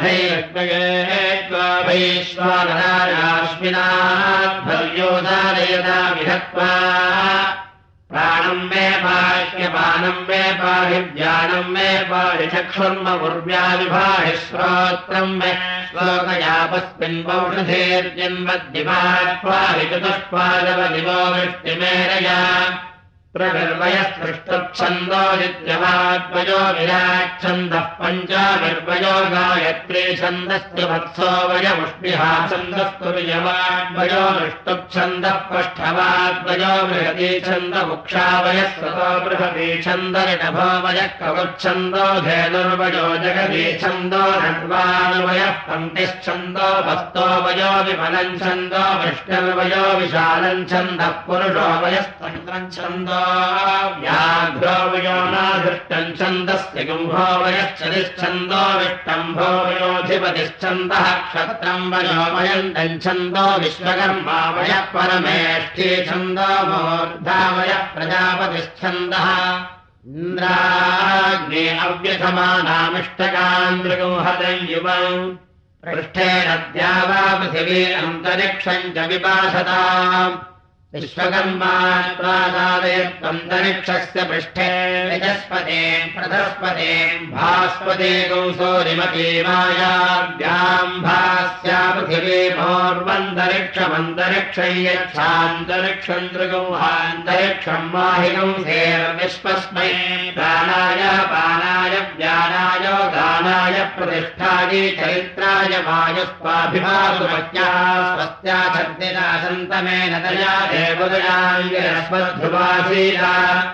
नाथैर्वैश्वानराश्विनाध्वर्योदालयदामिहत्वा प्राणम् मे पाह्यपानम् मे पाहि ज्ञानम् मे पाहि चक्षुर्मूर्व्याविभाहि श्रोत्रम् मे श्लोकयापस्मिन् वौषधेर्जन्मद्दिवात् पाहि चतुष्पादवदिवो वृष्टिमेरया प्रगर्वयस्पृष्टच्छन्दो नित्यवाद्वयो विराच्छन्दः पञ्चाभिर्वयो गायत्री छन्दस्तु वत्सो वयमुष्मिहा छन्दस्तुर्यवाद्वयो नृष्टुच्छन्दः पष्ठवाद्वयो बृहती छन्दमुक्षावयः सतो बृहती छन्दरिणभो वयः कवच्छन्दो धेनुर्वयो जगती छन्दो नड्वानुवयः पङ्क्तिश्छन्दो भस्तो वयो विमलम् छन्दो वृष्टिर्वयो विशालम् छन्दः पुरुषो वयस्तन्त्रम् छन्दो व्याघ्रो वयोनाधृष्टम् छन्दस्य गुम्भो वयश्चदिच्छन्दो विष्टम्भो वयोधिपतिश्छन्दः क्षत्रम् वयो वयन्तम् छन्दो विश्वकर्मा वयः परमेष्ठी छन्दो मूर्धा वयः प्रजापतिश्छन्दः इन्द्राग्ने अव्यथमानामिष्टकान् दृगुंहतम् युवम् पृष्ठेन द्यावा पृथिवी अन्तरिक्षम् च विपाशताम् विश्वकर्मा त्वादादयत्वन्तरिक्षस्य पृष्ठे यजस्पते प्रधस्पते भास्पते गौसोरिमती मायाभ्याम् भास्या पृथिवी पूर्वन्तरिक्षमन्तरिक्षम् यच्छान्तरिक्षम् दृगुंहान्तरिक्षम् माहिगंसेर्विश्वस्मै प्राणाय पानाय व्यानाय गानाय प्रतिष्ठायै चरित्राय वायुस्वाभिमासुमज्ञा स्वस्त्या छद्दिना सन्तमेन तया देवदयाङ्गिरस्मद्ध्रुवासीरा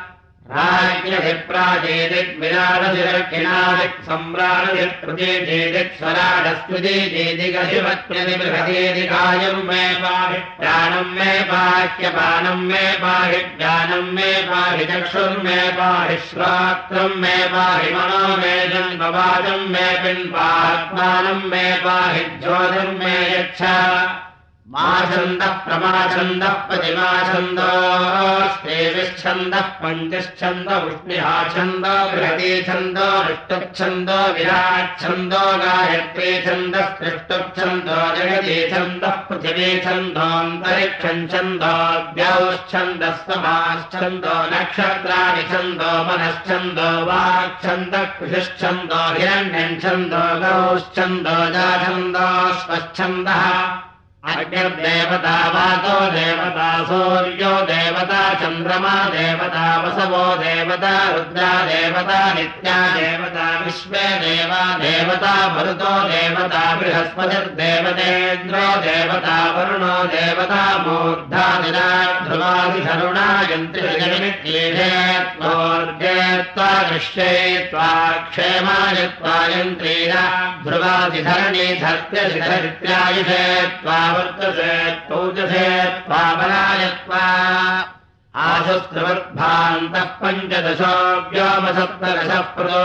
राज्ञभिप्राजेदिग्विराडधिरक्षिणादिक् सम्राडधिप्रजेदिक् स्वराडस्त्वजेदिगधिवत्प्रतिबृहदेदिकायम् मे पाहि प्राणम् मे पाह्यपानम् मे पाहि ज्ञानम् मे पाहि चक्षुर्मे पाहि श्रोत्रम् मे पाहि मनो मे जन्मवाचम् मे पिन्वात्मानम् मे पाहि ज्योतिर्मे यच्छ माछन्दः प्रमाछन्दः प्रतिमाछन्दो श्रेविच्छन्दः पञ्चच्छन्दो उष्णिहाछन्दो बृहतीछन्दो ऋष्टुच्छन्दो विराच्छन्दो गायत्री छन्दः सृष्टुच्छन्दो जगतीछन्दः पृथिवीछन्दोऽन्तरिक्षम् छन्दो द्यौश्छन्दः समाश्छन्दो नक्षत्राणि छन्दो मनश्छन्दो वाक्छन्दः कृषिश्छन्दो हिरण्यम् छन्दो गौश्छन्दो जाछन्दो स्वच्छन्दः अग्निर्देवता वातो देवता सूर्यो देवता चन्द्रमा देवता वसवो देवता रुद्रा देवता नित्या देवता विश्वे देवा देवता मरुतो देवता बृहस्पतिर्देवतेन्द्रो देवता वरुणो देवता मूर्धादिना ध्रुवादिधरुणा यन्त्रिजनिमित्येषे त्वोर्जे त्वा दृश्ये त्वा क्षेमाय त्वा यन्त्रीना ध्रुवादिधरणी धर्त्यधिधरित्यायुषे त्वा वर्तसे पौजसे त्वाबलाय त्वा आशुस्त्रवद्भान्तः पञ्चदशो व्योमसप्तदशः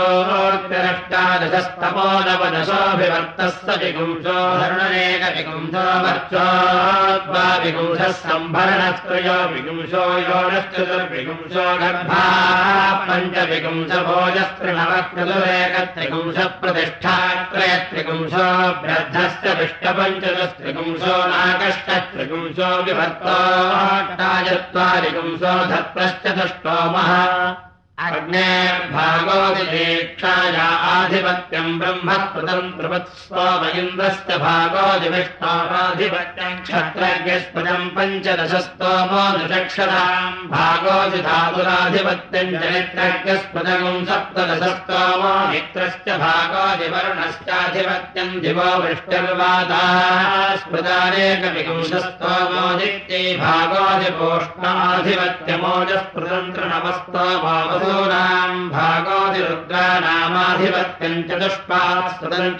प्रदोर्त्यष्टादशस्तपोनवदशोऽभिवर्तः सविगुंसो धरुणरेकविगुंसो वर्चोद्वाविगुंसः सम्भरणस्त्रयो विगुंसो योनश्चतुर्विगुंसो गर्भाः पञ्चविगुंसभोजस्तृणवः चतुरेकत्रिगुंसः प्रतिष्ठात्रयत्रिगुंसो ब्रद्धश्च विष्टपञ्चदस्त्रिगुंसो नाकश्चत्रिगुंसो विभक्तोऽष्टाचत्वारिगुंसो धत्प्रश्चतुष्टोमः अग्नेर्भागोदिदीक्षाया आधिपत्यम् ब्रह्मस्पदम् इन्द्रस्य भागोदिविष्णोराधिपत्यम् क्षत्रज्ञस्पदम् पञ्चदशस्तोमो दुचक्षराम् भागोदिधातुराधिपत्यम् चरित्रज्ञस्पदम् सप्तदशस्तोमो मित्रस्य भागोदिवरुणश्चाधिपत्यम् दिवो वृष्टिर्वादाः स्मृतानेकविगुंसस्तोमो नित्यै भागोदिपोष्णाधिपत्यमोजस्पदम् तृणवस्तोमो भागोदिरुद्रानामाधिपत्यम् चतुष्पास्पदम्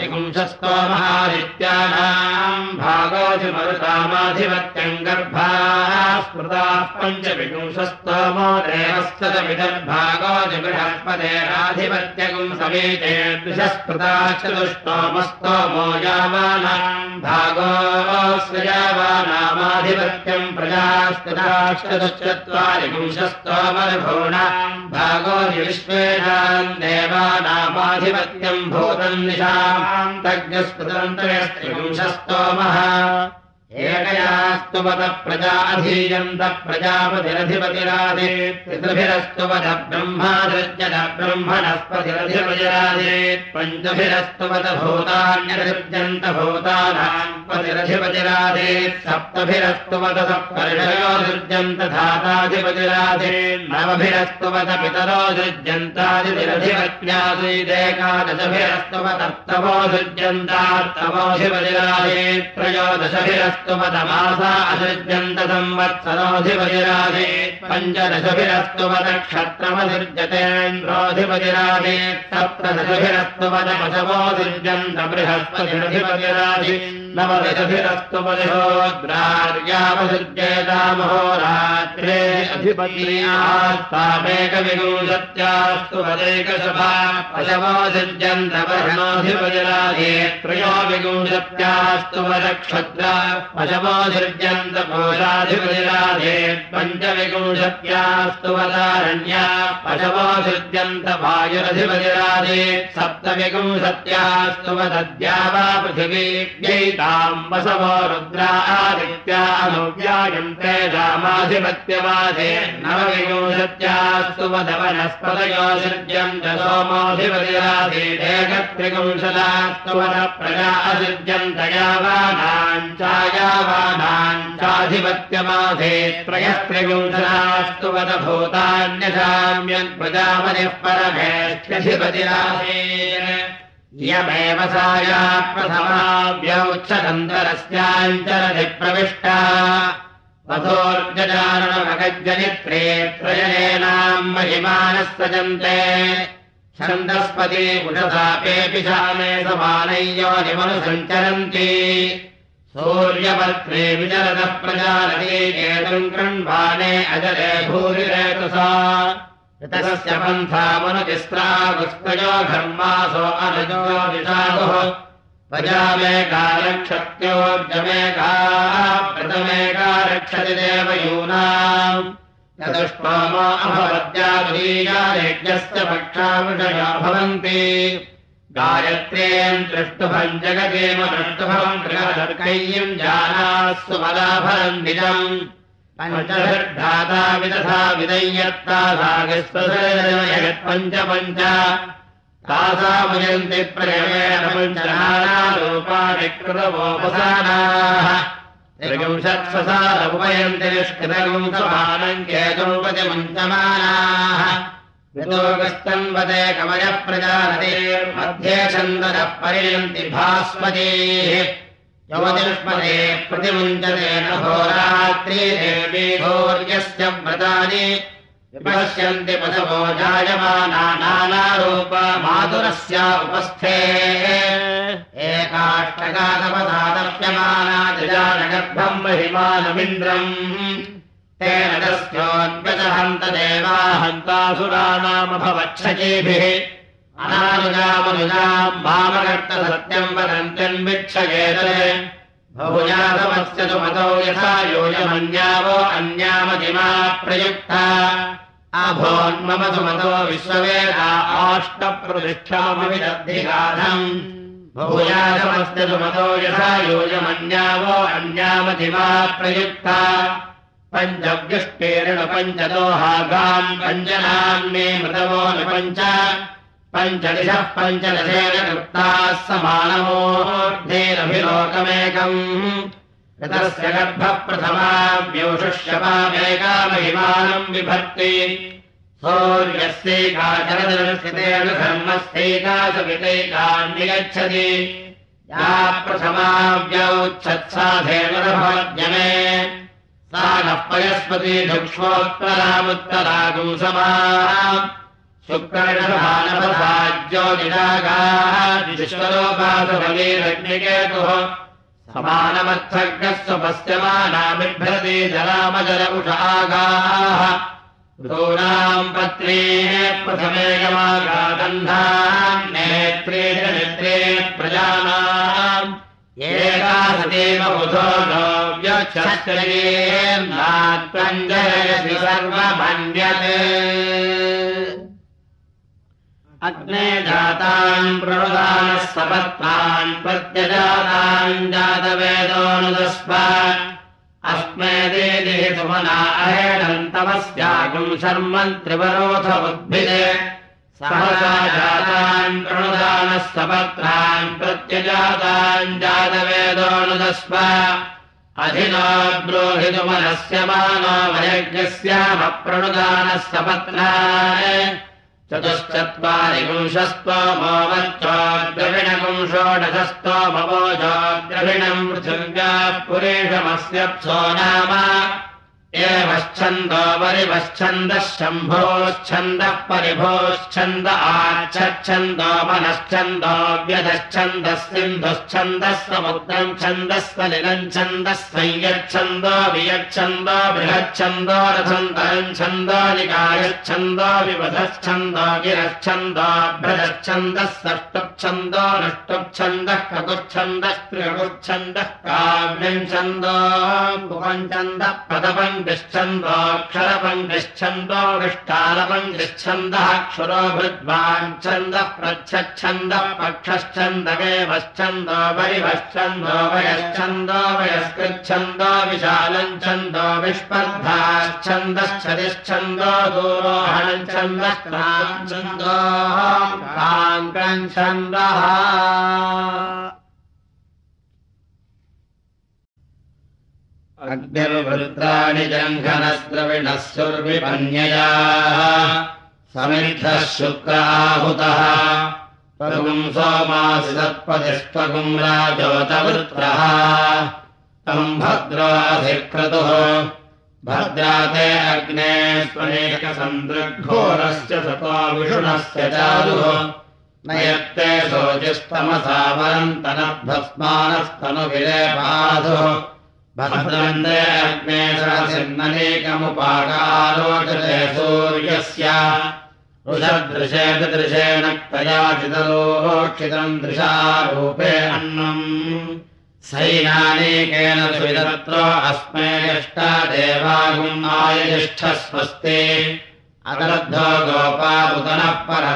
चतुर्विगुंसस्तोमहादित्यानाम् भागोदिमरुतामाधिपत्यम् गर्भाः स्मृताः पञ्चविगुंसस्तोमो देवस्तदमिदर्भागोदि बृहस्पतेराधिपत्यगुम् समीचे द्विषस्पृताः चतुष्टोमस्तोमो यावानाम् भागोऽस्य यावानामाधिपत्यम् प्रजास्पदाश्चतुश्चत्वारिगुंसस्तोमर्भूणा भागोदि विश्वेनाम् देवानामाधिपत्यम् भूतम् निशान्तज्ञस्पदन्तयस्त्रिगुंसस्तोमः एकयास्तुवत प्रजा अधीयन्त प्रजापतिरधिपतिराधेत् पितृभिरस्तुवत ब्रह्मादृज्यत ब्रह्मणस्पतिरधिपतिराधेत् पञ्चभिरस्तुवत भूतान्यसृज्यन्त भूतानाम् पतिरधिपतिराधेत् सप्तभिरस्तुवत सप्तर्षयो सृज्यन्त धाताधिपतिराधेत् नवभिरस्तुवत पितरो सृज्यन्तादिरधिपत्यासीदेकादशभिरस्तुवत तवो सृज्यन्तार्तवोऽधिपतिराधेत् त्रयोदशभिरस्तुवतमासा असृज्यन्त संवत्सरोऽधिपतिराधेत् पञ्चदशभिरस्तुवत क्षत्रमसृज्यतेन्द्रोऽधिपतिराधेत् सप्तदशभिरस्तुवत पशवो सृज्यन्त बृहस्पतिरधिपतिराधेत् नवदशभिरस्तुवत शूद्रार्यावसृज्येतामहोरात्रे अधिपत्न्यास्तामेकविंशत्यास्तु वदेकशभा पशवो सृज्यन्तवर्णोऽधिपतिराधे त्रयो विंशत्यास्तु वदक्षत्रा पशवो सृज्यन्त कोशाधिपतिराधे पञ्चविंशत्यास्तु वदारण्या पशवो सृज्यन्त वायुरधिपतिराधे सप्तविंशत्यास्तु वदद्या वा पृथिवी व्यैताम् वसवो रुद्रा आदित्या अनुव्यायन्ते रामाधिपत्यवाधे नवविंशत्यास्तु वदवनस्पतयो सृज्यन्त सोमोऽधिपतिराधेदेकत्रिविंशतास्तु वद प्रजा असृज्यन्त यावानाञ्चाधिपत्यमाधे त्रयस्त्रिविंशतास्तु वद भूतान्यशाम्यन्प्रजापतिः परमेष्ठ्यधिपतिराधे यमेव साया प्रथमाव्यौच्छदन्तरस्याञ्चरधिप्रविष्टा वधोर्जचारणमगज्जनित्रे त्रयनेनाम् महिमानः सजन्ते छन्दस्पति उषसापेऽपि शामे समानयोनिमनुसञ्चरन्ति सूर्यपत्रे विचरतः प्रजानती केतुम् कृण्वाणे अजले भूरिरेतसा ऋतस्य पन्थामनुतिस्रागुस्तयो घर्मासो अनुजो विषागुः प्रजामेका रक्षत्योर्जमेका प्रथमेका रक्षति देवयूनाम् चतुष्टोमो अभवद्यादुलीयादेज्ञस्य पक्षाविषया भवन्ति गायत्र्येन् दृष्टुभम् जगदेमदृष्टुभम् गृहदर्कय्यम् जानास्सु मदाफलम् निजम् पञ्चधाता विदधा विदय्यत्ता सागस्वसर्जयत्पञ्च पञ्च तासामुयन्ति प्रेमेण पञ्चनानारूपाणि कृतवोपसानाः त्रिविंशत्ससारमुपयन्ति निष्कृतगुंसमानम् केतुपतिमुञ्चमानाः वितोगस्तन्वते कवयः प्रजानतेर्मध्ये छन्दनः परियन्ति भास्वतीः यवतिष्मते प्रतिमुञ्चते नभोरात्री देवी भोर्यस्य व्रतानि विपश्यन्ति पशवो जायमाना नानारूपा मातुरस्य उपस्थे एकाष्टकातपदादप्यमाना जजानगर्भम् महिमानमिन्द्रम् तेन तस्योऽन्वचहन्त देवा हन्तासुराणामभवच्छचीभिः अनानुजामनुजाम् मामकर्त सत्यम् वदन्त्यन्विच्छयेत बहुजातमस्य तु मतौ यथा योजमन्यावो अन्यामतिमा प्रयुक्ता अभोन्मम सुमतो विश्ववेदा आष्टप्रतिष्ठामविदद्धिगाधम् बहुजातमस्य तु मतौ यथा योजमन्यावो अन्यामतिमा प्रयुक्ता पञ्चव्युष्टेरण पञ्चदोहागाम् पञ्चनाम्ने मृतवो न पञ्च पञ्चदिशः पञ्चदशेन कृताः समानमोऽर्धेरभिलोकमेकम् ऋतस्य गर्भः प्रथमाव्योषुष्यपामेकामहिमानम् विभक्ति सूर्यस्यैका चरदर्शितेन धर्मस्यैका सवितैकाम् निगच्छति या प्रथमाव्यौच्छत्साधेन भवद्यमे सा नः पयस्पति धुक्ष्मोत्तरामुत्तरागुम् समाः शुक्रर्षभानपसाज्योतिरागाः विश्वलोपासुरवीरग्निकेतुः समानमर्थज्ञः स्वपश्यमाना बिभ्रति जलामजल उषागाः ऋतूनाम् पत्नीः प्रथमेकमागादन्धाम् नेत्रे च नेत्रे प्रजानाम् एका सतीव बुधो नव्यच्छस्त्रेर्नात्वञ्जयसि सर्वमन्यते अग्ने जातान् प्रणुदानः सपत्नान् प्रत्यजातान् जातवेदोऽनुदस्व अस्मे देदिः सुमना अहेणन्तमस्यागुम् शर्मन् त्रिवरोथ उद्भिदे सहसा जातान् प्रणुदानः सपत्नान् प्रत्यजातान् जातवेदोऽनुदस्व अधिनो ब्रूहितुमनस्य मानो वयज्ञस्यामप्रणुदानः सपत्नान् चतुश्चत्वारिपुंशस्तोमो वच्चोद्रविणपुंषोडशस्तोमवोजोद्रविणम् पृथिव्याः पुरेशमस्यप्सो नाम एवश्छन्दो परिवश्छन्दः शम्भोश्छन्दः परिभोश्छन्द आच्छन्दो मनश्छन्दो व्यधश्छन्दः सिन्धुश्छन्दः समुद्रम् छन्दः सलिलम् छन्दः संयच्छन्दो वियच्छन्दो बृहच्छन्दो रथन्तरम् छन्दो निकायच्छन्दो विवधश्छन्दो गिरश्छन्दो भ्रजच्छन्दः षष्टुच्छन्दो नष्टुच्छन्दः ककुच्छन्दः त्रिगुच्छन्दः काव्यम् छन्दो कुपञ्छन्दः पदपङ्क्तिश्छन्दोऽक्षरपङ्क्तिश्छन्दो विष्टालपङ्क्तिश्छन्दः क्षुरो भृद्वाञ्छन्दः प्रच्छन्दः पक्षश्छन्दवेवश्छन्दो परिवश्छन्दो वयश्छन्दो वयस्कृच्छन्दो विशालम् छन्दो विस्पर्धाश्छन्दश्छदिश्छन्दो दूरोहणम् छन्दः छन्दो काङ्कम् छन्दः अग्निर्वृत्राणि जङ्घनस्रविणः सुर्विपन्ययाः समिद्धः शुक्राहुतः त्वगुम् सोमासि सत्पतिस्त्वगुम् राजोतवृत्रः तम् भद्राधिक्रतुः भद्राते अग्ने स्वनेकसन्दृग्घोरस्य सतो विषुणस्य चारुः न यत्ते शोचिस्तमसा वरन्तनभस्मानस्तनुविलेपाधुः भद्रन्दे अग्ने सहसिन्ननेकमुपाकारोचते सूर्यस्य रुषदृशेन क्तयाचितलोक्षितम् दृशारूपे अन्नम् सैनानेकेन सुविदत्रो अस्मै यष्टा देवागुम् आयजिष्ठः स्वस्ति अदर्धो गोपादुतनः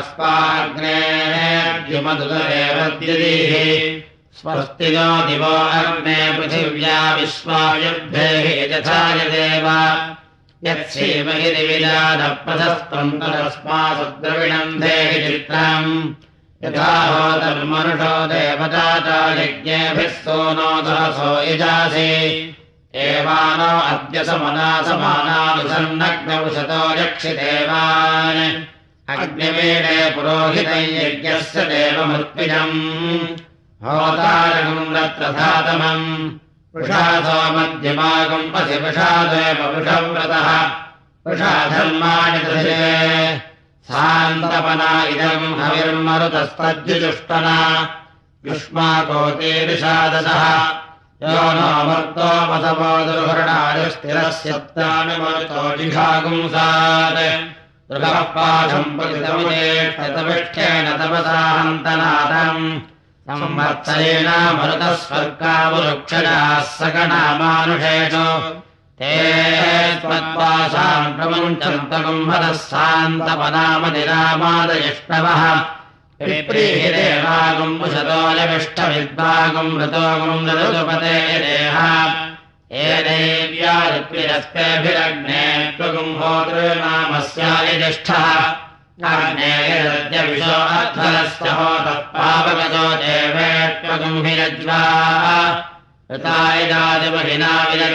परस्पाग्नेर्युमदुतरेवद्यदिः स्वस्ति नो दिवो अग्ने पृथिव्या विश्वायुद्धेः यथाय देव यत्सीमहि दिविजातप्रशस्तम् तदस्मासु द्रविणम् देहि चित्रम् यथा होतर्मनुषो देवता च यज्ञेभिः सोनो सहसो यजासि एवानो अद्य समना समानानुसन्नग्नवशतो यक्षिदेवान् अग्निवीणे पुरोहितम् यज्ञस्य देवमृत्विजम् होतारकम् रत्रधातमम् वृषासो मध्यमागम् असि वृषादेव वृषव्रतः वृषाधर्माणि दृशे सान्तपना इदम् हविर्मरुतस्तज्जुष्टना युष्माकोतीर्षादशः यो नो मर्तो मसवो दुर्हरणायुस्थिरस्यत्तानुमरुतो जिघागुंसात् दृढः पाशम् प्रतितमुदेष्टतविष्ठेन तपसा हन्तनाथम् संवत्सरेण मरुतः स्वर्गावरुक्षजाः सकणामानुषेषु ते त्वत्पाशान् प्रमुञ्चन्तगुम्भतः सान्तपनामतिरामादयिष्णवः विप्रीहिदेवागुम्भुशतोऽयविष्टविद्वागुम् ऋतोगुम् ऋतुपते देह एदेव्यादिप्रियस्तेभिरग्ने त्वगुम्भोतृनामस्यायजिष्ठः अग्नेयद्यविशो अध्वरस्य होतः पावगतो देवेत्वगुम्भिरज्वा ऋतायदादिमहिना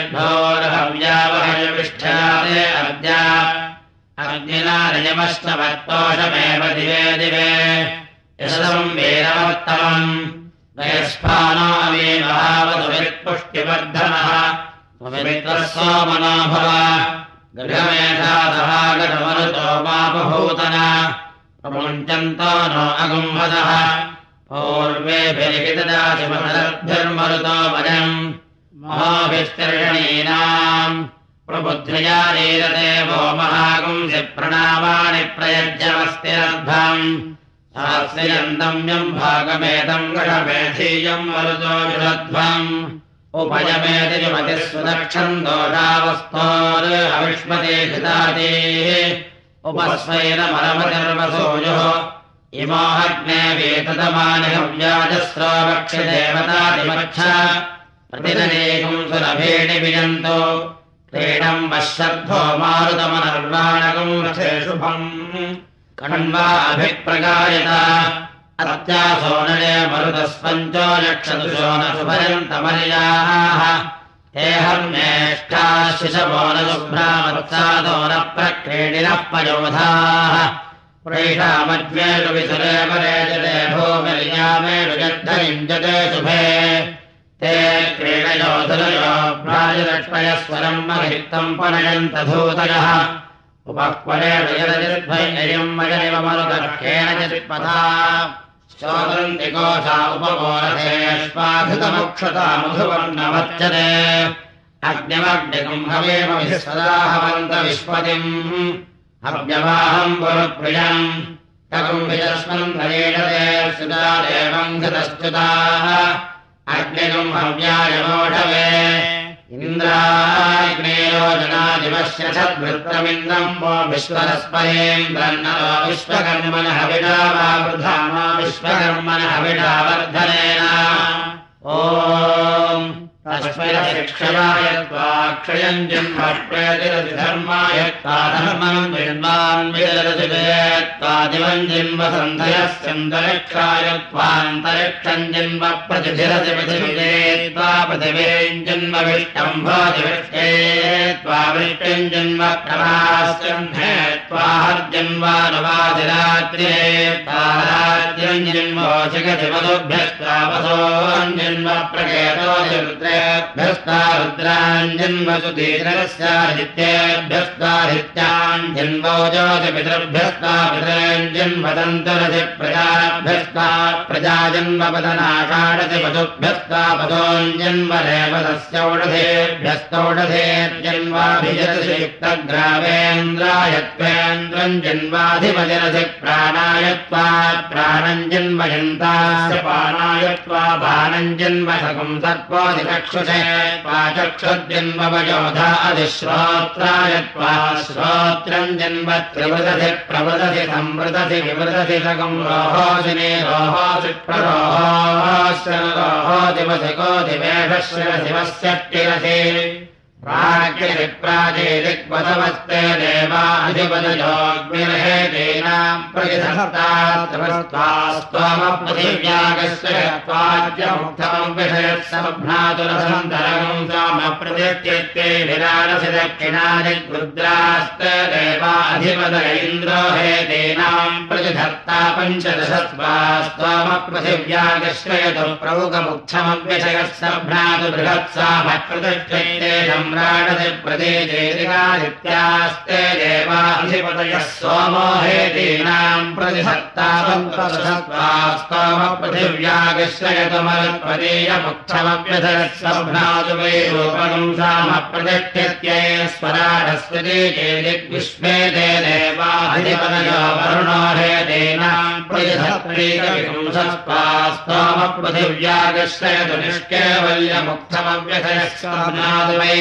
विदग्धोर्हव्यावहयविष्ठयादे अद्य अग्निना रजमश्चवत्तोषमेव दिवे दिवे यशसम् वीरवत्तमम् वयस्फानो अमीमहावतु वित्पुष्टिवर्धनः पवित्रः सोमनो भव गृहमेधातभागतमरुतो मापभूतन प्रमुञ्चन्तो नो अगुम्भतः पूर्वेभिर्हितदाशिमहदर्भिर्मरुतो वजम् महोभिस्तिर्षणीनाम् प्रबुद्ध्या नीरते वो महागुंसि प्रणामाणि प्रयज्यमस्तिरर्धम् शास्त्रियन्तम्यम् भागमेतम् गणमेधीयम् मरुतो विरध्वम् उपयमेति जुमतिः सुदक्षम् दोषावस्तोर्हविष्मते घृतातेः उपस्वैरमरमतिर्वसूयुः इमोऽग्ने वेततमानि हव्याजस्रो वक्षदेवतादिमच्छ प्रतिदनेकम् सुरभेणि विजन्तो क्रीडम् वश्यर्थो मारुतमनर्वाणकम् रथे शुभम् कण्वा अभिप्रगायत अत्यासोनरे मरुतस्पञ्चो लक्षदुशो न सुभयन्तमर्याः हे हर्मेष्ठाः शिशवो न शुभ्रामत्सादो न प्रक्रीडिनः पयोधाः प्रेषामज्ञेषु विसुरे वरे जले भूमिर्यामेषु जद्धरिम् जते शुभे ते क्रीडयोधुलयो भ्राजलक्ष्मयस्वरम् महित्तम् पनयन्तधूतयः उपक्वरेण यदजिद्भयम् मयनिव मरुदर्केण चित्पथा शोदन्ति कोशा उपगोरथेष्वाधितमुक्षता मधुवर्णवच्यते अग्निमग्निकम् हवेमभिः सदा हवन्त विश्वतिम् हव्यवाहम् पुरुप्रियम् तकुम् विजस्मन् धरेणते सुता देवम् घृतश्च्युताः अग्निकम् हव्याय मोढवे इन्द्राग्नेयोजनादिवस्य सद्वृत्तमिन्द्रम् वो विश्वरस्परेन्द्रन्नरो विश्वकर्मणः विडा वा वृथा मा विश्वकर्मणः विडा वर्धनेन ॐ तस्मै क्षयम् जन्म प्रयतिरति धर्माय धर्मम् जन्मान् विदरतिवेत्तादिवम् जन्म सन्धयस्यन्तरिक्षाय त्वान्तरिक्षम् जन्म प्रतिधिरति पृथिविदे त्वा पृथिवीम् जन्म विष्टम् भोजिविष्टे त्वा विष्टिम् जन्म प्रभास्यन्धे त्वाहर्जन्वानुवादिरात्रे त्वाराज्यम् जन्मोऽशिखति वधुभ्यस्त्वा वधोऽम् जन्म प्रकेतोऽधिरुद्रे भ्यस्ता रुद्राञ्जन्मसु दीर्घस्यादित्येभ्यस्तादित्याञ्जन्मोजोति पितृभ्यस्ता पितॄञ्जन्मदन्तरसि प्रजाभ्यस्ता प्रजाजन्मपदनाषाढसि पशुभ्यस्ता पदोञ्जन्मरेवदस्यौषधेभ्यस्तौषधेर्जन्वाभिजरसि युक्तग्रावेन्द्राय त्वेन्द्रम् जन्वाधिपतिरसि प्राणाय त्वा प्राणम् जन्मयन्तास्य पानाय त्वा बाणम् जन्म सकम् सर्पोऽधिचक्षुषे त्वा चक्षुर्जन्मवयोधा अधिश्रोत्राय त्वा श्रोत्रम् जन्म त्रिवृदधि प्रवृदधि संवृदधि विवृदधि सकम् रोहोऽसि निरोहोऽसि प्ररोहोऽस्य रोहोऽधिवसि कोऽधिवेषशिरशिवस्यट्टिरसि प्राजेदिक्वदवस्ते देवाधिपदयोग्निर्हेतीनाम् प्रतिधत्तास्त्वमपृथिव्यागस्य त्वाज्यमुक्तमम् विषयत्समभ्नातुरसन्तरगम् सामप्रतिष्ठित्ते विरारसि दक्षिणादिग्रुद्रास्ते देवाधिपद इन्द्रो हेतीनाम् प्रतिधत्ता पञ्चदशत्वास्त्वमपृथिव्यागस्य यतु प्रमुखमुक्तमव्यषयत्सभ्नातु बृहत्सामप्रतिष्ठित्ते सम्राडसि प्रदेशेदिकादित्यास्ते देवाधिपतयः सोमो हेतीनाम् प्रतिधत्ता पञ्चदशत्वास्त्वमपृथिव्यागश्रयतुमरुत्पदीयमुक्थमव्यधयत्सभ्नातु वै रूपकम् सामप्रतिष्ठित्यै स्वराढस्वतीचेदिग्विश्वे ते देवाधिपतयो वरुणो हेतीनाम् प्रतिधत्रीकविपुंसस्त्वास्त्वमपृथिव्यागश्रयतु निष्केवल्यमुक्थमव्यधयत्सभ्नातु वै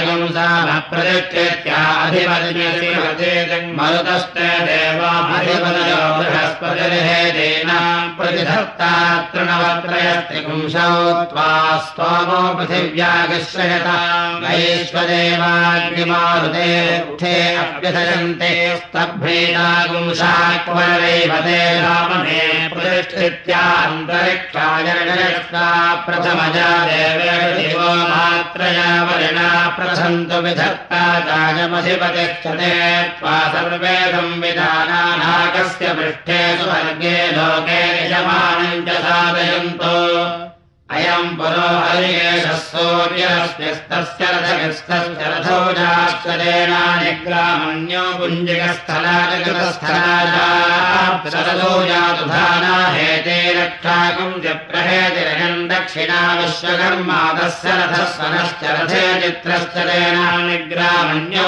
मरुतस्ते देवाधिपतयो बृहस्पतिर्हेतीनाम् प्रतिधत्ता तृणवत्रयस्त्रिपुंसौ त्वा स्तोमो पृथिव्यागश्रयताम् वैश्वदेवाग्निमारुते उठे अभ्यथयन्ते स्तभ्रेतागुंसाक्वरैवते रामणे प्रतिष्ठित्यान्तरिक्षाय प्रथमजा देवेषु दिवो मात्रया वरिणा प्रथन्तु विधत्ता चायमधिपतिष्ठते त्वा सर्वे संविधानानाकस्य पृष्ठे सुवर्गे लोके यजमानम् च साधयन्तु अयम् पुरो हरिकेशः सूर्यस्मिस्तस्य रथगिस्तस्य रथोजाश्च देनानिग्रामण्यो पुञ्जिकस्थलाजगतस्थलाजारथोजातुधाना हेते रक्षाकुम् च प्रहेतिरयम् दक्षिणा विश्वकर्मादस्य रथस्वनश्च रथे चित्रश्च देनानिग्रामण्यो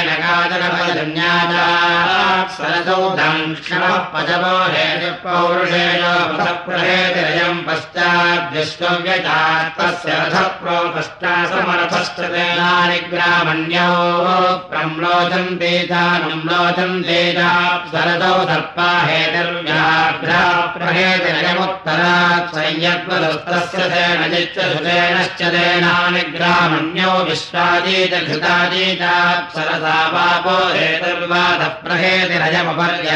मेनकाजगतजन्याजारथौ दङ्क्षणः पजवो हेति पौरुषेयो प्रहेतिरयम् पश्चाद्विश्व तस्य रथप्रोपष्टासमरथश्च तेनानिग्रामण्यो प्रम्लोचन्ते चानुम्लोचन्ते चाप्सरथौ सर्पा हेतिर्व्याघ्रा प्रहेतिरयमुत्तरात् संयद्वदस्तस्य तेनजिच्चसुतेनश्च तेनानिग्रामण्यो विश्वादीतघृतादीताप्सरसा पापो हेतिर्वादः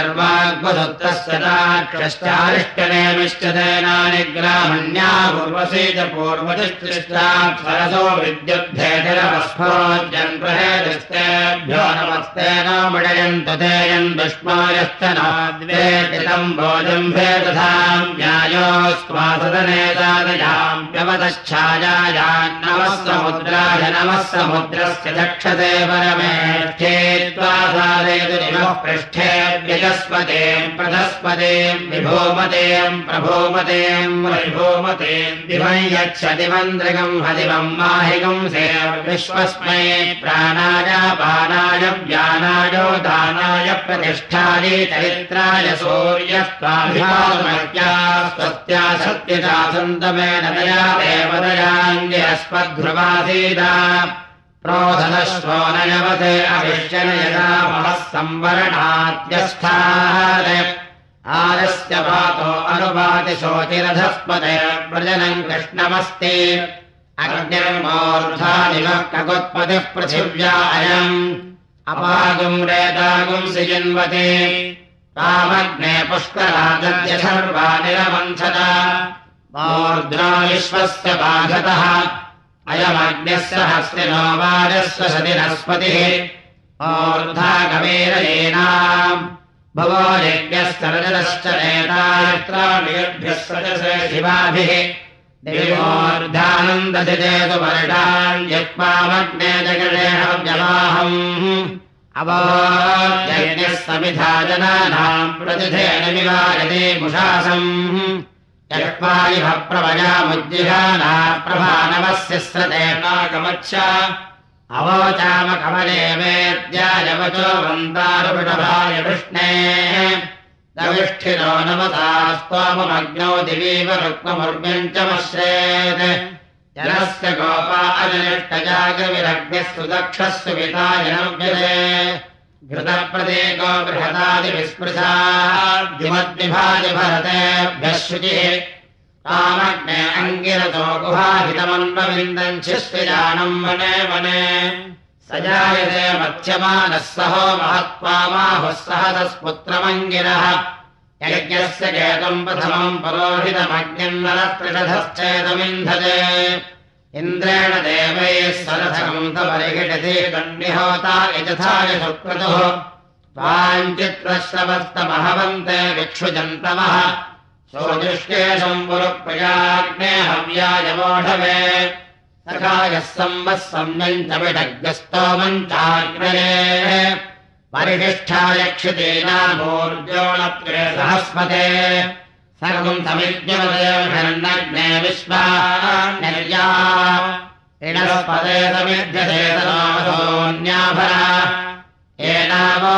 प्रहेतिरयमपर्यर्वाग्वदुत्तस्य चाक्षश्चारिष्टनेमिश्च तेनानिग्रामण्या पूर्वसि उत्तरदिशि च पूर्वदिश्चात् सरसो विद्युद्धेतिरवस्फोज्जन्प्रहेदिस्तेभ्यो नमस्ते नो मिडयन्तु ते यन्दुष्मायश्च नाद्वेतितम् भोजम्भे तथाम् न्यायोस्त्वासदनेतादयाम्यवतच्छायायान्नमः समुद्राय नमः समुद्रस्य दक्षते परमेष्ठे त्वा साधयतु निमः पृष्ठे व्यजस्पतेम् प्रधस्पतेम् विभूमतेम् प्रभूमतेम् विभूमतेम् दिवम् यच्छदिवन्द्रिगम् हदिवम् माहिगम् सेव विश्वस्मै प्राणाय पानाय व्यानाय दानाय प्रतिष्ठायै चरित्राय सूर्यस्त्वाभिमानमर्त्या स्वस्त्या सत्यता सन्तमेन दया देवदयाङ्गिरस्मद्ध्रुवासीदा प्रोधनश्वो नयवते अविश्यन यदा महः संवरणात्यस्थाः आरस्य पातो अनुपाति शोचिरधस्पते प्रजनम् कृष्णमस्ति अग्निर्मूर्धानिवः कगुत्पतिः पृथिव्या अयम् अपागुम् रेतागुम् सिजन्वते तामग्ने पुष्करादद्य सर्वानिरमन्थता मूर्ध्ना विश्वस्य बाधतः अयमग्निस्य हस्तिनो वाजस्य सतिनस्पतिः मूर्धा गमेरयेनाम् भवो यज्ञस्य रजतश्च नेतायत्राणिभ्यः सजसे शिवाभिः दिवोर्धानन्दधितेतु वर्षाण्यक्मामग्ने जगदेहव्यवाहम् अवोर्यज्ञः समिधा जनानाम् प्रतिथेन विवायते मुषासम् यक्वायिभ प्रवयामुज्जिहाना प्रभानवस्य स्रतेनागमच्छ अवोचामकमले वेद्याय वचो वन्दारुषभाय वृष्णेः दविष्ठिनो नमसा स्तोममग्नौ दिवीव रुक्ममुर्व्यम् च मश्रेत् जलस्य गोपा अजनिष्टजागविरग्निस्तु दक्षस्तु विताय नव्यते घृतप्रदेको बृहदादिविस्पृशाद्युमद्विभाजि भरतेभ्यः शुचिः तामग्ने अङ्गिरतो गुहाहितमन्वविन्दम् शिष्टिजानम् वने वने स जायते मत्स्यमानः सहो महत्त्वामाहुः सहदस्पुत्रमङ्गिरः यज्ञस्य केतुम् प्रथमम् परोहितमग्निम् नरस्त्रिषधश्चेदमिन्धते इन्द्रेण देवैः सरथकम् तपरिघटति दण्डिहोता यजथाय सुक्रतुः त्वाञ्चित्रश्रवस्तमहवन्ते विक्षुजन्तवः सोजुष्टेशम् पुरुप्रियाग्ने हव्याय वोढवे सखायः संवः सम्यम् च विडग्रस्तोमम् चाग्नये परिशिष्ठाय क्षितीनामूर्जोणत्रे सहस्पते सर्वम् समिद्यवदेवशरण्यग्ने विश्वान्यर्या इणस्पदे समिध्यते तनोऽसोऽन्याभरा एनावो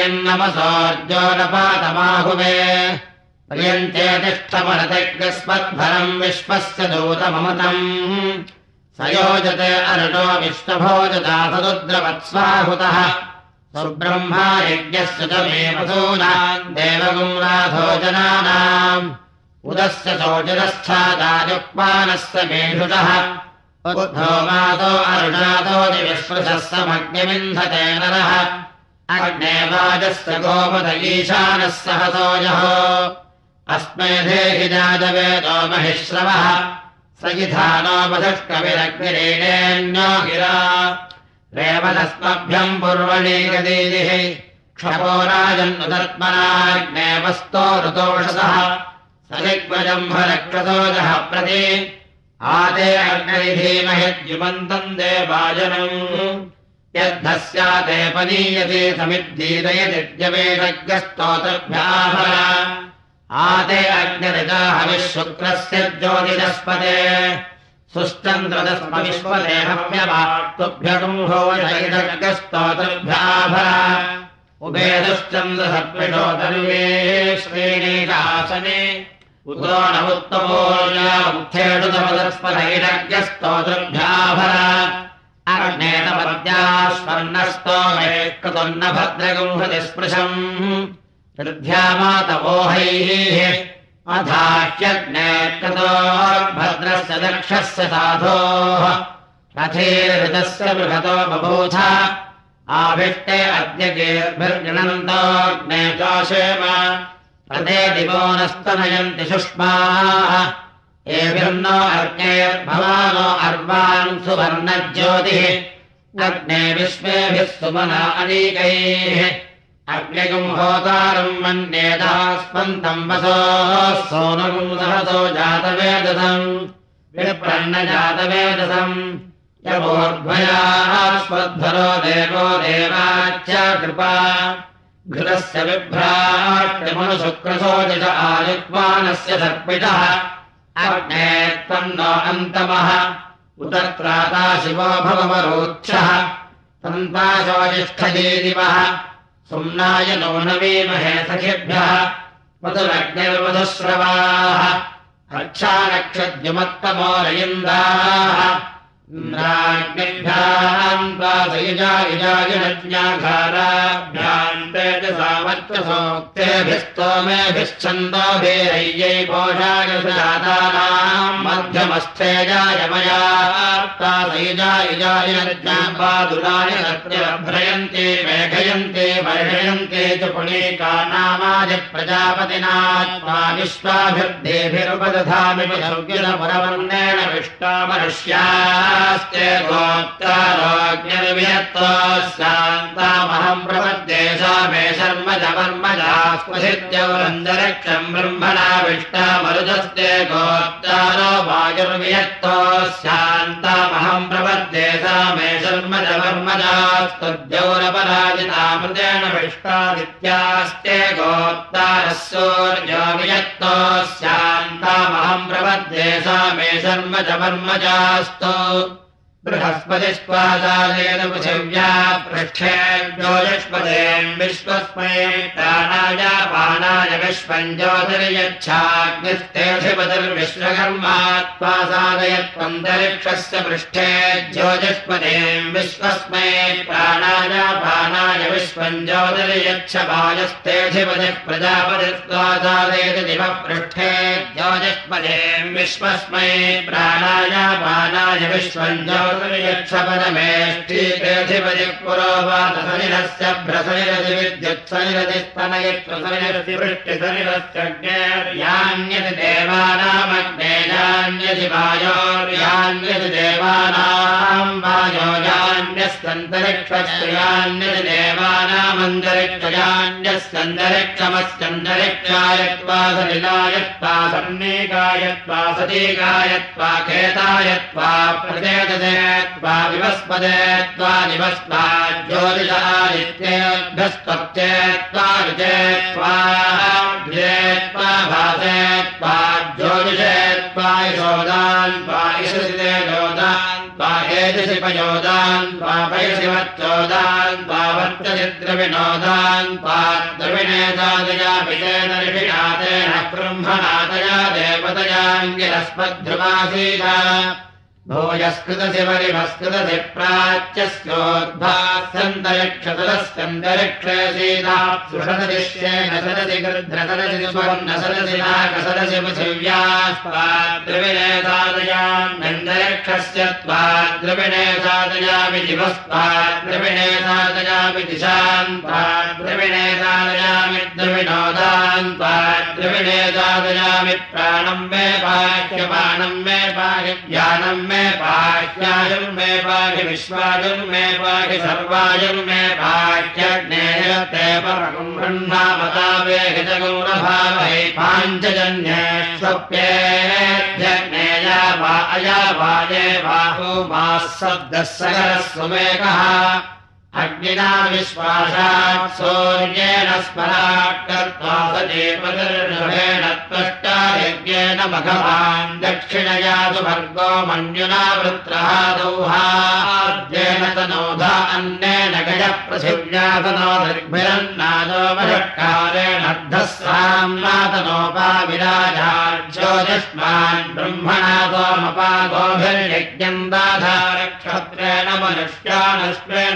अग्निर्नमसोऽर्जोनपातमाहुवे प्रियन्ते तिष्ठपरतिग्रस्मद्भरम् विश्वस्य दूतममतम् स योजते अरुणो विष्णभोजता सदुद्रवत्स्वाहुतः सुब्रह्मा यज्ञस्य च मे पशूनाम् देवगुम् राधो जनानाम् उदस्य शोचिरस्थादायुक्मानस्य मेषुषः उद्धो मातो अरुणातो दिविश्वसः समग्निमिन्धते नरः अग्ने वाजस्य गोपद ईशानः सहसोजः अस्मै देहि जातवेदो महिश्रवः स इधानोपधुष्कविरग्निरेणेऽन्यो गिरा रेवदस्मभ्यम् पूर्वणीगदीदिः क्षपो राजन्नुदर्त्मनाग्ने वस्तो ऋतोषसः स दिग्वजम्भरक्षतोजः प्रति आते अग्निधीमहिद्युमन्तम् देवाजनम् यद्धस्याते पनीयते समिद्धीरयदिद्यवेदग्रस्तोतर्भ्याभरा आते अग्निरिता हविः शुक्रस्य ज्योतिरस्पते सुश्चन्द्रदस्म विश्वते हव्यवाक्तुभ्यगम् भोजैदग्रस्तोतर्भ्याभरा उभेदुश्चन्द्रसर्पिषो तर्वे श्रेणीकासने उतो न उत्तमोऽर्थेषुतमदस्पदैरग्रस्तोतर्भ्याभरा अग्नेतपद्यास्वर्णस्तोमे कृतुन्न भद्रगुंहति स्पृशम् हृद्ध्यामातवोहैः अथाह्यग्ने कृतो भद्रस्य दक्षस्य साधोः रथेर्हृतस्य बृहतो बभूथ आभिष्टे अद्य गेर्भिर्गणन्तोऽग्ने चाशेम रथे दिवो नस्तनयन्ति शुष्माः एभिर्नो अर्केर्भवानो अर्वान् सुवर्णज्योतिः अग्ने विश्वेभिः सुमना अनीकैः अग्निगुम् होतारम् मन्येदास्पन्तम् वसोः सोनगुम् सहसो जातवेदसम् विप्रन्नजातवेदसम् यवोर्ध्वयास्पध्वरो देवो देवाच्च कृपा घृतस्य बिभ्राट्यमनुशुक्रसोजस आयुक्मानस्य सर्पितः अग्ने त्वम् नो अन्तमः उत त्राता शिवो भववरोक्षः तन्ताशोजिष्ठजीदिवः सुम्नाय नो नवीमहे सखिभ्यः मधुरग्निर्मधुश्रवाः रक्षानक्षद्युमत्तमो रयिन्दाः इन्द्राग्निभ्याम् त्वासयुजायुजायुनज्ञाघाराभ्याम् तेजसामर्चसोक्तेभिस्तोमेभिश्छन्दोभिरय्यै पोषाय सुजातानाम् मध्यमस्थेजाय मया त्वासयुजायुजायुनज्ञापादुराणि सत्यभ्रयन्ते मेघयन्ते वर्षयन्ते च पुणीकानामाय प्रजापतिना त्वा विश्वाभिर्देभिरुपदधामि सौव्यनपुरवर्णेन विष्टामनुष्या स्ते गोप्तारोग्यर्वियत्तोऽस्यान्तामहम् प्रपद्ये सा मे शर्मजवर्मजास्पसिद्यौरन्दरिक्षम् ब्रह्मणा विष्टामरुजस्ते गोप्तारो वायुर्वियत्तोऽस्यान्तामहम् प्रपद्ये सा मे शर्मजवर्मजास्तद्यौरपराजितामृतेन विष्टादित्यास्ते गोप्तारः सूर्यो वियत्तोऽस्यान्तामहम् प्रपद्ये सा मे शर्मजवर्मजास्तो बृहस्पतिस्त्वादालेन पृथिव्या पृष्ठे ज्योतिष्पदेम् विश्वस्मै प्राणाय पानाय विश्वम् ज्योतिर्यच्छाग्निस्तेऽधिपतिर्विश्वकर्मा त्वा साधयत्वन्तरिक्षस्य पृष्ठे ज्योतिष्पदेम् विश्वस्मै प्राणाय पानाय विश्वम् ज्योतिर्यच्छ वायस्तेऽधिपतिः प्रजापतिस्त्वा साधयति दिवः पृष्ठे ज्योतिष्पदेम् विश्वस्मै प्राणाय पानाय विश्वम् यच्छपदमेष्टिधिपतिः पुरोवातसनिरस्य भ्रसनिरति विद्युत्सनिरतिस्तनयत्वसनिरति वृष्टिसनिरस्यग्नेर्यान्यति देवानामग्नेयान्यति वायोर्यान्यति देवानाम् वायोयान्यस्यन्तरिक्षस्यान्यति देवानामन्तरिक्षयान्यस्यन्तरिक्षमस्यन्तरिक्षायत्वा सलिलायत्वा सन्नीकायत्वा सतीकायत्वा केतायत्वा प्रचेतते त्वा विवस्पदे त्वा निवस्ता ज्योतिषादित्येभ्यस्त्वक्ते त्वा रुचे त्वा त्वा भासे त्वा ज्योतिषे त्वा यशोदान् त्वा यशसिते योदान् त्वा एजशिपयोदान् त्वा पैशिवच्चोदान् त्वा वर्चचिद्रविनोदान् त्वा द्रविणेतादया विजेन ऋषिनाथेन ब्रह्मणातया देवतयाङ्गिरस्मद्ध्रुवासीता भूयस्कृतशिवरिवस्कृतसि प्राच्यस्योद्भास्यन्तरिक्षतरस्यन्तरिक्षे सीताप्सुषदृश्येन सदसि गृध्रसदसि सुवर्णसदसि नागसदसि पृथिव्यास्त्वाद्रविणे साधयाम्यन्तरिक्षस्य त्वाद्रविणे साधयामि दिवस्त्वाद्रविणे साधयामि दिशान् त्वाद्रविणे साधयामि द्रविणोदान् त्वाद्रविणे साधयामि प्राणम् मे पाह्यपानम् मे पाहि ज्ञानम् मे पाह्यायुर्मे पाहि विश्वायुर्मे पाहि सर्वायुर्मे पाह्यग्नेयते परगुम् ब्रह्मावतावेहितगौरभावै पाञ्चजन्ये स्वप्येऽध्यग्नेया वा अया वाये बाहो माः शब्दः सकरः सुमेकः अग्निना विश्वासात् सूर्येण स्मरात् कर्त्वा सदेवदर्शनेन त्वष्टा यज्ञेन भगवान् दक्षिणया सुभर्गो मन्युना वृत्रः दौहाद्येन तनोधा अन्नेन गजः पृथिव्यातनो दर्भिरन्नादो वषट्कारेण अर्धस्राम्नातनोपाविराजाज्योतिष्मान् ब्रह्मणा सोमपागोभिर्यज्ञम् दाधारक्षत्रेण मनुष्यानश्वेन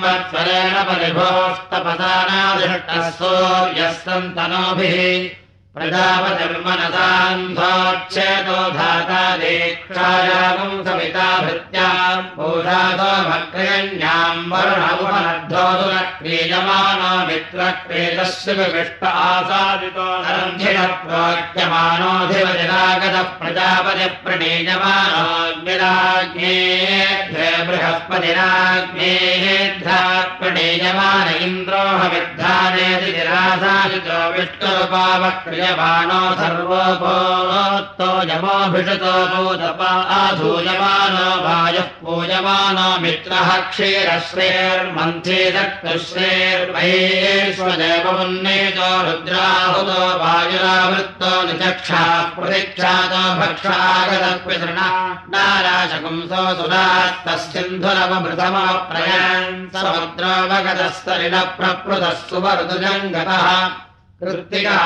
संवत्सरेण परिभोस्तपदानादिष्टः सूर्यः सन्तनोभिः प्रजापतिर्मनसान्धोच्छेदो धाता दीक्षायागम् सविता भृत्याम् पूषातो भक्तयन्याम् वरुण उपनद्धो सुरक्रीयमानो मित्रक्रीतस्य विविष्ट आसादितो नरन्धिरप्रोक्यमानोऽधिवजनागतः प्रजापतिप्रणीयमानोऽग्निराज्ञेभ्ये बृहस्पतिराज्ञेभ्यः प्रणीयमान इन्द्रोऽहमिद्धानेति निरासादितो विष्णुरुपावक्रियमाणो सर्वोपोतो यमोऽभिषतो भूतपा आधूयमानो वायुः पूयमानो मित्रः क्षीरश्रेर्मन्थेदक्तुश्रेर्वैश्वदेवमुन्नीतो रुद्राहुतो वायुरावृत्तो निचक्षाः प्रतीक्षातो भक्षागतपितृणा नाराशकुंसो सुरास्तस्सिन्धुरवमृतमप्रयान् समुद्रोऽवगतस्तरिणः प्रपृतः सुवरुदुजङ्गतः कृत्तिका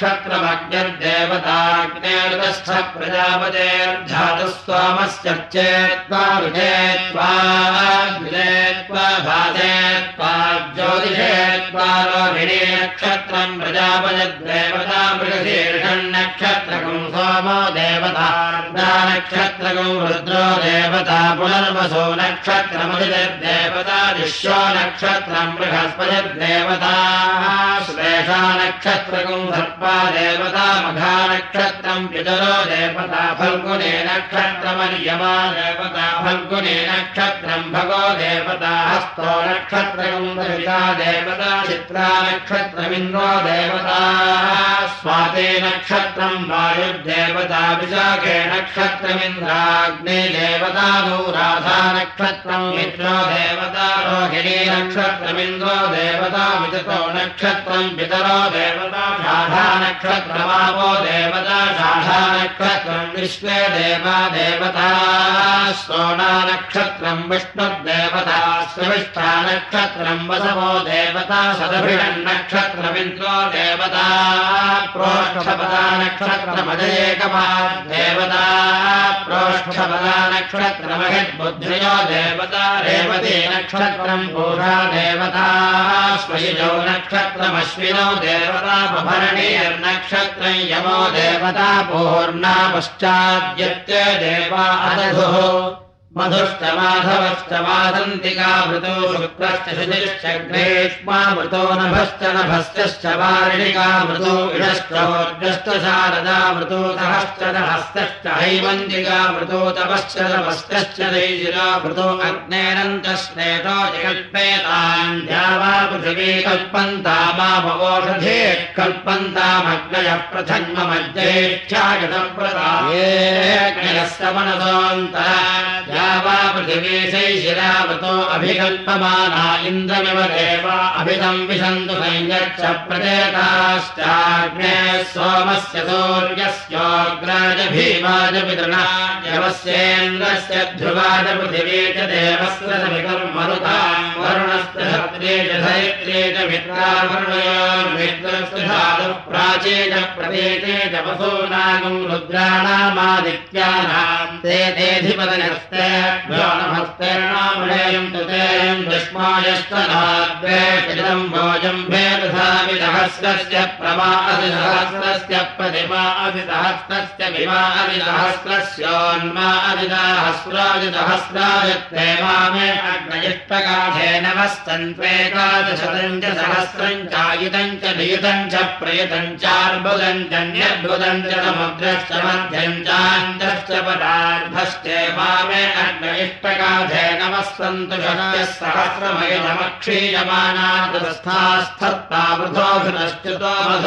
नक्षत्रमग्निर्देवताग्नेर्गस्थ प्रजापतेर्धातुः सोमश्चेत्त्वा रुचेत्त्वा द्विजेत्त्वा भासेत्त्वा ज्योतिषेत्त्वा रोहिणी नक्षत्रम् प्रजापतिर्देवता मृगशीर्षन् नक्षत्रकम् सोमो देवता नक्षत्रकम् रुद्रो देवता पुनर्वसो नक्षत्रमदितिर्देवता दिश्यो नक्षत्रम् बृहस्पतिर्देवता श्लेषा नक्षत्रकम् सर्पा देवता मघा नक्षत्रम् पितरो देवता फल्गुने नक्षत्रमर्यमा देवता फल्गुने नक्षत्रम् भगो देवता हस्तो नक्षत्रकम् दविता देवता चित्रा नक्षत्रमिन्द्रो देवता स्वाते नक्षत्रम् वायुर्देवता विशाखे नक्षत्रमिन्द्राग्ने देवता अनुराधा नक्षत्रम् मित्रो देवता रोहिणी नक्षत्रमिन्द्रो देवता विजतो नक्षत्रम् पितरो देवता शाढा नक्षत्रमापो देवता शाढा नक्षत्रम् विश्वे देवा देवता श्रोणा नक्षत्रम् विष्णुर्देवता श्रविष्ठा नक्षत्रम् वसवो देवता शतभिषन् नक्षत्रमिन्द्रो देवता प्रोष्ठपदा नक्षत्रमजयेकमा देवता प्रोष्ठपदा नक्षत्रमहिद्बुद्ध्यो देवता रेवती नक्षत्रम् पूषा देवता स्वयुजो नक्षत्रमश्विनो देवता पभरणीर्नक्षत्रम् यमो देवता पूर्णा पश्चाद्यत्य देवा अदधुः मधुश्च माधवश्च मादन्तिका मृतो शुक्रश्च शुचिश्च ग्रेष्मा मृतो नभश्च नभश्च वारिणिका मृतो इडश्च होर्जश्च शारदा मृतो सहश्च हस्तश्च हैमन्तिका मृतो तपश्च तपश्च दैजिरा मृतो अग्नेरन्तश्रेतो जगल्पेतान् द्यावा पृथिवी कल्पन्तामाभवोषधे कल्पन्तामग्नयः प्रथन्ममज्जेष्ठ्यागतप्रदा येऽग्नयस्य मनसोऽन्तरा वा पृथिवी शैशिरावतो अभिकल्पमाना इन्द्रमिव देवा अभिदम् विशन्तु संयच्छ प्रचेताश्चाग्ने सोमस्य सूर्यस्योग्राज भीमाज पितृणा यवस्येन्द्रस्य ध्रुवाज पृथिवी च देवस्य सवितुर्मरुताम् वरुणस्य धत्रे च धरित्रे च मित्रावरुणयोर्मित्रस्य धातुः प्राचे च प्रतीते च वसूनागम् रुद्राणामादित्यानाम् ते तेऽधिपतयस्ते नमस्तेर्णामृणेयम् तुतेयम् दुष्मायस्तनाद्वेषितम् भोजम् भेदधाविदहस्रस्य प्रमा अधिसहस्रस्य प्रतिमा अधिसहस्रस्य विमा अधिसहस्रस्योन्मा अधिसहस्रादिसहस्रायत्ते मामे अग्नयिष्टकाधेन वस्तन्त्वेकादशतम् च सहस्रम् चायुतम् च नियुतम् च प्रयुतम् चार्बुदम् च न्यर्बुदम् च समुद्रश्च मध्यम् चान्तश्च पदार्थश्चे मामे अग्नयिष्टकाधेन वस्तन्तु शक्यः सहस्रमयमक्षीयमानादस्थास्थत्ता वृथोऽभिनश्च्युतो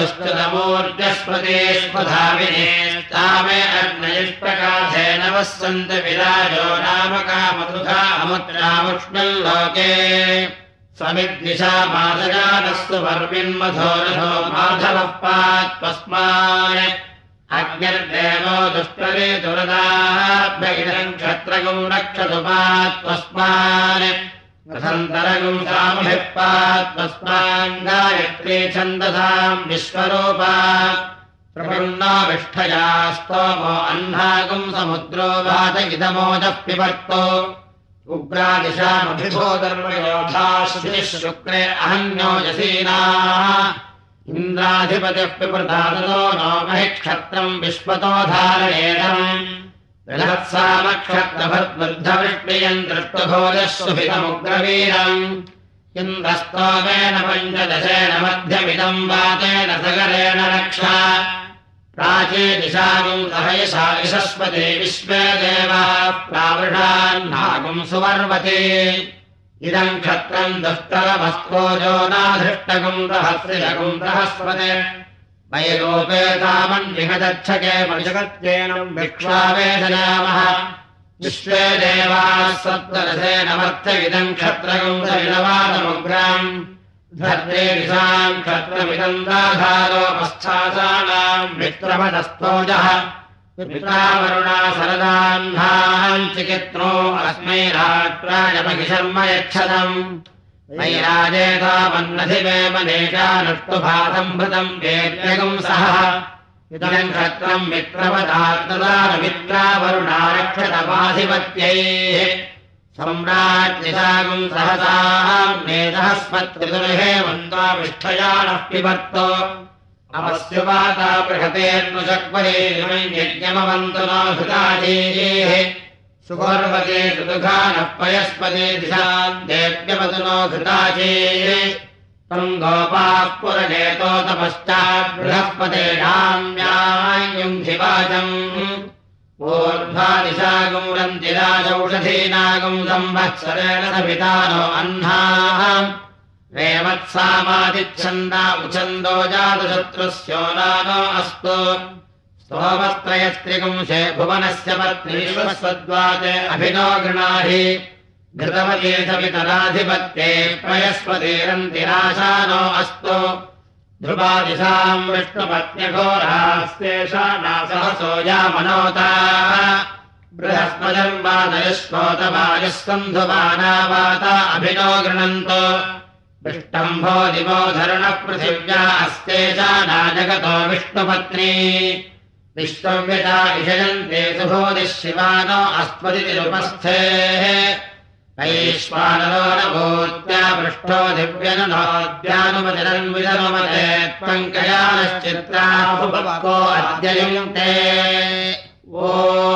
मधुश्च्युतमूर्जस्पतिस्पधाविने तामे अग्नयिष्टकाधेन वस्तन्तु विराजो नामका मधुधा अमुत्रामुष्णल्लोके समिद्दिशा मादजानस्तु वर्मिन्मधोरथो माधवः पात्वस्मान् अग्निर्देवो दुष्टरे दुरदाभ्यगिरम् क्षत्रगुम् रक्षतु पात्वस्मान् रथन्तरगुम् सामभिः पात्वस्मान् गायत्री छन्दसाम् विश्वरूपा प्रपन्ना विष्ठया स्तोमो अह्नागुम् समुद्रो वात इदमोजः पिबर्तो उग्रादिशामभिभो धर्मयोधा श्रुतिः शुक्रे अहन्योजसीनाः इन्द्राधिपतिः पिपृतादतो नो महि क्षत्रम् विश्वतो धारणेदम् बृहत्सामक्षत्रभद्वृद्धवृष्टियम् दृष्टभोजः सुभितमुग्रवीरम् इन्द्रस्तोमेन पञ्चदशेन मध्यमिदम् वातेन सगरेण रक्षा प्राचे दिशागुम् सहयसा यशस्पते विश्वे देवाः प्रावृषान्नागुम् सुवर्वते इदम् क्षत्रम् दुष्करमस्कोजो नाधृष्टगुम् रहस्रिलगुम् बृहस्पते वैरोपेतामन्विहदच्छके मजगत्येनम् विक्ष्वावेशयामः विश्वे देवाः सप्तरसेन मर्त्यमिदम् क्षत्रगुम् सविलवादमुग्राम् धर्ते दिशाम् क्षत्रमिदम् दाधारोपस्थासानाम् मित्रमदस्तोजः मित्रावरुणा सरदाह्नाम् चिकित्रो अस्मै रात्राय महिषर्म यच्छतम् वैराजेतामन्नधिमे मनेशानुष्टुभासम्भृतम् वेद्यगुम् सह इदम् क्षत्रम् मित्रवदात्तदानमित्रावरुणा रक्षतमाधिपत्यैः सम्राज्ञिशागुम् सहसाम् नेदहस्पत्रिदुर्हेमन्त्वामिष्ठयानः पिबर्तो अवस्युपाता बृहतेर्नुशक्वरेयज्ञमवन्तु नो हृताजीः सुगोर्वते सुदुघानः पयस्पते दिशाम् देव्यवतु नो घृताजीः तम् गोपाः पुरनेतो तपश्चात् बृहस्पते नाम्यायुङ्घिवाचम् ऊर्ध्वादिशागुम् रन्तिराजौषधीनागुम् संवत्सरेण सविता नो अह्नाः रेवत्सामादिच्छन्दा उच्छन्दो जातशत्रुस्योनानो अस्तु स्तोमस्त्रयस्त्रिगुंशे भुवनस्य पत्नीश्वस्वद्वाते अभिनो गृणाहि घृतवती सवितराधिपत्ये प्रयस्पतिरन्तिराशानो अस्तु ध्रुवादिशाम् विष्णुपत्न्यघोरास्तेषा नासहसो यामनोता बृहस्पतिर्वादयस्पोतवायुः सन्धुवानावाता अभिनो गृणन्तो विष्टम्भो दिवो धरणः पृथिव्या अस्तेषा नाजगतो विष्णुपत्नी विश्वव्यता इषयन्ते सुभोदिः शिवानो अस्त्वदितिरुपस्थेः वैश्वानरो न भूत्या पृष्ठो दिव्यनुनोद्यानुमतिरन्विदनुमते त्वङ्कयानश्चित्राभुभको अद्य युङ्क्ते ॐ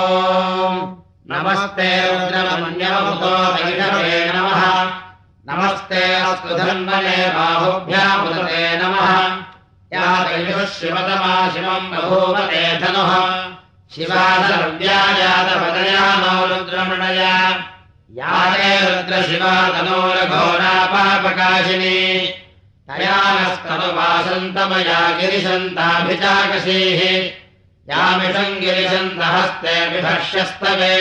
नमस्ते रुद्रमन्यवभूतो वैष्णवे नमः नमस्ते अस्तु धन्वने बाहुभ्यामुदते नमः या वैयुः शिवतमा शिवम् बभूवते धनुः शिवाधरव्यायातपदया नो रुद्रमणया या ते रुद्रशिवा तनोरघोरापापकाशिनी तया नस्तनुवासन्तमया गिरिशन्ताभिचाकशीः यामिषम् गिरिशन्तहस्ते विभक्ष्यस्तवे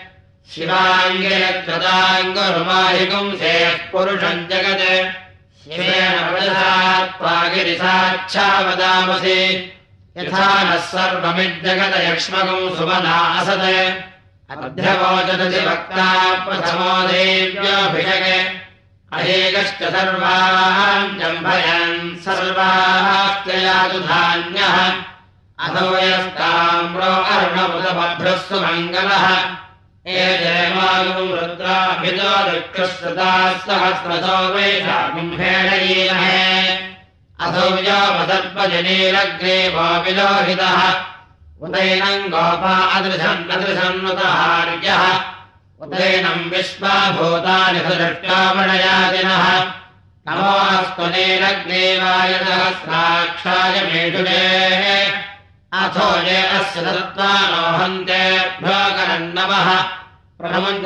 शिवाङ्गिरकृताङ्गुरुमाहिगुंसेः पुरुषम् जगत् शिवेन वदसा गिरिसाच्छा वदामसि यथा नः सर्वमिज्जगत यक्ष्मगुम् सुमना असत् अध्यवोचदति वक्ता प्रथमो देव्योऽभिषगे अहेकश्च सर्वान् जम्भयन् सर्वास्त्ययातु धान्यः अथो यस्ताम्रो अर्णमुदभ्रः सुमङ्गलः एजेमागुम् रुद्राभितो दुःखश्रुताः सहस्रतो वैशाकुम्भेणयीमहे अथो व्योमदर्पजनीरग्रेवो विलोहितः उदैनम् गोपा अदृशन्नुतहार्यः उदैनम् विश्वाभूतानि सुदृष्टामणयादिनः नमोऽस्तु नीलग्रीवाय सहस्राक्षाय मेढुरेः अथो ये अस्य तत्त्वानोहन्तेभ्यो करन्नवः प्रथमम्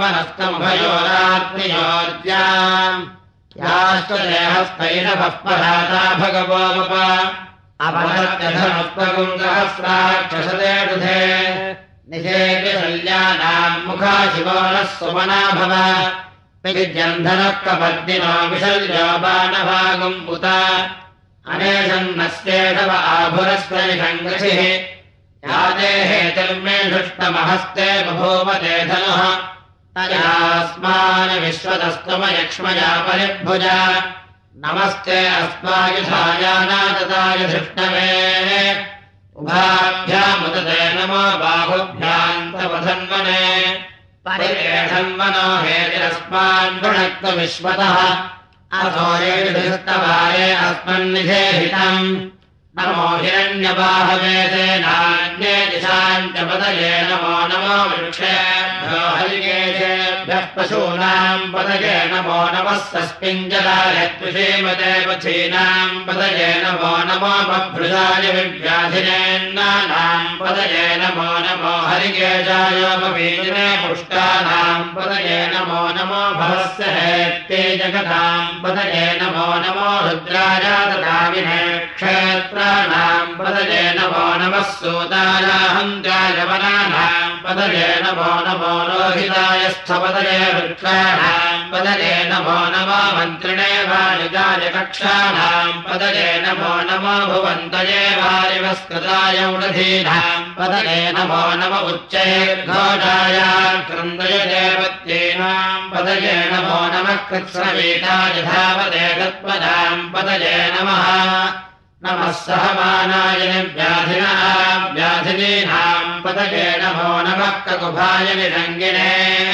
जघन्वनस्तमुभयोरात्रियोर्जाम् याश्च देहस्थैरभः पराता भगवोमुप अपदत्यधनुष्पगुम् सहस्राक्षसदेडुधे निषेपि शल्यानाम् मुखा शिवो नः सुमना भव विजन्धनः कपद्दिनो विशल्यो बाणभागुम् उत अनेशन्नस्येषव आभुरस्त्वनिषङ्गसिः यादेः तिर्मेषुष्टमहस्ते बभूवते धनुः तयास्मान् विश्वतस्तमयक्ष्मया परिभुज नमस्ते अस्मायुधायानादताय धृष्णवे उभाभ्यामुदते नमो बाहुभ्याम् तव धन्वने परिवेषन्वनो हेतिरस्मान् भुनक्तु विश्वतः असो येषुस्तवारे अस्मन्निषेहितम् नमो हिरण्यबाहवे सेनान्ये दिशाम् च पतये नमो नमो वृक्षेभ्यो हरिकेशेभ्यः पशूनाम् पतये नमो नमः सस्मिञ्जलाय त्विषीमते पथीनाम् पतये नमो नमो बभ्रुजाय विव्याधिनेन्नानाम् पतये नमो नमो हरिकेशाय पवीजिने पुष्टानाम् पतये नमो नमो भवस्य हेत्ते जगताम् पतये नमो नमो रुद्राय तथाविने क्षेत्राणाम् पतये नमो नमः सूतायाहन्त्याय वनानाम् पतये नमो नमो रोहिताय स्थपतये वृक्षाणाम् पतये नमो नमो मन्त्रिणे वालिकाय कक्षाणाम् पतये नमो नमो भुवन्तये वारिवस्कृताय उडधीनाम् पतये नमो नम उच्चैर्घोषाय क्रन्दय देवत्येनाम् पतये नमो नमः कृत्स्नवीताय धावते तत्पदाम् पतये नमः नमः सहमानाय व्याधिनाम् व्याधिनीनाम् पतये नमो नमः ककुभाय निरङ्गिणे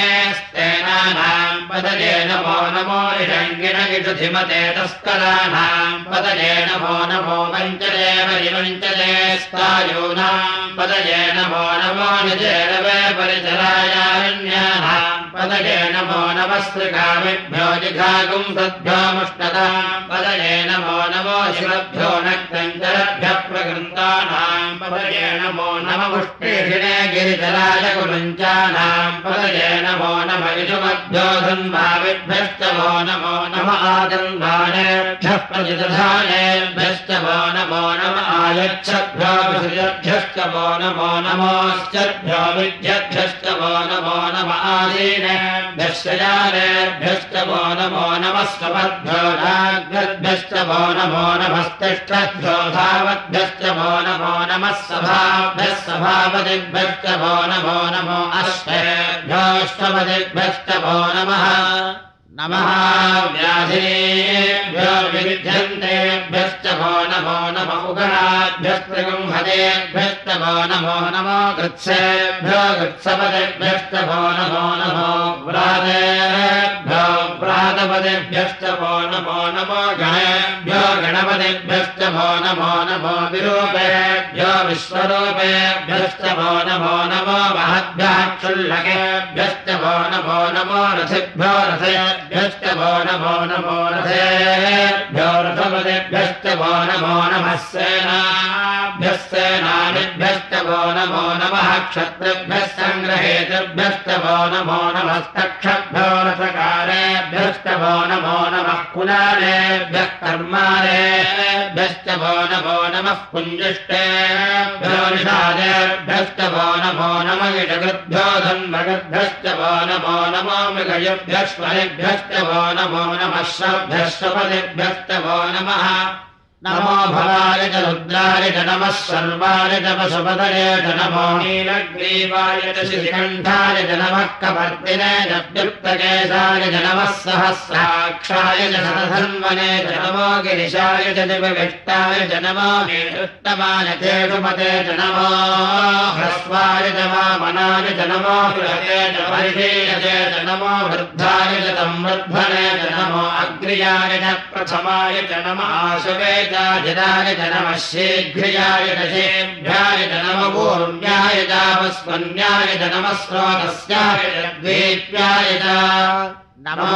स्तेनानाम् पतये नमो नमो निरङ्गिण गिषुधिमते तस्कराणाम् पतये नमो नमो वञ्चले वरिवञ्चले स्तायूनाम् पतये नमो नमो निजेरवे परिचरायारण्यानाम् पतये नमो नमः स्त्रिकामिभ्यो जिघागुंसद्भ्यो मुष्टताम् पतये नमो नमो शिवभ्यो नक्तञ्जरभ्यः प्रकृन्तानाम् पतये नमो नम मुष्टिषिणे गिरिजराय कुरुञ्चानाम् पतये नमो नम इषुमभ्यो धन्वाविभ्यश्च वो नमो नम आजन्वानेभ्यः प्रतिदधानेभ्यश्च वो नमो नम आयच्छद्भ्यो विसृजभ्यश्च वो नमो नमोश्चभ्यो विद्यभ्यश्च वो नमो नम आदीनेभ्यश्च जानेभ्यश्च वो नमो नमः स्वपद्भ्यो नाग्रद्भ्यश्च वो नमो नमस्तिष्ठद्भ्यो धावद्भ्यश्च वो नमो नमः सभाभ्यः सभापतिभ्यश्च वो नमो नमो अश्वेभ्योऽष्टपतिभ्यश्च वो नमः नमः व्याधिनेभ्यो विविध्यन्तेभ्यश्च वो नमो नमो उगणाभ्यस्त्रिगुंहतेभ्यश्च वो नमो नमो कृत्सेभ्यो कृत्सपतेभ्यश्च वो नमो नमो व्रातेभ्यो व्रातपतेभ्यश्च वो नमो नमो गणेभ्यो गणपतेभ्यश्च वो नमो नमो विरूपेभ्यो विश्वरूपेभ्यश्च वो नमो नमो महद्भ्यः क्षुल्लकेभ्यश्च वो नमो नमो रथिभ्यो रथेभ्यश्च वो नमो नमो रथेभ्यो रथपतेभ्यश्च वो नमो नमः सेनाभ्यः सेनानिभ्यश्च वो नमो नमः क्षत्रिभ्यः सङ्ग्रहेतृभ्यश्च वो नमो नमस्तक्षभ्यो रथकारेभ्यश्च वो नमो नमः कुलालेभ्यः कर्मालेभ्यश्च वो नमो नमः कुञ्जिष्टेभ्यो निषादेभ्यश्च वो नमो नमः इषकृद्भ्यो धन्वगद्भ्यश्च वो नमो नमो मृगयुभ्यश्वरिभ्यश्च वो नमो नमः श्रभ्यश्वपतिभ्यश्च वो नमः नमो भवाय च रुद्राय च नमः सर्वाय च पशुपतये च नमो नीलग्रीवाय च श्रीकण्ठाय च नमः कपर्दिने च व्युक्तकेशाय च नमः सहस्राक्षाय च शतधन्वने च नमो गिरिशाय च दिव्यविष्टाय च नमो उत्तमाय चेषुमते च नमो ह्रस्वाय च वामनाय च नमो बृहते च परिशीलते च नमो वृद्धाय च संवर्धने च नमो अग्र्याय च प्रथमाय च नमः आशवे जिराय च नमः शीघ्र्याय च शेभ्याय च नमः पूर्व्याय चापस्मन्याय च नमः स्रोतस्याय च द्वीप्याय च नमो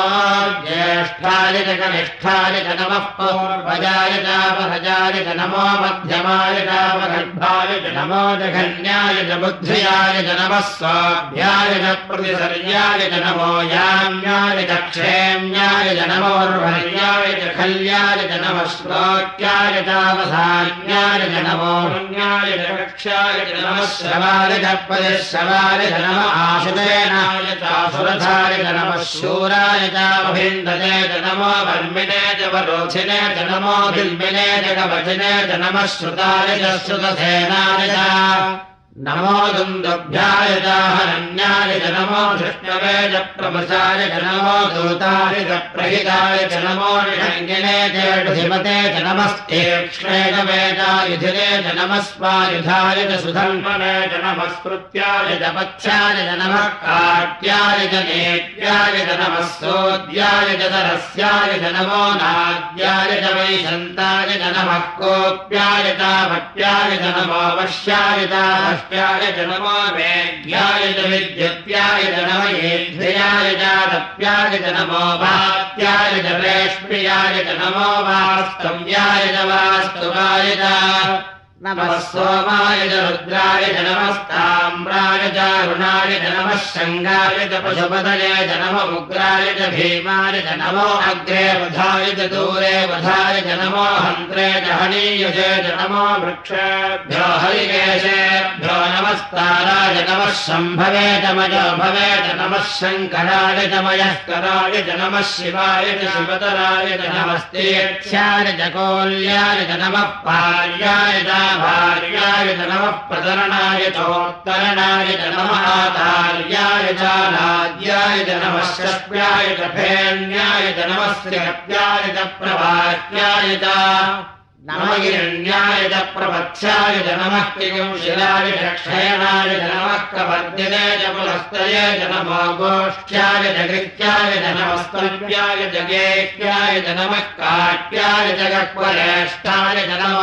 ज्येष्ठाय च कनिष्ठाय च नमः पूर्वजाय चापहजाय च नमो मध्यमाय चापगर्भाय च नमो जघन्याय च बुद्ध्याय च नमः स्वाभ्याय च प्रतिसर्याय च नमो याम्याय च क्षेम्याय च नमोर्वर्याय च खल्याय च नमः श्लोक्याय चापसान्याय च नमो पुण्याय च कक्ष्याय च नमः श्रवाय च परिश्रवाय च नमः आशुतेनाय चासुरथाय च नमः शूराय चाभिन्दते च नमो वर्मिणे च वरोधिने च नमो बिल्मिने च कवचिने च नमः श्रुताय च श्रुतसेनाय च नमो दुन्दुभ्याय च हरण्याय च नमो धृष्णवे च प्रमसाय च नमो दूताय च प्रहिताय च नमो निषङ्गिने च षिमते च नमस्तेक्ष्णे च युधिरे च नमस्वायुधाय च सुधन्वने च नमस्कृत्याय च पथ्याय च नमः काट्याय च नेत्याय च नमः सोद्याय च सरस्याय च नमो नाद्याय च वैशन्ताय च नमः कोप्याय च भट्याय च नमो वश्याय च ्याय च नमो वेद्याय च विद्युत्याय च नम येध्याय च दप्याय च नमो वात्याय च रेष्म्याय च नमो वास्तव्याय च वास्तुवाय च नमः सोमाय च रुद्राय च नमस्ताम्राय च अरुणाय च नमः शङ्गाय च पशुपतये च नमो उग्राय च भीमाय च नमो अग्रे वधाय च दूरे वधाय च नमो हन्त्रे च हनीयुषे च नमो वृक्षेभ्यो हरिकेशेभ्यो नमस्ताराय नमः शम्भवे च मयो भवे च नमः शङ्कराय च मयस्कराय च नमः शिवाय च शिवतराय च नमस्तेक्ष्याय च कोल्याय च नमः पार्याय च भार्याय च नमः प्रतरणाय चोत्तरणाय च नमः आचार्याय च नाद्याय च नमः शक्याय च फेन्याय च नमः श्रीहत्याय च प्रभाष्याय च नमः हिरण्याय च प्रपथ्याय च नमः किंशिलाय च क्षयणाय च नमः कवर्दिने च पुलस्तये च नमो गोष्ठ्याय च कृत्याय च नमः स्तव्याय च गेक्याय च नमः काट्याय च गक्वरेष्ठाय च नमो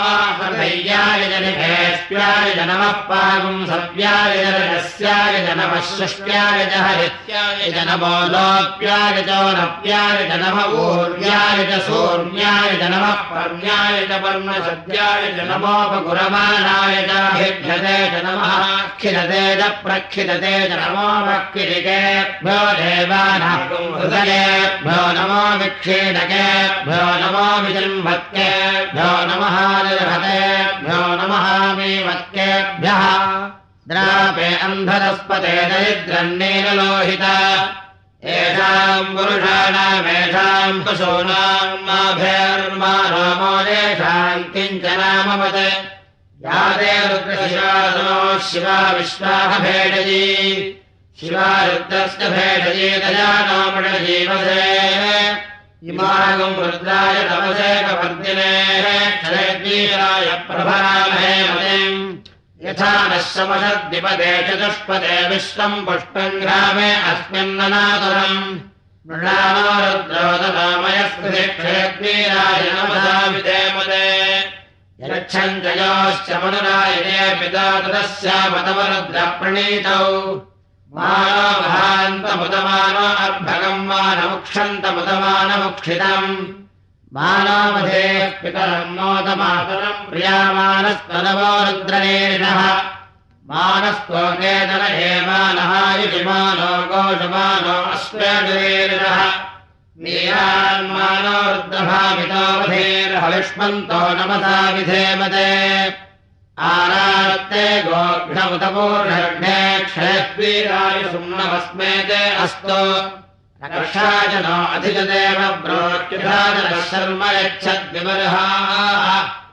हृदय्याय च निभेष्याय च नमः पागुंसव्याय च रजस्याय च नमः शुष्क्याय च हरित्याय च नमो लोप्याय च नप्याय च नमः ऊर्व्याय च सूर्म्याय च नमः पर्ण्याय च पर्णसद्याय च नमोपगुरमाणाय च भिद्यते च नमः खिलते च प्रक्षिलते च नमो भक्तिरिकेभ्यो देवानाहृदयेभ्यो नमो विक्षीणकेभ्यो नमो विजृम्भत्केभ्यो नमः निर्हतेभ्यो नमः मीवत्केभ्यः द्रापे अन्धरस्पते दरिद्रन्नीललोहिता येषाम् पुरुषाणामेषाम् पशूनाम् माभेर्मानोमो येषाम् किञ्चनामवत् याते रुद्रशिवासनो शिवा विश्वाहभेडजी शिवा रुद्रस्य भेडजी दयानोमृडजीवसे इमागम् रुद्राय तमसेकवर्दिनेः क्षयद्वीराय प्रभरामहे मतिम् यथा नः समषद्विपदे चतुष्पदे विश्वम् पुष्पम् ग्रामे अस्मिन्ननातुरम् मृणानो रुद्रोदनामयस्कृति क्षयद्वीराय नमसा विधेमदे यच्छम् च योश्च मनुरायणे पिता तदस्यामतमरुद्रप्रणीतौ मानो महान्तमुदमानो अर्भगम् मानमुक्षन्तमुदमानमुक्षितम् मानवधेः पितरम् मोदमातरम् प्रियामानस्तनवो रुद्रनेरिणः मानस्तोकेतन हेमानः युजिमानो गोषमानो अश्वेजुरेरिणः नीरान्मानो रुद्रभामितोऽवधेर्हविष्मन्तो नमसा विधेमते आरात्ते गोघ्नमुतपूर्णघ्ने क्षयद्वीराय सुम्नमस्मेते अस्तु रक्षाजनो अधिजदेव ब्रोच्युधानः शर्म यच्छद्विमर्हाः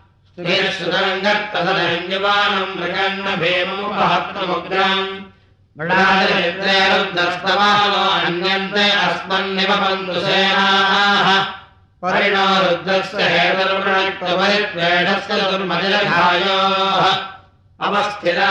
स्तुतिर्श्रुतरङ्गत्तसदन्यवानम् मृगन्न भीमुपहत्तमुग्रम् मृडादिरित्रे रुद्रस्तवानो अन्यन्ते अस्मन्निवपन्तु सेनाः परिणो रुद्रस्य हेतुर्वृणत्वपरित्वेषस्य दुर्मतिलघायोः अवस्थिरा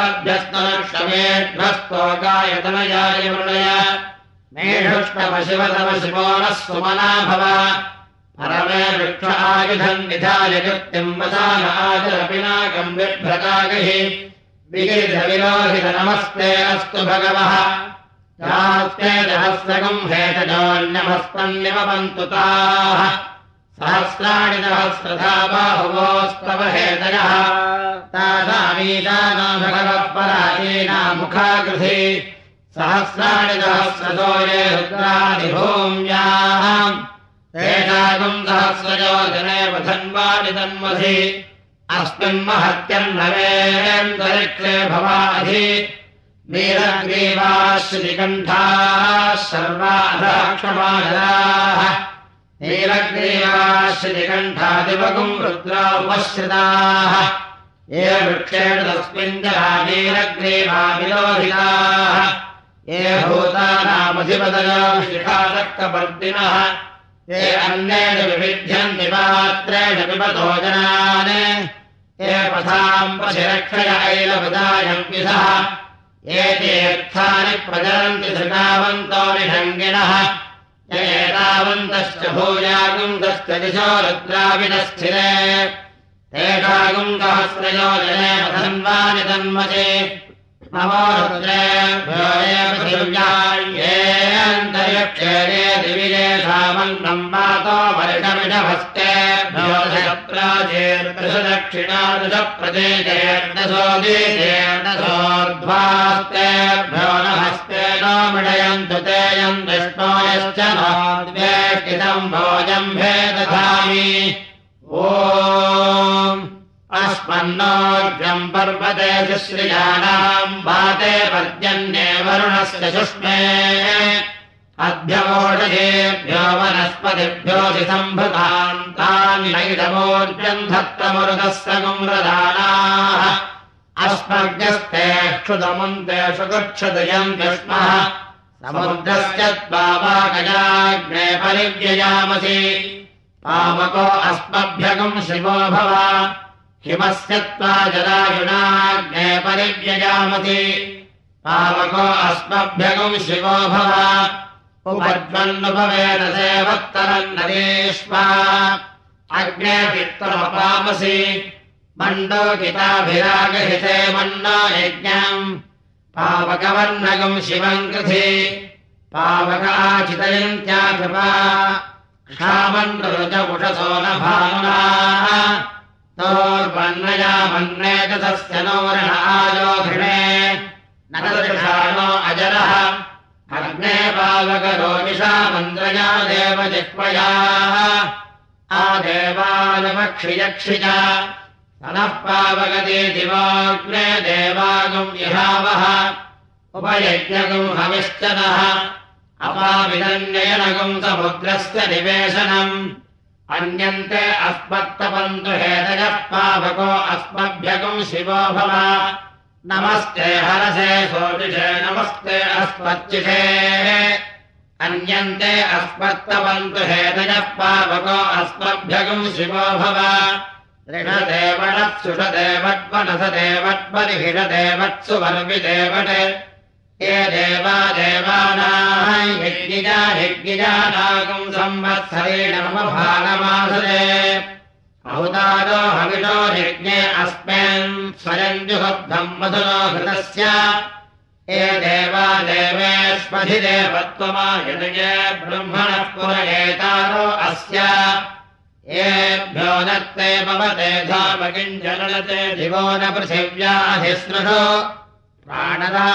मघवद्भ्यस्तनक्षमेध्वस्तोकायतनयाय वृणय मेढुष्टमशिवतमशिवो नः सुमना भव परमे वृक्ष आयुधम् निधाय कृत्तिम् वसान आचरपिनाकम् बिभ्रतागहि विगिरिधविरोहित नमस्ते अस्तु भगवः यास्ते सहस्रकम् हेतजोऽन्यमस्मन्निवपन्तु ताः सहस्राणि सहस्रधा बाहुवोस्तव हेतयः तासामीशानो भगवः पराचीना मुखाकृधि सहस्राणि सहस्रतो ये रुद्रादिभूम्याम् तेषाकम् सहस्रजो जने वधन्वानि तन्मधि अस्मिन्महत्यन्नवेन्दरिक्षे भवाधि नीलग्रीवाः श्रीकण्ठाः सर्वाधक्षमाजराः नीलग्रीवाः श्रीकण्ठादिवगुम् रुद्रा उपश्रिताः ये वृक्षेण तस्मिन् जलानीरग्रीवाविलोहिताः ये भूतानामधिपतयो शिखादक्कपर्दिनः ये अन्येन विविध्यन्ति पात्रेण पिबतो जनान् ये पथाम् पशिरक्षय ऐलपदायम् विधः ये तीर्थानि प्रचरन्ति धृतावन्तो निषङ्गिणः ये एतावन्तश्च भूयागुन्दश्च दिशो रुद्राविनस्थिरे तेषागुन्दहस्रयो जने धन्वानि तन्मसे नमो रुद्रेभ्यो ये पृथिव्याये अन्तरिक्षे दिविजेषामन्नम् मातो वर्षमिषभस्तेभ्यो दशप्राचेर्दशदक्षिणादशप्रदेशेर्दशो दीशेर्दशोर्ध्वास्तेभ्यो नमस्ते नो मृडयन्तु ते यम् विष्णो यश्च नो द्वेष्टितम् भोजम् भेदधामि ॐ अस्मन्नोर्जम् पर्वतेषु श्रियाणाम् वाते पर्जन्ये वरुणस्य शुष्मे अभ्यवोषधेभ्यो वनस्पतिभ्योऽसि सम्भृतान् तान् नैडमोर्जम् धत्तमरुतस्य गुम्रदानाः अस्मभ्यस्ते क्षुतमुन्तेषु गच्छदयम् विष्मः समुद्रस्य त्वावाकजाग्ने परिव्ययामसि पावको अस्मभ्यगम् शिवो भव हिमस्य त्वा जलायुनाग्ने परिव्ययामति पावको अस्मभ्यगम् शिवो भव उपज्वन्नुभवेन सेवत्तरन्नरेष्मा अग्ने पित्तमपामसि मण्डोकिताभिरागहिते मन्नो यज्ञम् पावकवर्णगम् शिवम् कृधि पावकाचितयन्त्याकृपा क्षामन्नरुजपुषसो न भानुनाः तोर्वन्नयामन्नेत तस्य नो ऋण आयोघृणे न तदृषाणो अजरः अग्ने पावकरोमिषामन्द्रया देवजिह्वयाः आदेवानुपक्षियक्षिजा तनः पावगति दिवाग्ने देवागुम् इहावः उपयज्ञगुम् हविश्चनः अपाविदन्ययनगुम् समुद्रस्य निवेशनम् अन्यन्ते अस्मत्तपन्तु हेतयः पावको अस्मभ्यगुम् शिवो भव नमस्ते हरसे सोतिषे नमस्ते अस्मच्चिषे अन्यन्ते अस्मत्तपन्तु हेतयः पावको अस्मभ्यगुम् शिवो भव ऋषदेवत्सुषदेवत्वनसदेवत्परिहिषदेवत्सु वर्विदेवटे ये देवा देवानाम् यज्ञिजा यज्ञिजानागुम् संवत्सरेण मम भागमासरे अहुतारो हविषो यज्ञे अस्मिन् स्वयम् जुहुब्धम् मधुनो घृतस्य ये देवा देवेष्वधिदेवत्वमायनये ब्रह्मणः पुरयेतारो अस्य येभ्यो नत्ते भवते धामकिञ्जनलते दिवो न पृथिव्याधिस्नुषो प्राणदा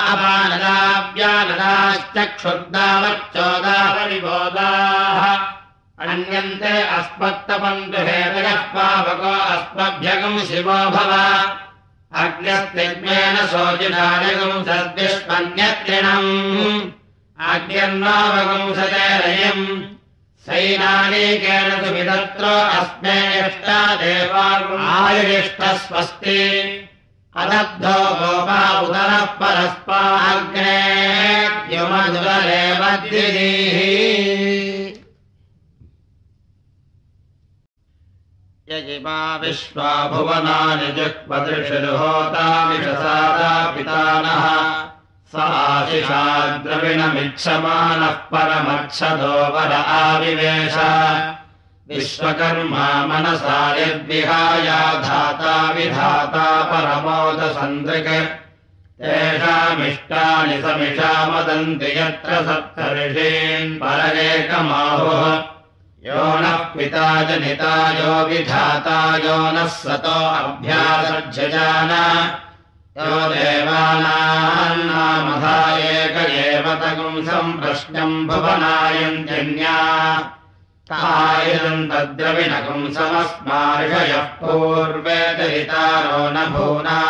अपानदाव्यानदाश्चक्षुर्दावच्चोदाहरिबोधाः अन्यन्ते अस्मत्तपन्तु हेतयः पावको अस्मभ्यगम् शिवो भव अग्न्यस्तिग्मेन सोजिनायगुम् सद्विष्मन्यत्रिणम् आज्ञन्नावगुंसते रयम् सैनानीकेन तु विदत्रो अस्मे इष्टा देवायुरिष्टः स्वस्ति अदब्धो गोपा उदरः परस्पाग्ने द्युमधुरेव द्विधीः यजिमा विश्वा भुवनानि जुह्वदृशिर्होतामिषसादा पितानः स आशिषाद्रविणमिच्छमानः परमच्छदो वर आविवेश विश्वकर्मा मनसा यद्विहाया धाता विधाता परमोदसन्द्रिक् तेषामिष्टानि समिषामदन्ति यत्र सप्तऋषीन् परमेकमाहुः यो नः पिता जनिता यो विधाता यो नः सतो अभ्यासज्जजान यो देवानान्नामधा एक एव तगुम् सम्प्रश्नम् भुवनायन्त्यन्या तायम् तद्रविणगुम् समस्मार्षयः पूर्वेदहितारो न भूना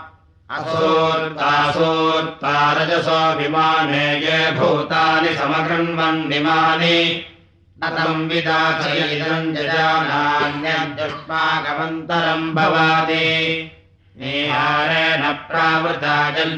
असोर्तासोर्तारजसो विमाने ये भूतानि समगृह्वन्निमानि न तम् विदाचयिदम् जजानान्यद्युष्माकमन्तरम् भवाति नीहारेण प्रावृता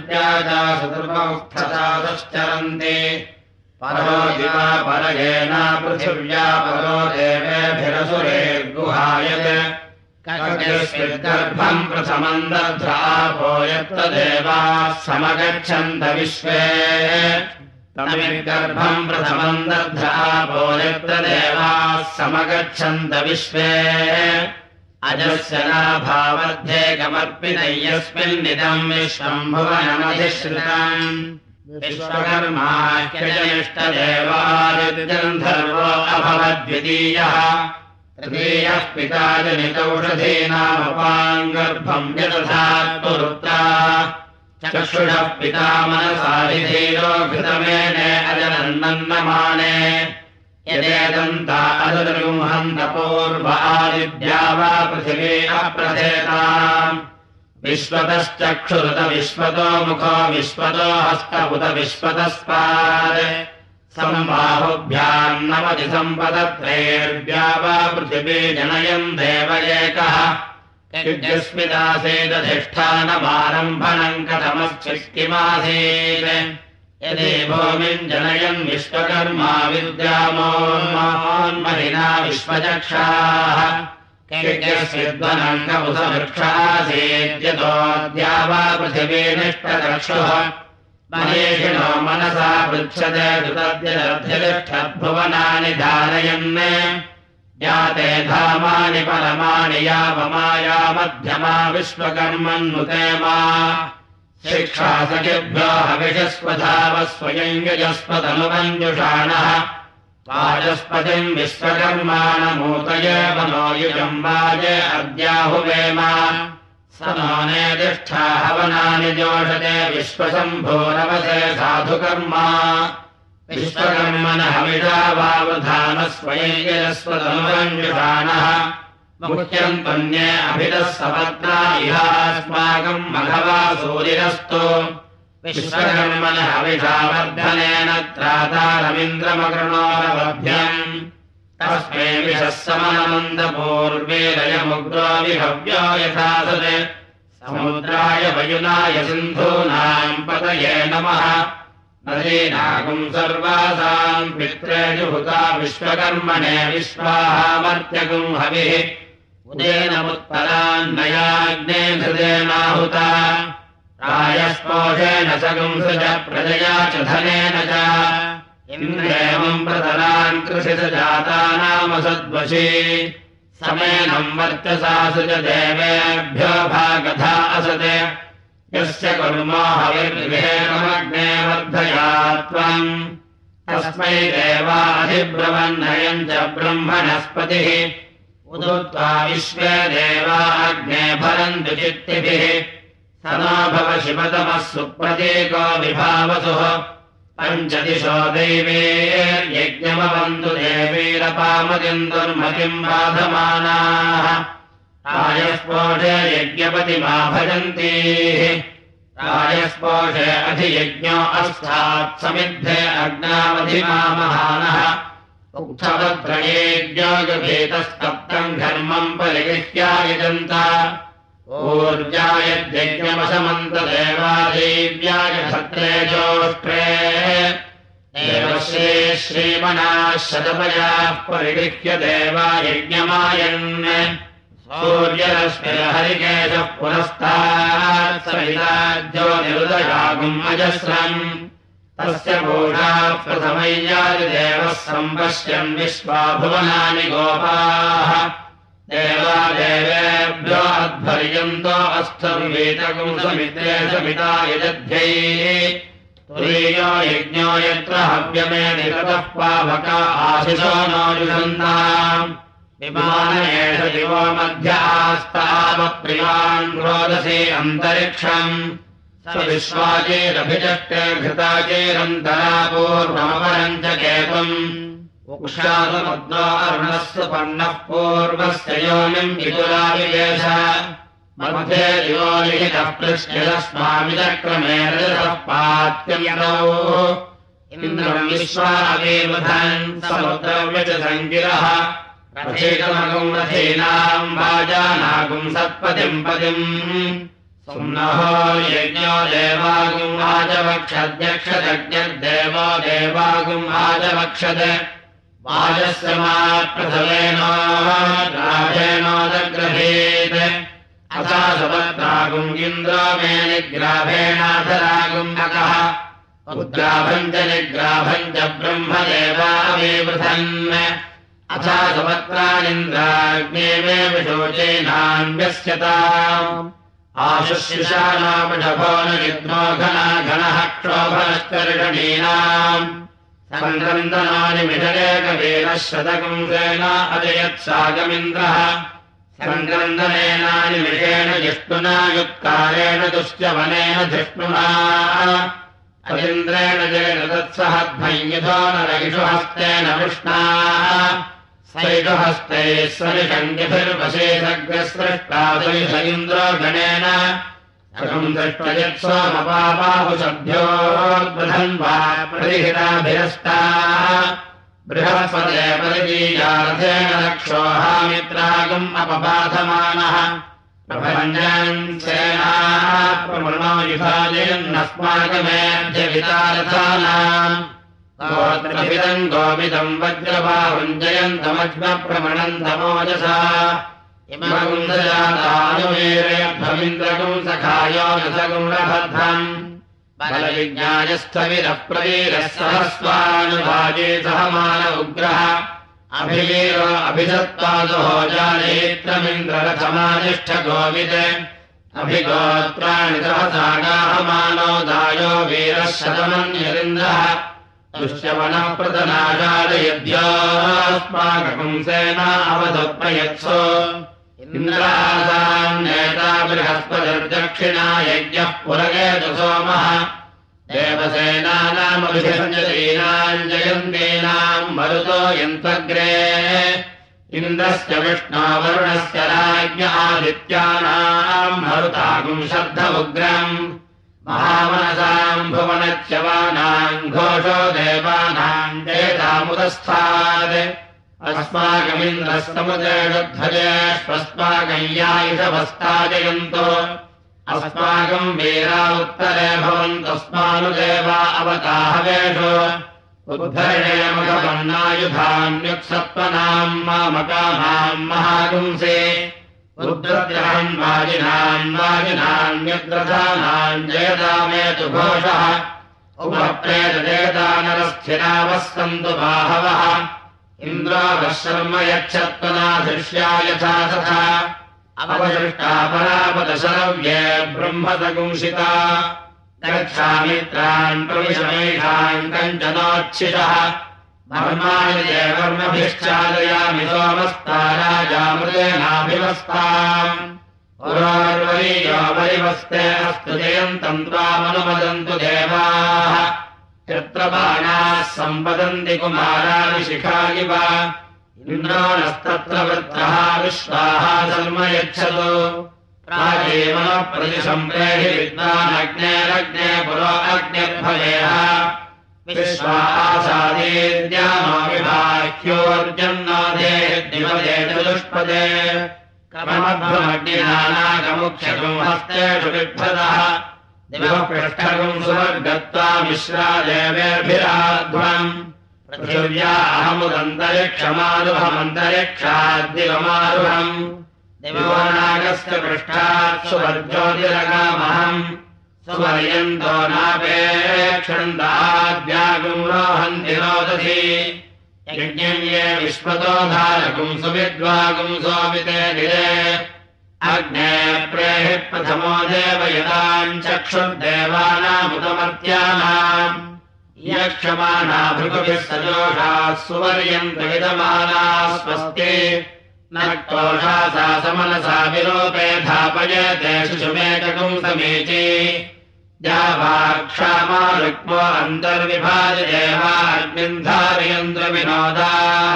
जल्प्याजासुतुर्मौत्थसादश्चरन्ति परो दिवा परगेन पृथिव्या परो देवेभिरसुरेर्गुहायत् कस्मिद्गर्भम् प्रथमम् दध्रापो यत्र देवाः समगच्छन्त विश्वे तमिद्गर्भम् प्रथमम् दध्रापो यत्र देवाः समगच्छन्त विश्वे अजस्य नाभावध्येकमर्पितम् यस्मिन्निदम् विश्वम् भुवनमधिश्रितम् विश्वकर्माख्यजनिष्ठदेवादित्यन्धर्वो अभवद्वितीयः तृतीयः पिता जनितौषधीनामपाम् गर्भम् यदधात्पुरुत्रा चक्षुषः पिता मनसाधिधीरो घृतमेने अजनन्नन्नमाने यदेदन्ता अदृगुंहन्तपूर्व आदिद्या वा पृथिवी अप्रथेताम् विश्वतश्चक्षुरुत विश्वतो मुखो विश्वतो हस्तपुत विश्वतस्पात् सम्बाहुभ्याम् नवति सम्पदत्रैर्व्या वा पृथिवी जनयन् देव एकः यस्मिदासेदधिष्ठानमारम्भणम् कथमश्चित्किमासीत् यदि भूमिम् जनयन् विश्वकर्मा विद्यामोन्महिना विश्वचक्षाः यस्यद्वनङ्गमुसवृक्षासीद्यतोऽद्या वा पृथिवी निष्ठचक्षुः मनीषिणो मनसा पृच्छते दुतद्यदध्यतिष्ठद्भुवनानि धारयन् याते धामानि परमाणि यावमाया मध्यमा विश्वकर्मन्नुते मा शिक्षा सखिभ्यो हविषस्वधावः स्वयम् यजस्वतनुमञ्जुषाणः वाचस्पतिम् विश्वकर्माणमूतय वनो युजम् वाजे अद्याहुवेम स नो नेतिष्ठा हवनानि जोषते विश्वशम्भोरवसे साधुकर्मा विश्वकर्मण हविषा वावधानः स्वयम् यजस्वतनुमञ्जुषाणः मुह्यम् त्वन्ये अभितः सपत्ना इहास्माकम् मघवा सूरिरस्तु विश्वकर्मण हविषावर्धनेन त्रातारमिन्द्रमकृणोरवभ्यम् तस्मै विषः समनमन्दपूर्वेरयमुग्रो विहव्यो यथासत् समुद्राय वयुनाय सिन्धूनाम् पतये नमः नदीनागुम् सर्वासाम् पित्रे जुहुता विश्वकर्मणे विश्वाहामर्त्यगुम् हविः उदेनमुत्पलान्नयाग्ने हृदेनाहुता रायस्पोषेण सगुंसज प्रजया च धनेन च इन्द्रेमम् प्रतरान् कृषित जातानामसद्वशी समेनम् वर्चसा सुज देवेभ्यो भागधा असते यस्य कुर्मो हविर्विहेकमग्ने वर्धया त्वम् तस्मै देवाधिब्रवह्नयम् च ब्रह्मणस्पतिः उदुत्वा विश्वे देवा अग्ने भरन्तु चित्तिभिः स नो भव शिवतमः सुप्रतीको विभावसुः पञ्चदिशो दैवेर्यज्ञमवन्तु देवीरपामतिम् दुर्मतिम् बाधमानाः रायस्पोषे यज्ञपतिमा भजन्तीः रायस्पोषे अधियज्ञो अस्तात् समिद्धे अग्नावधिमामहानः उक्थवद्रयेज्ञो गभीतस्तप्तम् घर्मम् परिगृह्यायजन्त ऊर्जायद्यज्ञमसमन्तदेवादेव्याय भद्रे जोष्ट्रे देवश्री श्रीमणाः शतपयाः परिगृह्य देवायज्ञमायन् सूर्यरश्मिर्हरिकेशः पुरस्तात् सविताज्योतिरुदयागुम् अजस्रम् तस्य भूषाः प्रथमय्यादिदेवः सम्पश्यन् विश्वा भुवनानि गोपाः देवा देवेभ्यो अध्वर्यन्तो अस्थर्वीतगुम् समित्रे समिता यजध्यै तुरीयो यज्ञो यत्र हव्यमे निरतः पावका आशिषो नो युषन्ताम् विमानयेष दिवो मध्य आस्तावप्रियान् रोदसी अन्तरिक्षम् स विश्वाचेरभिचष्टे घृताचेरन्तरा पूर्वमपरम् च केतुम् उक्षासमुद्रो अरुणः सुपर्णः पूर्वस्य योनिम् विदुराविवेश मध्ये दिवो लिखितः पृष्ठिरस्माविचक्रमे रजतः पात्यन्तौ इन्द्रम् विश्वावीवधन् समुद्रव्य च सङ्गिरः रथीकमगुम् रथीनाम् वाजानागुम् सत्पतिम् पतिम् सुम्नहो यज्ञो देवागुम् आजवक्षद्यक्षदग्निर्देवो देवागुम् आजवक्षद वाजस्य राजेनोदग्रभेत् अथा सुभद्रागुम् इन्द्रो मे निग्राभेणाधरागुम् अकः उद्ग्राभम् च निग्राभम् च ब्रह्मदेवाविवृधन् अथा सुभद्रानिन्द्राग्ने मे विशोचेनान्यस्यताम् आशुष्युषाणामढभो न युग्नो घना घनः क्षोभनश्चर्षणीनाम् सङ्क्रन्दनानि मिषरेकवीरः शतकुंसेन अजयत्सागमिन्द्रः सङ्क्रन्दनेनानि मिषेण जिष्णुना युक्कारेण दुश्चवनेन धिष्णुना अजिन्द्रेण जयन तत्सहध्वंयुधो नरयिषु हस्तेन विष्णा सैषु हस्ते स्वनिषङ्गिभिर्वशेषग्रसृष्टादयिष इन्द्रो गणेन सकम् दृष्टयत्सोमपाबाहुषभ्योद्बृहन्वा प्रतिहिताभिरस्ता बृहस्पते परिजीयार्थेन रक्षोहामित्रागम् अपबाधमानः प्रभञ्जन् सेनाः प्रमृणो युधाजयन्नस्माकमेऽध्यवितारथानाम् गोत्रभिदम् गोविदम् वज्रबाहुम् जयन्तमज्मप्रमणन्तमोजसा इमगुन्दजातानुवीरेभ्यमिन्द्रगुम् सखायो रसगुणभद्रम् बलविज्ञायस्थविरः प्रवीरः सहस्वानुभाजे सहमान उग्रः अभिवीरो अभिधत्पादो जानेत्रमिन्द्ररथमानिष्ठ गोविद अभिगोत्राणि सहसागाहमानो दायो वीरः शतमन्यरिन्द्रः दुष्यवनः प्रतनाजालयद्योऽस्माकपुंसेना अवधप्रयत्सो इन्द्रासान्नेता बृहस्पतिर्दक्षिणा यज्ञः पुरगेतु सोमः देवसेनानामभिषञ्जतीनाम् जयन्तीनाम् मरुतो यन्त्वग्रे इन्द्रस्य विष्णोवरुणस्य राज्ञ आदित्यानाम् मरुतागुम् शब्दमुग्रम् महामनसाम् भुवनच्यवानाम् घोषो देवानाम् जयतामुदस्थात् अस्माकमिन्द्रस्तमुदेशध्वजेष्वस्माकम् यायुषवस्ताजयन्तो अस्माकम् वीरा उत्तरे भवन्तस्मानुदेवा अवताहवेषु उद्धरणे मघवन्नायुधान्युत्सत्त्वनाम् मामकानाम् महागुंसे रुद्रग्रहम् वाजिनान्यग्रथानाम् जयदामेतु घोषः उपप्रेतदेवतानरस्थिरावः सन्तु बाहवः इन्द्रो वः शर्म यच्छत्वनाधिष्या यथा तथा अवदृष्टा परापदशरव्ये ब्रह्मतगुंसिता गच्छामित्रान् प्रविशमेषाम् कञ्चनोच्छिषः धर्माणि देवर्मभिश्चादयामि सोमस्ता राजामृतेनाभिवस्ताम् पुरोर्वरीयो वरिवस्ते अस्तु जयन्तम् त्वामनुमदन्तु देवाः यत्र बाणाः सम्पदन्ति कुमाराणि शिखा इव इन्द्रो नस्तत्र वृत्रः विश्वाः धर्म यच्छतु प्राजेमनः प्रतिसम्प्रेहि विद्वानग्नेरग्ने पुरो अग्निर्भवेह विश्वासादीद्यानो विबाह्योर्जन्नो देहिद्दिवदे चतुष्पदे क्रमभ्रमग्निनानागमुक्षगुम् हस्तेषु बिभ्रतः दिवपृष्ठगुम् सुवर्गत्वा मिश्रा देवेर्भिराध्वम् पृथिव्या अहमुदन्तरिक्षमारुहमन्तरिक्षाद्दिवमारुहम् दिवोनागस्य पृष्ठात् सुवर्ज्योतिरगामहम् सुवर्यन्तो नापेक्षन्दाद्यागुम् रोहन्ति रोदसी यज्ञम् ये विश्वतो धारकुम् सुविद्वागुम् सोमिते गिरे अग्ने प्रेहि प्रथमो देवयताम् चक्षुर्देवानामुदमर्त्यानाम् यक्षमाना भृगुभिः सजोषाः सुवर्यन्त विदमानाः स्वस्ति न कोषासा समनसा विलोपे धापयते शिशुमेककुम् समीची जावाक्षामा रुक्मो अन्तर्विभाति देवाग्निम् धारयन्त्र विनोदाः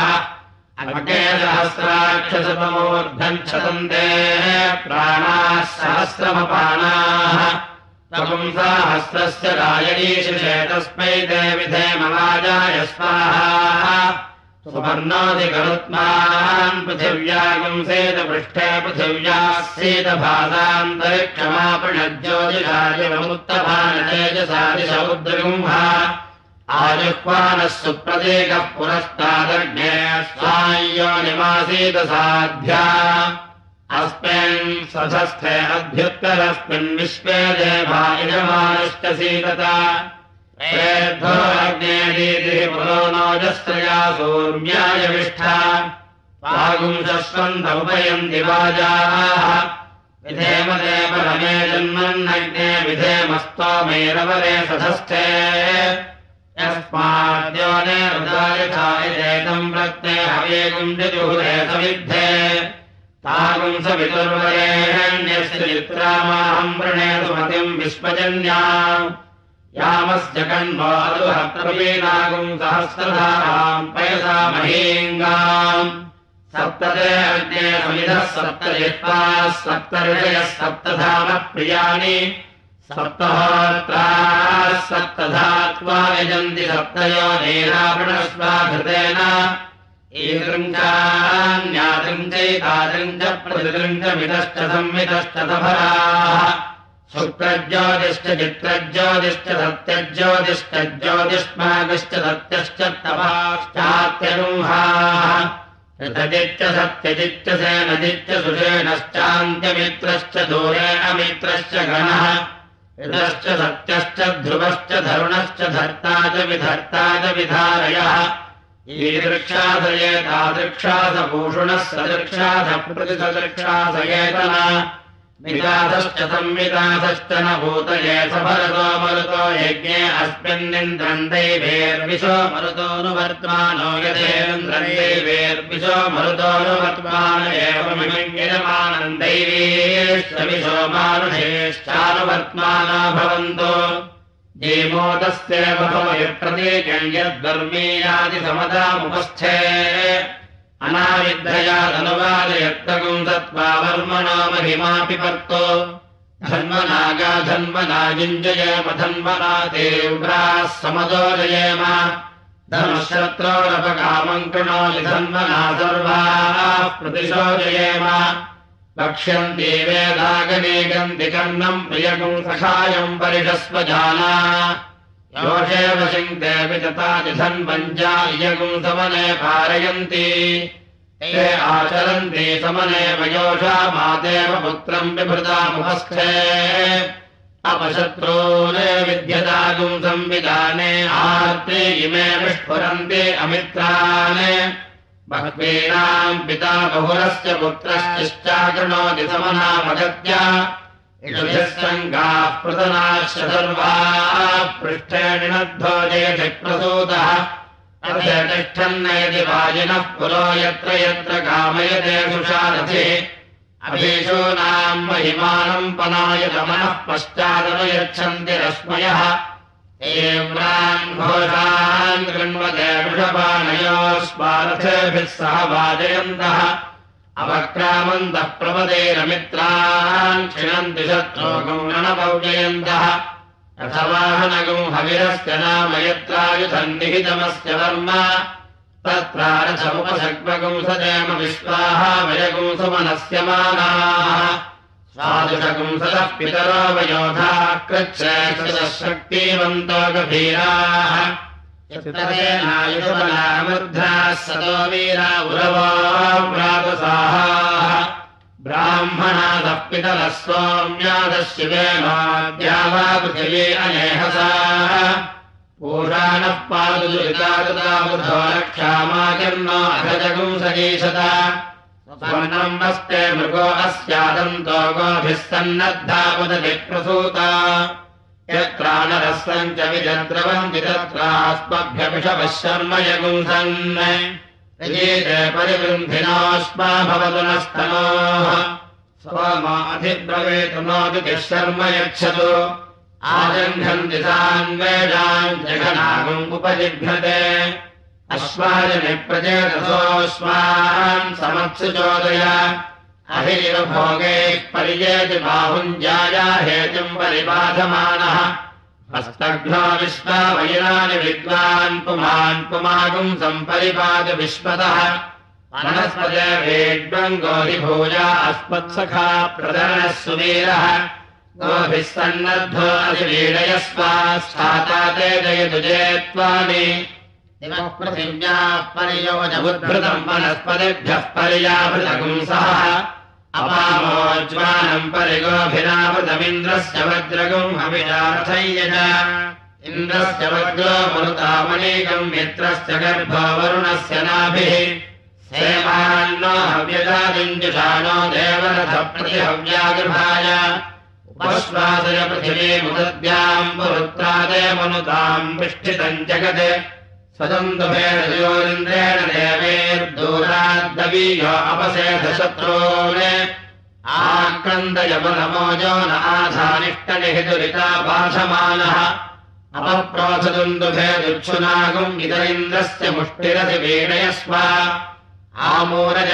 अग्नेसहस्राक्षसमूर्धम् क्षतन्ते प्राणाः सहस्रमपानाः तपुंसाहस्रस्य रायणीशिषे तस्मै ते विधेम वाजाय स्वाहा सुपर्णादिकरुत्मान् पृथिव्यागुंसेत पृष्ठे पृथिव्याः शीतभासान्तरिक्षमापणज्योतिषादिवमुत्तभानतेजसादिसमुद्रगुम्हा आजुह्वानः सुप्रतीकः पुरस्तादग्ने स्वायोनिमासीत साध्या अस्मिन् सधस्थे अभ्युत्तरस्मिन् विश्वे देवा यजमानश्च सीदता प्रेद्धो अग्नेदीतिः पुरो नोजस्त्रया सूर्याय विष्ठा वागुंसस्वन्दमुपयन्ति वाजाः विधेम देव रमे जन्मन्नग्ने विधेमस्तोमेरवरे सधस्थे यस्माद्योने हृदायथायेतम् प्रत्ने हवेगुम् जजुहुरे सविद्धे तागुम् सवितुर्वरेण्यस्य चित्रामाहम् वृणे सुमतिम् विश्वजन्याम् यामस्य कण्वो अदुहप्रवीणागुम् सहस्रधाराम् पयसा महीङ्गाम् सप्तते अग्ने समिधः सप्तजिह्वाः सप्तऋषयः सप्तधामप्रियाणि सप्तहोत्राः सप्तधात्वा यजन्ति सप्तयो नेरावृणस्वाघृतेन ईदृञ्चान्यादृम् चैतादृम् च प्रतिदृम् च मितश्च संमितश्च तभराः शुक्रज्योतिश्च चित्रज्योतिश्च सत्यज्योतिश्च ज्योतिष्मागश्च सत्यश्च तपाश्चात्यनुहाः ऋतजिच्च सत्यजिच्च सेनजिच्च सुषेणश्चान्त्यमित्रश्च दूरे अमित्रश्च गणः ऋतश्च सत्यश्च ध्रुवश्च धरुणश्च धर्ता च विधर्ता च विधारयः ईदृक्षासयेतादृक्षास भूषणः सदृक्षास प्रतिसदृक्षासयेतना मितासश्च संमितासश्च न भूतये सभरतो मरुतो यज्ञे अस्मिन्निन्द्रम् दैवेर्विशो मरुतोऽनुवर्त्मानो यथेन्द्रम् दैवेर्विशो मरुतोऽनुवर्त्मान एवमिमम् यजमानम् दैवीश्वविशो मानुषेश्चानुवर्त्माना भवन्तो जीमोदस्येव भवयप्रतीकम् यद्वर्मीयादिसमतामुपस्थे अनाविद्धयादनुवादयत्तगुम् दत्त्वा वर्मणो महिमापि पर्तो धन्वनागा धन्वनायुञ्जयेम धन्वना तीव्राः समदोजयेम धनुःशत्रोरपकामम् कृणोति धन्वना सर्वाः प्रतिशोजयेम वक्ष्यन्ति वेदागनेगन्ति कर्णम् प्रियगुम् सखायम् परिषस्वजाना योषे वशिङ्क्ते वितताति धन्वञ्जा इयगुम् समने पारयन्ति ते आचरन्ति समने वयोषा मातेव पुत्रम् बिभृतामुपस्थे अपशत्रूने विद्यतागुम् संविधाने आर्ते इमे विस्फुरन्ति अमित्रान् बह्वीनाम् पिता बहुरस्य पुत्रश्चिश्चाकृणोति समनामगत्य इषुभिः सङ्गाः पृतनाश्च सर्वाः पृष्ठे निनद्धोजेति प्रसूतः अर्थे तिष्ठन्नेति वाजिनः पुरो यत्र यत्र कामयते सुषारथिः अभीषूनाम् महिमानम् पनायतमनः पश्चादनुयच्छन्ति रश्मयः तीव्रान् घोषान् कृण्वते वृषभानयोस्मारथेभिः सह वाजयन्तः अवक्रामन्तः प्रपदेरमित्रान् क्षिणन्ति शत्रुगुम् रणपौजयन्तः रथवाहनगुम् हविरस्य नाम यत्रायुधम् निहितमस्य वर्म तत्रारथमुपसग्मगुम् सदेम विश्वाः वयगुम् सुमनस्य मानाः स्वादुषगुम् सदः पितरो वयोधाः कृच्छ्रेक्षुतः शक्तिवन्तो गभीराः चित्ततेनायुधबलामूर्धाः सतो वीरा उरवो व्रातसाहाः ब्राह्मणादः पितरः सोम्यादः शिवेनोऽद्या वा पृथिवी अनेहसा पूषाणः पादुरिताकृताबुधो रक्षामाचर्णो अघजगुम् सजीषता स्वर्णम् वस्ते मृगो अस्यादन्तो गोभिः सन्नद्धापुदति प्रसूता यत्रानरस्सम् च विजद्रवन्ति तत्रास्मभ्यपिषवः शर्म यगुंसन् यजेते परिवृन्धिनोऽस्मा भवतु नस्तनोः सोमाधिब्रवीतु नोदितिः शर्म यच्छतु आजह्नन्ति सान्वेषाम् जघनागुम् उपजिघ्नते अश्वाजनि प्रचेतसोऽस्मान् समत्सु चोदय अहिरिवभोगैः पर्येति बाहुञ्जाया हेतुम् परिबाधमानः अस्तघ्नो विश्वावयनानि विद्वान् पुमान् पुमागुम् सम्परिपाद विश्वतः वनस्पते वेड्वम् गोधिभूया अस्मत्सखा प्रदरणः सुवीरः गोभिः सन्नद्धो असिवीडयस्वास्थाता ते जयतु जेत्वानि दिवः पृथिव्याः परियोजमुद्भृतम् वनस्पतिभ्यः पर्याभृतगुंसः अपामोज्वानम् परिगोभिरावृतमिन्द्रस्य वज्रगुम् हविषार्थय्यज इन्द्रस्य वज्रो मरुतामनीकम् मित्रस्य गर्भो वरुणस्य नाभिः सेवान्नो हव्यजादिञ्जुषाणो देवरथप्रतिहव्यागृहाय उपश्वासय पृथिवीमुदद्याम् पुरुत्रादे मनुताम् विष्ठितम् जगत् स्वदन्तुभेदयोरिन्द्रेण देवैर्दूराद्दवीयो अपसेधशत्रून् आक्रन्दयबलमोजो न आधानिष्टनिहितुरिता भाषमानः अपप्रोथदुन्दुभेदुच्छुनागुम् इद इन्द्रस्य मुष्टिरसि वीडयस्व आमूरज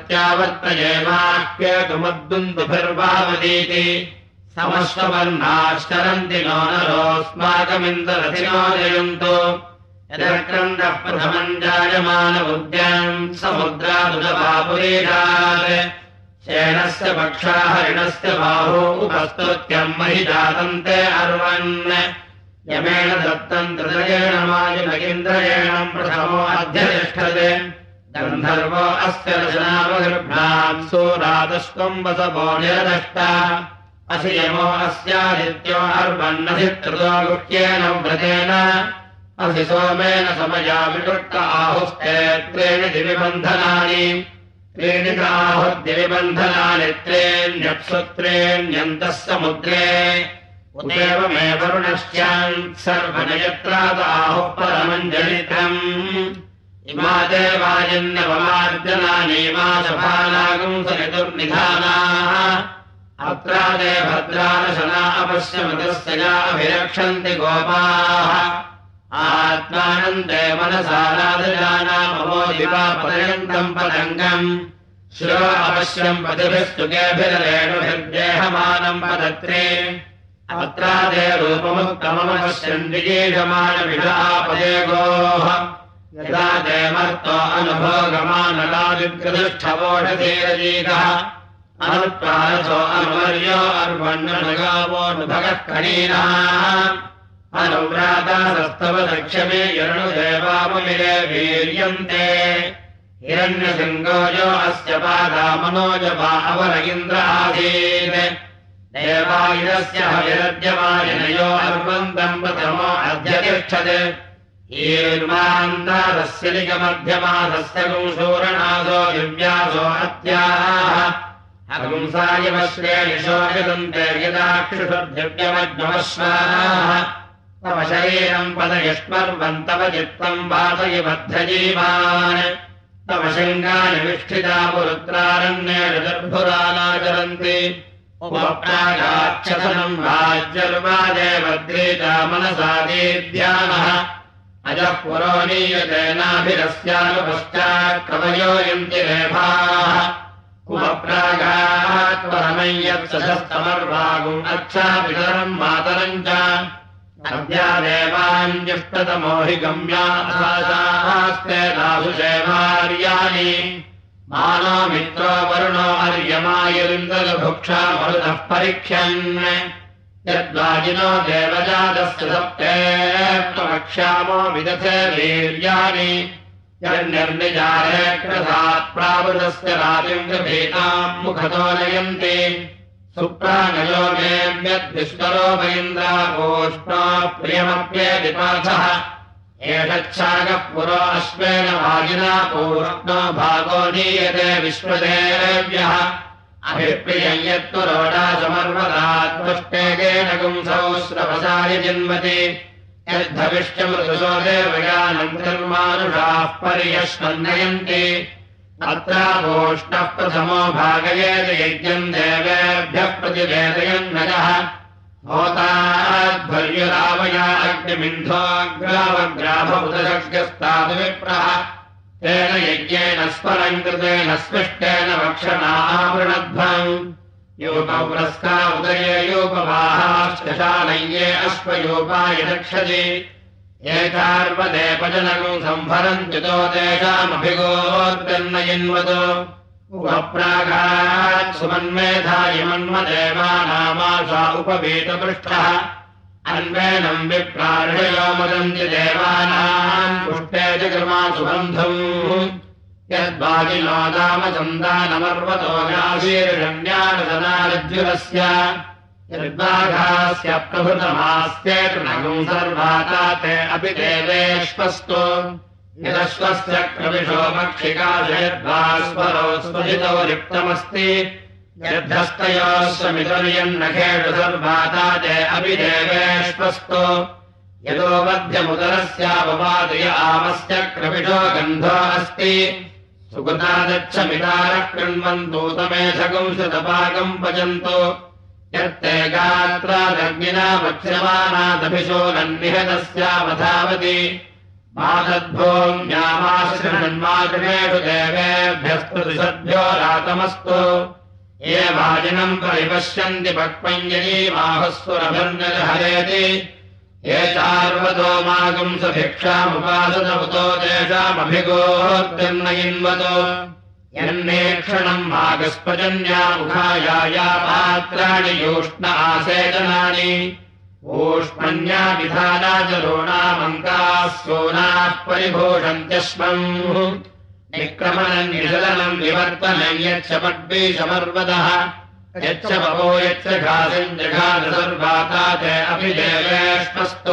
प्रत्यावर्तयेमाह्येतुमद्दुन्दुभिर्वावदीति समश्ववर्णाश्चरन्ति नो नरोऽस्माकमिन्द्ररथिनो जयन्तु यदक्रन्दः प्रथमम् जायमानबुद्ध्याम् समुद्रादुदपापुरीरात् शेणस्य पक्षा हरिणस्य बाहू उपस्तुत्यम् महि जातम् ते अर्वन् यमेण दत्तम् त्रिदयेण मायुनगिन्द्रयेणम् प्रथमो अध्यतिष्ठते गन्धर्वो अस्य रचनावगर्भाम् सूरादस्त्वम् वसवो निरदष्टा असि यमो अस्यादित्यो अर्वन्नधित्रुतो गुह्येन व्रतेन असि सोमेन समया विकृष्ट आहुस्ते त्रीणि दिविबन्धनानि त्रीणि आहुद्दिविबन्धनानि त्रीण्यप्सु त्रीण्यन्तः समुद्रे उदेव मे वरुणश्चान् सर्वनयत्राद आहुः परमञ्जलितम् इमा देवायन्नवमार्जनानि मा सभानागुम् सरितुर्निधानाः अत्रादे भद्रारशना अपश्यमतस्य या अभिरक्षन्ति गोपाः आत्मानन्दे मनसाराधजानामवो दिवापदयन्तम् पतङ्गम् शिरो अवश्यम् पतिभिस्तुकेभिरेणुभिर्देहमानम् पदत्रे अत्रादे रूपमुत्तममवश्यम् विजीषमाणविषापदे गोः यदा ते मर्तो अनुभोगमानलादिग्रदुष्ठवोढधीरजीकः अनुत्वारथो अनुवर्यो अर्वण्णगावोऽनुभगः कणीनाः अनुव्रातासस्तव दक्षमे यरुणुदेवाममिरे वीर्यन्ते हिरण्यसिंहो यो अस्य पादामनोजपा अवर इन्द्र आसीत् देवायुधस्य हविरद्यमायनयो अर्वन्तम् प्रथमो अध्यतिष्ठत् ईर्मान्तादस्य लिगमध्यमादस्य गुंशूरणासो दिव्यासो अत्याः अगुंसायवश्रेणिशो यदन्ते यदाक्षुषुर्दिव्यमज्ञमश्वाः तव शरीरम् पदयुष्मर्वन्तव चित्तम् वातय बद्धजीवान् तव शृङ्गानि विष्ठिता पुरुत्रारण्येण दर्भुरानाचरन्ति उपप्रागाच्छसनम् राज्यर्वादेवद्रीता मनसा दीद्यानः अजः पुरोनीयते नाभिरस्यानुपश्चात् कवयो यन्ति रेफाः उपप्रागात्परमय्यत्सहस्तमर्वागुम् अच्छापितरम् मातरम् च अद्या देवाञ्जुष्टतमो हि गम्यास्ते दासु सेवार्याणि मानो मित्रो वरुणो अर्यमायुरिन्दभुक्षा मरुतः परीक्ष्यन् यद्वाजिनो देवजातस्य सप्ते प्रवक्ष्यामो विदथे वीर्याणि यन्निर्निजारे कृतात् प्रावृतस्य रातिम् गभीताम् मुखतो नयन्ति सुप्राणयो मेऽव्यद्विश्वरोपैन्द्रापूष्णो प्रियमप्येदिपाथः एषच्छागः पुरो अश्वेन वाजिना पूष्णो भागो नीयते विश्वदेव्यः अभिप्रियम् यत्पुरोडासमर्वदात्पुष्टेकेन गुंसौस्रवसाय जिन्वति यद्धविष्टमृदुसो देवयानन्तर्मानुषाः पर्यश्वन्नयन्ति अत्रापूष्णः प्रथमो भागयेत यज्ञम् देवेभ्यः प्रतिवेदयन्नजः होताध्वर्युरावया अग्निमिन्धोऽग्रावग्राभमुदशक्यस्तादुविप्रः तेन यज्ञेन स्मरम् कृतेन स्पृष्टेन वक्षणामृणध्वम् योपव्रस्का उदये योपवाहाश्चशालये अश्वयोपाय रक्षति एतार्वदेपजनकम् संभरन्त्युतो तेषामभिगोर्गन्नयन्वतो उपप्रागात् सुमन्मेधाय मन्मदेवानामासा उपवीतपृष्ठः अन्वेनम् विप्रार्षयो मदन्ति देवानाम् पुष्टे च कृमासु बन्धुम् यद्वाजिनो दामसन्दानमर्वतो याशीर्षण्यानदनारज्जुरस्य यद्वाघास्य प्रभृतमास्ये तृणगुम् सर्वाता ते अपि देवेष्वस्तो यदश्वस्य क्रविशो मक्षिकाश यद्वास्वरो स्वजितो रिक्तमस्ति यद्धस्तयोश्वमितुर्यन्नखेषु सर्वाता ते अपि देवेष्वस्तो यतो मध्यमुदरस्यापपादय आमस्य क्रविशो गन्धो अस्ति सुकृतादच्छमितारः कृण्वन्तु तमेधगुंशतपाकम् पचन्तु यत्ते गात्रादग्निना वक्ष्यमानादभिशो नन्निहतस्यावधावति मातद्भूम्यामाश्रणन्मातृषु देवेभ्यस्तु दिशद्भ्यो रातमस्तु ये वाजिनम् परिपश्यन्ति पक्वञ्जलीमाहस्वरभिर्निर्हरेति ये चार्वतो मागुंसभिक्षामुपासत उतो तेषामभिगोर्गन्नयिन्वतो यन्नेक्षणम् मागस्पजन्या मुखाया पात्राणि यूष्ण आसेचनानि ऊष्मन्या विधाना च रोणामङ्काः सोनाः परिभूषन्त्यश्वम् निक्रमणम् निशलनम् विवर्तनम् यच्च पड्वीशमर्वदः यच्च पवो यच्च घासम् जघासर्वाता ते अपि देवेष्वस्तो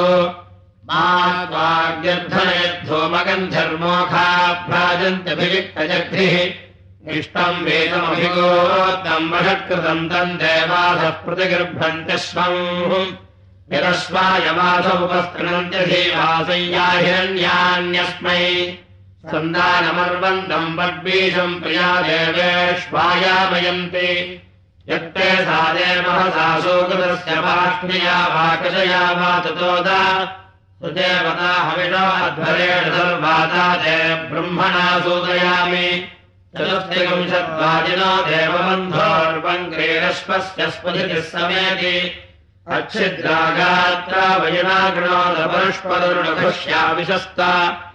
मात्वाग्यर्धनयद्धूमगन्धर्मोखाभ्राजन्त्यभिविक्तजग्धिः इष्टम् वेदमभिगोत्तम् वषत्कृतम् तम् देवासः प्रतिगृह्णन्त्यश्वम् यदश्वायवास उपस्तृणन्त्यधीवासय्या हिरण्यान्यस्मै सन्दानमर्वन्तम् वड्वीषम् प्रिया देवेष्वायामयन्ति यत्ते सा देवहसा सुकृतस्य वाक्ष्म्या वाकशया वा ततोदा सुदेवता हविषो अध्वरेण सर्वाता ते ब्रह्मणा सूदयामि चतुस्त्रिंशद्वाजिनो देवबन्धोर्वङ्क्रीरश्वस्य स्पतिः समेति अच्छिद्रागात्रा वयिनागृणोदपरुष्पदरुणघुष्याविशस्ता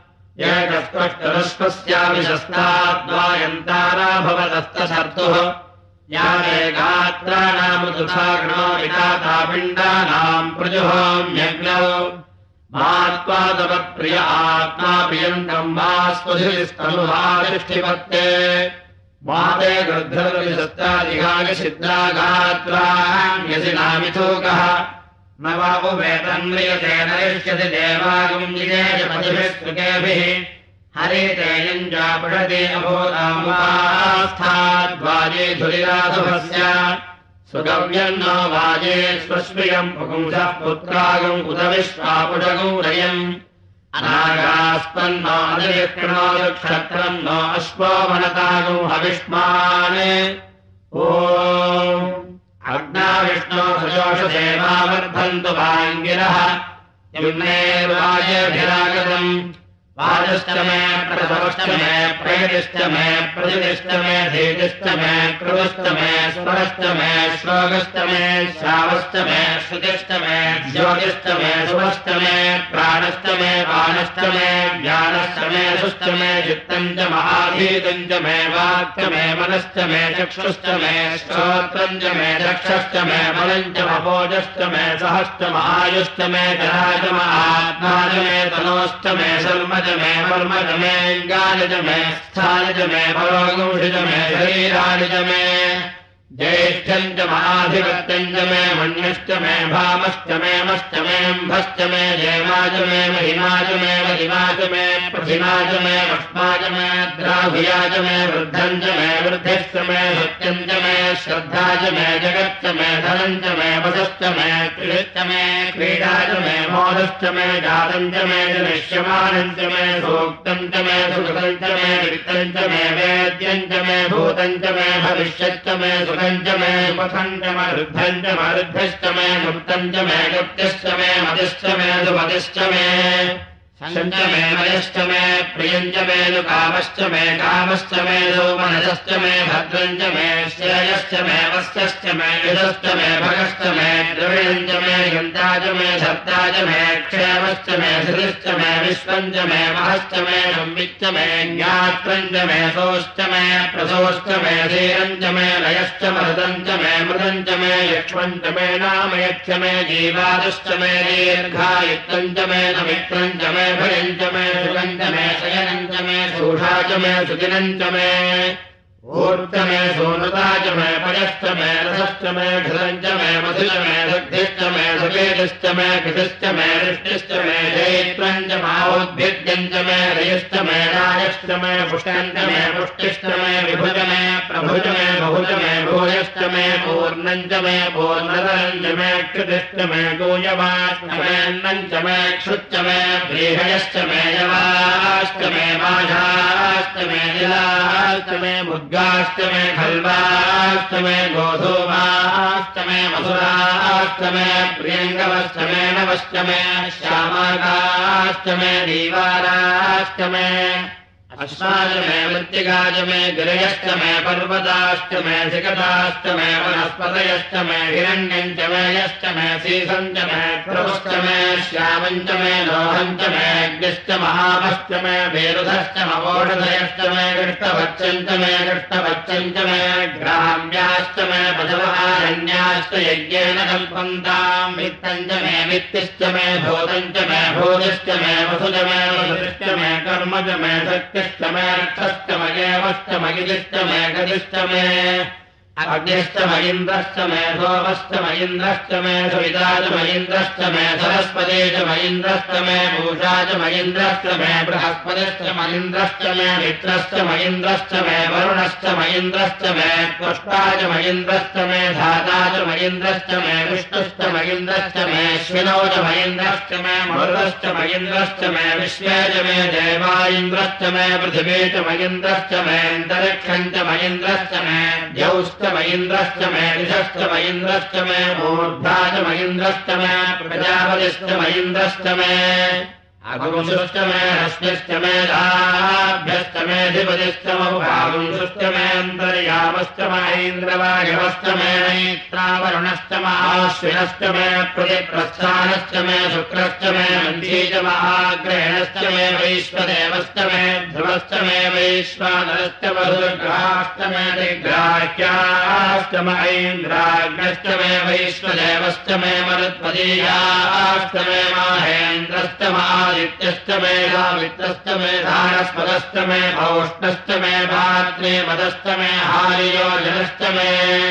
एकस्पष्टरश्वस्याविशस्ता द्वायन्तारा भवदस्तशर्तुः या गात्राणाम् तथा गृणो विताता पिण्डानाम् प्रजुहोम्यग्नौ मात्वादवत्प्रिय आत्मा प्रियन्तम् मा स्वधिस्तनुहातिष्ठिपत्ते माते गृद्धर्विशस्तादिघागछिद्रागात्राण्यसिनामिथूकः न वा उवेतन्म्रियते नरिष्यति देवागुञ्जिनेयपतिभिः सुकेभिः हरितेयम् चापठति अभूतामुपास्थाद्वाजे धुरिराधुभस्य सुगव्यन्नो वाजे स्वश्रियम् पुपुंसः पुत्रागम् उदविश्वापुषगम् रयम् अनागास्पन्नो अनिर्कृणो नक्षत्रम् नो अश्वो वनतागम् हविष्मान् ॐ अग्नाविष्णो सजोषदेवा वर्धन्तु वाङ्गिरः यम्नेर्वाजेभिरागतम् वाजश्च मे प्रसवश्च मे प्रयतिश्च मे प्रतिष्ठ मे धीतिश्च मे कृतश्च मे स्वरश्च मे श्लोकश्च मे श्रावश्च मे श्रुतिश्च मे ज्योतिश्च मे शुभश्च मे प्राणश्च मे पानश्च मे ज्ञानश्च मे सुश्च मे चित्तम् च महाधीतम् च मे वाक्च मे मनश्च मे चक्षुश्च मे श्रोत्रम् च मे चक्षश्च मे बलम् च मपोजश्च मे सहश्च महायुश्च मे जराज महात्मा च मे तनोश्च मे शर्म च मे वर्म च मे गान च मे स्थान च मे परोगुंषि च मे शरीराणि च मे ज्येष्ठम् च महाधिपत्यम् च मे मन्यश्च मे भामश्च मे मश्च मेऽम्भश्च मे जेमा च मे महिमा च मे महिमा च मे प्रतिमा च मे वक्ष्मा च मे द्राहुया च मे वृद्धम् च मे वृद्धिश्च मे सत्यम् च मे श्रद्धा च मे जगच्च मे धनम् च मे वसश्च मे कृषश्च मे क्रीडा च मे मोदश्च मे जातम् च मे जनिष्यमानम् च मे सूक्तम् च मे सुकृतम् च मे वित्तम् च मे वेद्यम् च मे भूतम् च मे भविष्यच्च मे सुखम् च मे पथम् च मरुद्धम् च मरुद्धश्च मे मुक्तम् च मे गुप्तिश्च मे मतिश्च मे सुमतिश्च मे सञ्च मे मयश्च मे प्रियञ्च मे कामश्च मे कामश्च मे मनसश्च मे भद्रञ्च मे श्रेयश्च मे वस्यश्च मे यशश्च मे भगश्च मे द्रविणञ्च मे गन्ताच मे धर्ताच मे क्षेमश्च मे धृतिश्च मे विश्वञ्च मे महश्च मे संविच्च मे ज्ञात्रञ्च मे सोश्च मे प्रसोश्च मे धीरञ्च मे लयश्च मृदञ्च मे मृदञ्च मे यक्ष्मञ्च मे नामयच्च मे जीवादश्च मे दीर्घायुक्तञ्च मे नमित्रञ्च मे भयञ्च मे सुगञ्च मे शयनञ्च मे सूषा च मे सुदिनञ्च मे ऊर्च मे सोनृता च मे पयश्च मे रसश्च मे घृतञ्च मे मधुच मे दग्धिश्च मे सुकेतश्च मे कृतिश्च मे दृष्टिश्च मे जयित्रञ्च मावोद्भिद्यञ्च मे रयश्च मे रायश्च मे पुष्टञ्च मे पुष्टिश्च मे विभुज मे प्रभुज मे बहुज मे भूयश्च मे पूर्णञ्च मे पूर्णतरञ्च मे क्षुतिश्च मे गोयवाश्च मे अन्नञ्च मे क्षुच्च मे व्रीहयश्च मे यवाश्च मे माघाश्च मे निलाश्च मे मुद्गाश्च मे खल्वाश्च मे गोधूमाश्च मे मधुराश्च मे प्रियङ्गवश्च मे नवश्च मे श्यामाकाश्च मे दीवाराश्च मे अश्वाच मे मृत्तिकाच मे गिरयश्च मे पर्वताश्च मे शिखताश्च मे वनस्पतयश्च मे हिरण्यञ्च मे यश्च मे सीसञ्च मे प्रभुश्च मे श्यामञ्च मे लोहञ्च मे अग्निश्च महामश्च मे वेरुधश्च मवोषधयश्च मे कृष्णवच्चञ्च मे कृष्णवच्चञ्च मे ग्राम्याश्च मे पशवहारण्याश्च यज्ञेन कल्पन्ताम् मित्तञ्च मे मित्तिश्च मे भूतञ्च मे भूतिश्च मे वसुज मे वसुतिश्च मे कर्मज मे शक्ति मे रक्षश्च मयेवश्च मगिदिश्च मे गदिश्च मे अग्निश्च मयिन्द्रश्च मे सोमश्च मयिन्द्रश्च मे सविता च मयिन्द्रश्च मे सरस्वती च मयिन्द्रश्च मे पूषा च मयिन्द्रश्च मे बृहस्पतिश्च मयिन्द्रश्च मे मित्रश्च मयिन्द्रश्च मे वरुणश्च मयिन्द्रश्च मे त्वष्टा च मयिन्द्रश्च मे धाता च मयिन्द्रश्च मे विष्णुश्च मयिन्द्रश्च मे श्विनौ च मयिन्द्रश्च मे मरुदश्च मयिन्द्रश्च मे विश्वे च मे देवा इन्द्रश्च मे पृथिवी च मयिन्द्रश्च मे अन्तरिक्षं च मयिन्द्रश्च मे द्यौश्च मयिन्द्रश्च मे दिशश्च मयिन्द्रश्च मे मूर्धा च मयिन्द्रश्च मे प्रजापतिश्च मयिन्द्रश्च मे अगुंसुश्च मे रश्मिश्च मे लाभ्यश्च मे धिपतिश्च महुभागुंसुश्च मे अन्तर्यामश्च महेन्द्रवायवश्च मे नैत्रावरुणश्च महाश्विनश्च मे प्रतिप्रस्थानश्च मे शुक्रश्च मे मन्थी च महाग्रहणश्च मे वैश्वदेवश्च मे ध्रुवश्च मे वैश्वानरश्च वधुर्ग्रहाश्च मे दिग्राह्याश्च महेन्द्राग्नश्च मे वैश्वदेवश्च मे मरुत्पदीयाश्च मे माहेन्द्रश्च आदित्यश्च मे सावित्रश्च मे धारस्पदश्च मे भौष्णश्च मे भात्रे मदश्च मे हारियोजनश्च मे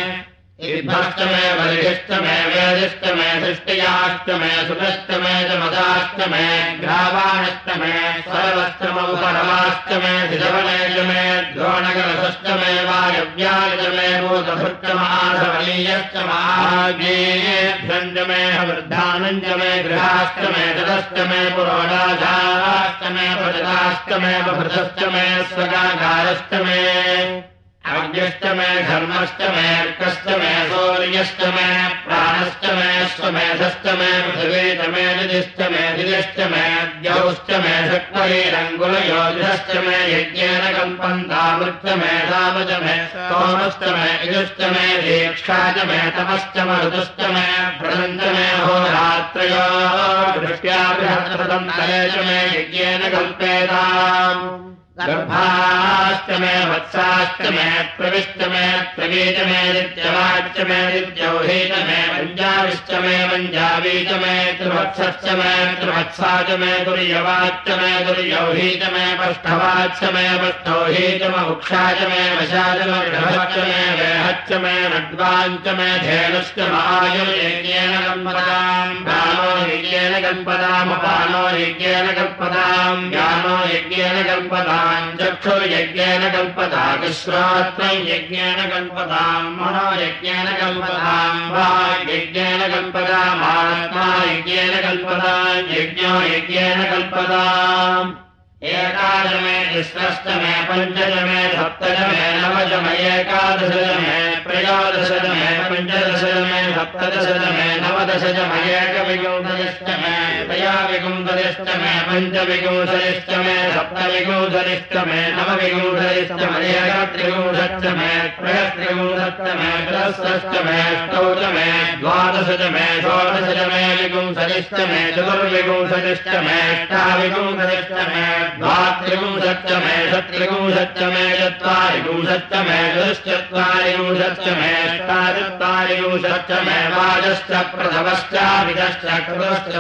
इद्भश्च मे बलिश्च मे वेदिश्च मे धृष्टियाश्च मे सुतश्च मे च मदाश्च मे ग्रावाणश्च मे सर्वश्च मौपरमाश्च मे धिजवनेश मे द्रोणकरसश्च मे वायव्याय च मे भूतभृच्च महाधवनीयश्च महाग्नेभ्यञ्च मे वृद्धानञ्च मे गृहाश्च मे ततश्च मे पुरोडाधाश्च मे प्रजताश्च मे बभृतश्च मे स्वगाकारश्च मे अग्निश्च मे धर्मश्च मे अर्कश्च मे सूर्यश्च मे प्राणश्च मे स्वमेधश्च मे पृथिवी च मे निधिश्च मे धिदिश्च मे द्यौश्च मे शक्वरीरङ्गुलयोधिश्च मे यज्ञेन कल्पन्तामृश्च मे धाम च मे सोमश्च मे यजुश्च मे दीक्षा च मे तपश्च मरुतश्च मे व्रतञ्च मे होरात्रयो दृष्ट्या बृहत्तरं तले च मे यज्ञेन कल्पेताम् गर्भाश्च मे वत्साश्च मे प्रविश्च मे प्रवीच मे दित्यवाच्च मे दित्यौहीच मे मञ्जाविश्च मे मञ्जावी च मे त्रिवत्सश्च मे त्रिवत्सा च मे दुर्यवाच्च मे दुर्यौहीच मे पष्ठवाच्च मे पष्ठौहीच मुक्षा च मे वशा च मे ऋषभश्च मे वेहच्च मे नड्वाञ्च मे धेनुश्च महायुर्यज्ञेन कल्पताम् प्राणो यज्ञेन कल्पताम् अपानो यज्ञेन कल्पताम् ज्ञानो यज्ञेन कल्पताम् चक्षुर्यज्ञेन कल्पताम् श्रोत्रम् यज्ञेन कल्पताम् मनो यज्ञेन कल्पताम् वाग्यज्ञेन कल्पताम् आत्मा यज्ञेन कल्पताम् यज्ञो यज्ञेन कल्पताम् एकादश मे तिस्रश्च मे पञ्चदश मे सप्तदश मे नवदश मे एकादश मे त्रयोदश मे पञ्चदश मे सप्त सप्तदशतमे नवदशतमयेकविंशतिश्चमे त्रयाविंशतिश्चमे पञ्चविंशतिश्चमे सप्तविंशतिश्चमे नवविंशतिश्चमे एकत्रिंशत्चमे त्रयस्त्रिंशत्चमे चतुस्रश्चमे अष्टौचमे द्वादशतमे षोडशतमे विंशतिश्चमे चतुर्विंशतिश्चमे अष्टाविंशतिश्चमे द्वात्रिंशत्चमे षट्त्रिंशत्चमे चत्वारिंशत्चमे चतुश्चत्वारिंशत्चमे अष्टाचत्वारिंशत्चमे वाजश्च प्रथमश्चाभिधश्च कृतश्च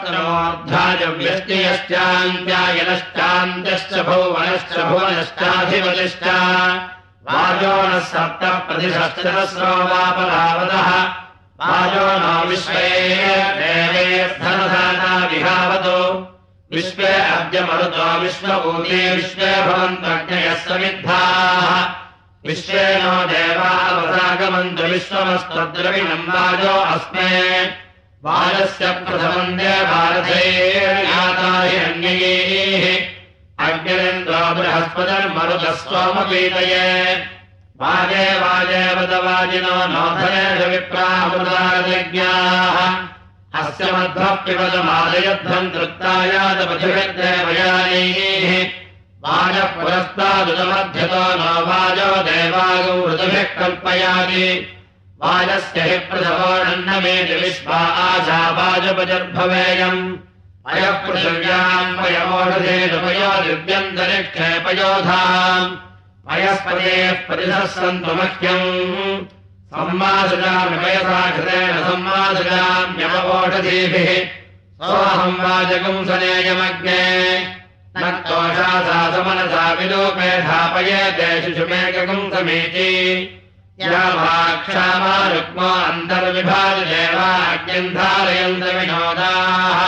सुवष्टनोऽर्धाजव्यष्टियश्चान्त्यायनश्चान्त्यश्च भुवनश्च भुवनश्चाधिपतिश्च वाजो नः सप्त प्रतिशस्त्रस्रो वापरावतः वाजो नो विश्वे देवेऽर्थनधाता विहावतो विश्वे अद्य मरुतो विश्वभूते विश्वे भवन्त्वग्नयः समिद्धाः विश्वे नो देवावसागमन्तु विश्वमस्त्वद्रविणम् वाजो अस्मे वाजस्य प्रथमम् देवारथैर्याता हिरण्यैः अग्निरेन्द्रो बृहस्पतिर्मरुतः सोमपीतये वाजे वाजे वदवाजिनो नोधनेषु विप्रामृतारज्ञाः अस्य मध्वः पिबदमादयध्वम् तृप्तायातपथिभिर्देवयानैः वाजः पुरस्तादुतमध्यतो नो वाजो देवागौ ऋतुभिः कल्पयाति वाजस्य हि प्रथमोऽन्नमेति विश्वा आशा वाजपजर्भवेयम् अयः पृथिव्याम् पयोषधेषु दिव्यन्तरिक्षे पयोधाम् पयस्पतेः प्रतिशः सन्तु मह्यम् सम्मासजामि पयसा घृतेन सम्मासजाम्यवोषधीभिः सोऽहम् वाजगुंसनेयमग्ने न तोषासा समनसा विलोपे धापयेते शिशुमेकगुंसमीति याभाक्षामा रुक्मो अन्तर्विभाजदेवाज्ञम् धारयन्तविनोदाः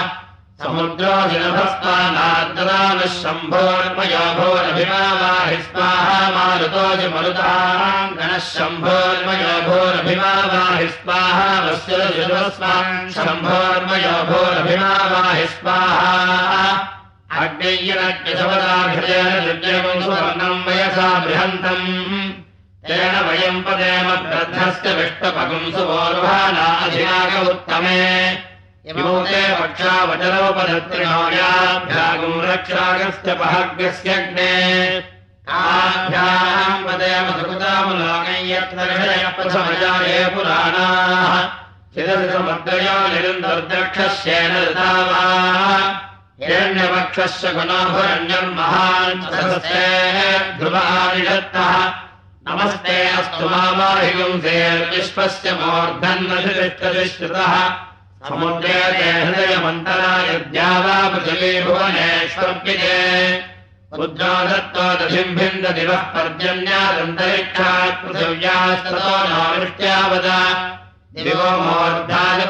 समुद्रोऽधिनभस्तानाद्ददानः शम्भोर्मयो भोरभिमावाहि स्वाहा मारुतोऽजि मरुताम् गणः शम्भोर्मयो भोरभिमावाहि स्वाहा वस्युरजुस्वाम् शम्भोर्मयो भोरभिमावाहि स्वाहा अग्नियनज्ञशवदाघृतेन दुर्जयम् सुवर्णम् वयसा बृहन्तम् तेन वयम् पदेम ग्रन्थस्य विष्टपगुम् सुवोर्भाना अधिनाग उत्तमे इमोते पक्षावचरोपधत्रिणो याभ्यागुम् रक्षागस्य पहग्रस्यग्ने आभ्याम् पदेम सुकृतामुलोकम् यत्र ऋषयः प्रथमजाये पुराणाः चिदसि समग्रयो निरुन्दर्दक्षस्येन ऋतावाः हिरण्यवक्षस्य गुणोभरण्यम् महान् सदस्ते ध्रुवानिषत्तः नमस्ते अस्तु मामाहिगुंसेर्विश्वस्य मूर्धन्नधिष्ठतिश्रुतः समुद्रे ते हृदयमन्तराय द्यावा पृथिवी भुवनेष्वर्पिते रुद्रो दत्तो दधिम्भिन्ददिवः पर्जन्यादन्तरिक्षात् पृथिव्यास्ततो नो वृष्ट्यावद दिवो मूर्धाय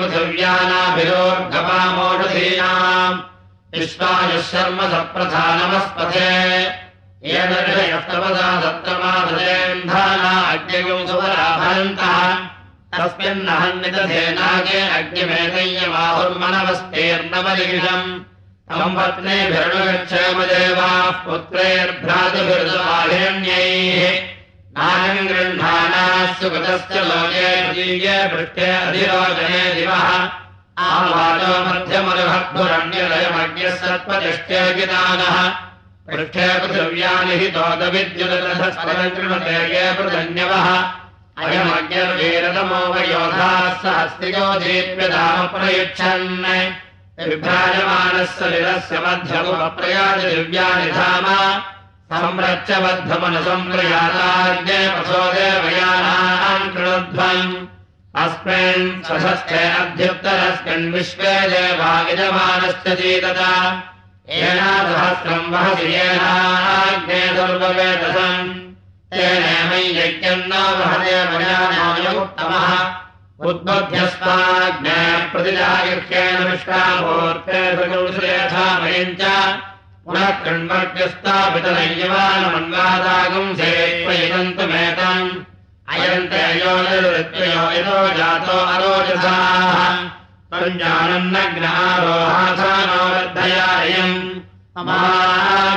पृथिव्यानाभिरोर्गपामोषधीनाम् विश्वायुः शर्म सप्रथा नमस्पथे येन ऋषयस्तपदा सप्तमाधरेन्धाना अग्निगुं सुवराभरन्तः तस्मिन्नहन्निदधे नागे अग्निमेतय्यमाहुर्मनवस्तेर्नवलिगिषम् तम् पत्नीभिरनुगच्छेमदेवाः पुत्रैर्भ्रातुभिर्दवाहिरण्यैः नागम् गृह्णानाः सुकृतस्य लोके जीये पृष्ठे अधिरोचने दिवः आवाचो मध्यमरुहद्भुरण्यलयमग्न्यः सत्पतिष्ठे गिदानः पृष्ठे पृथिव्यानि हि तोदविद्युदलधस्पदम् कृणुते ये पृथन्यवः अयमग्निर्वीरतमो वयोधाः सहस्तियो दीप्यदाम प्रयुच्छन् विभ्राजमानः सलिलस्य मध्यमुपप्रयाज दिव्यानि धाम संरच्यबद्धमनसंप्रयाताग्ने पशो देवयानाम् कृणुध्वम् अस्मिन् सशस्ते अध्युत्तरस्मिन् विश्वे देवा यजमानस्य जीतता येनासहस्रम् वहसि येनाग्ने दुर्ववेदसम् तेनेमै यज्ञम् न वहते मयानायोत्तमः उद्बुध्यस्ताग्ने प्रतिजागृह्येन विष्टामूर्ते सुगुंसुरेथामयम् च पुनः कृण्वर्ग्यस्तापितनय्यवानमन्वादागुंसे प्रयुनन्तुमेतम् अयन्ते यो निर्वृत्तयो यतो जातो अरोजसाः तञ्जानन्नग्नारोहासानो वर्धयायम्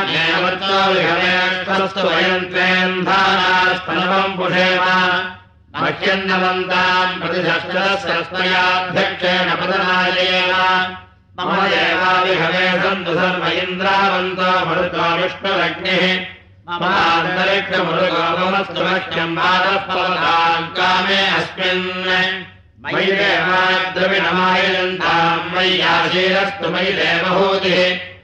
अमाज्ञेवत्तो विहरेष्वस्तु वयन्त्वेन्धानास्तनवम् पुषेम मह्यन्नवन्ताम् प्रतिशस्त्रस्वयाध्यक्षेण प्रदनायेन मम देवाविहवे सन्तु सर्व इन्द्रावन्तो मरुतो विष्णुरग्निः ममान्तरिक्षमरुगोपमस्तु मह्यम् वादः कामे अस्मिन् मयि देवाद्रविणमायजन्ताम् मय्याशीरस्तु मयि देवहूतिः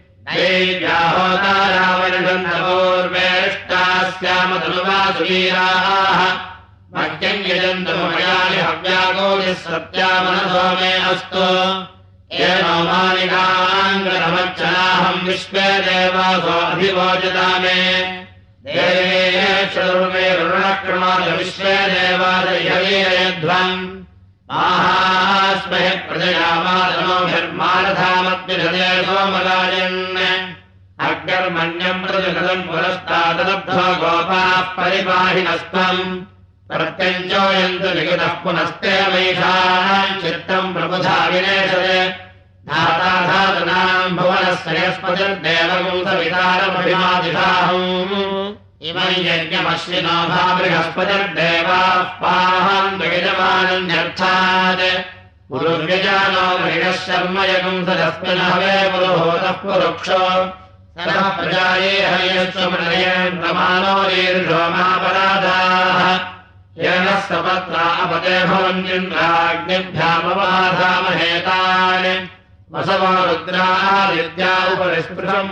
ैव्याहोतारावणन्दवोर्वेष्टास्यामतनुवासुवीराः मह्यम् यजन्तु मयानि हव्यागोदिः सत्या मनसो मे अस्तु येनो मानिकाङ्गनमच्चनाहम् विश्वे देवासो अधिवोचता मे देवेश्वरुमे रुणक्रमाद विश्वे देवादयवीरयध्वम् माहास्महे प्रजयामादनोभिर्मानधामद्विषदे सोमगायन् अग्निर्मन्यम् प्रतिशतम् पुरस्तादलब्धो गोपाः परिपाहिनस्त्वम् प्रत्यञ्चोयन्तु निगतः पुनस्ते मैषाम् चित्तम् प्रबुधा विनेशते धाता धातुनाम् भुवनस्य यस्पतिर्देवगुंसवितारमभिमादिषाहम् इमम् यज्ञमश्विनो भा बृहस्पतिर्देवाः पाहम् द्विजमानन्यर्थात् पुरुर्व्यजानो मृगः शर्म यगुंसदस्मिन् हवे पुरुहोतः पुरुक्षो सरः प्रजाये हर्यस्वमृणयन् प्रमाणो रीर्षो मापराधाः येन सपत्रा अपते भवन्त्यन्द्राग्निभ्यामवाधामहेतान् वसवो रुद्रादित्या उपरिस्पृशम्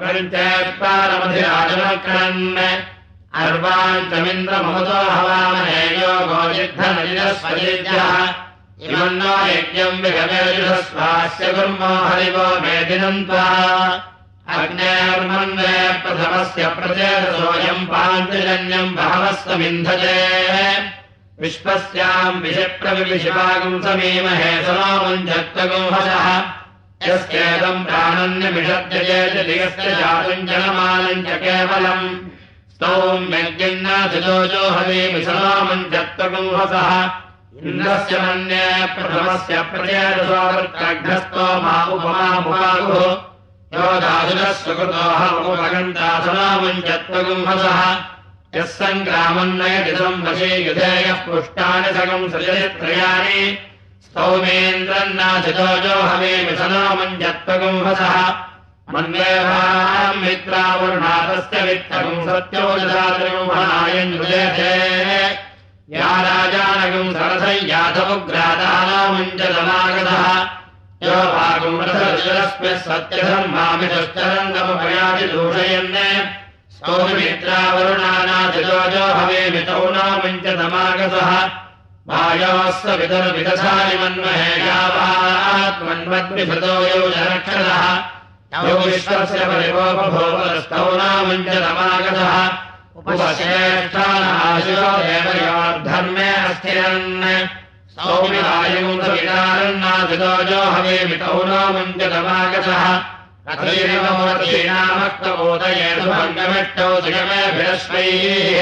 मोर्कञ्चेत्तारमधिराजमक्रन् अर्वाञ्चमिन्द्रमहतो हवामहे योगो युद्धनलिनस्वजित्यः इमन्नो यज्ञम् विगवेजुषस्वास्य कुर्मो हरिवो मेदिनम् त्वा अग्नेर्मन्वे प्रथमस्य प्रचेतसोऽयम् पाञ्चजन्यम् बहवस्वमिन्धते विश्वस्याम् विषप्रविशिवागुम् समीमहे सनोमुञ्जत्वगुंहसः यस्येदम् प्राणन्यमिषत्यजेति यस्य जातुम् जनमानम् च केवलम् स्तौम् यज्ञन्नाथिजोजो हवीमि सनोमुञ्जत्वगुंहसः इन्द्रस्य मन्ये प्रथमस्य प्रचेतसोऽवृत्तघ्नस्तो मा उपमामुपागुः यो दासुरः सुकृतोऽहमुपगन्ता सनोमुञ्जत्वगुंहसः यः सङ्ग्रामम् नयति संवशे युधेयः पुष्टानि सकम् सृजयत्रयाणि स्तौमेन्द्रन्नाथिजोजो हवीमि सनोमुञ्जत्वगुंहसः मन्वेभाम् मित्रावरुणातस्य वित्तगुम् सत्योजसातृगुंहनायन्युजेथे या राजानगुम् सरसय्याथमुग्रादानामुञ्जतमागतः यो भागुम् रथरस्मिः सत्यधर्मामितश्चरङ्गमुपयाति दूषयन् स्तौमित्रावरुणानाथिजोजो हवीमि तौनामुञ्जतमागतः वायोऽस्य विदुर्विदधानि मन्महे यावात्मन्वद्विभृतो योजनक्षरः यो विश्वस्य परिवोपभोवस्तौनामुञ्जतमागतः उपश्रेष्ठानाशिरो देवयोर्धर्मे अस्थिरन् सौमिरायुंसविदारन्नाथिजोजो हवीमि तौनामुञ्जतमागतः कथैरवमूर्तीनामक्तबोधयेषु भङ्गमिष्टौ सुगमेभिरश्वैः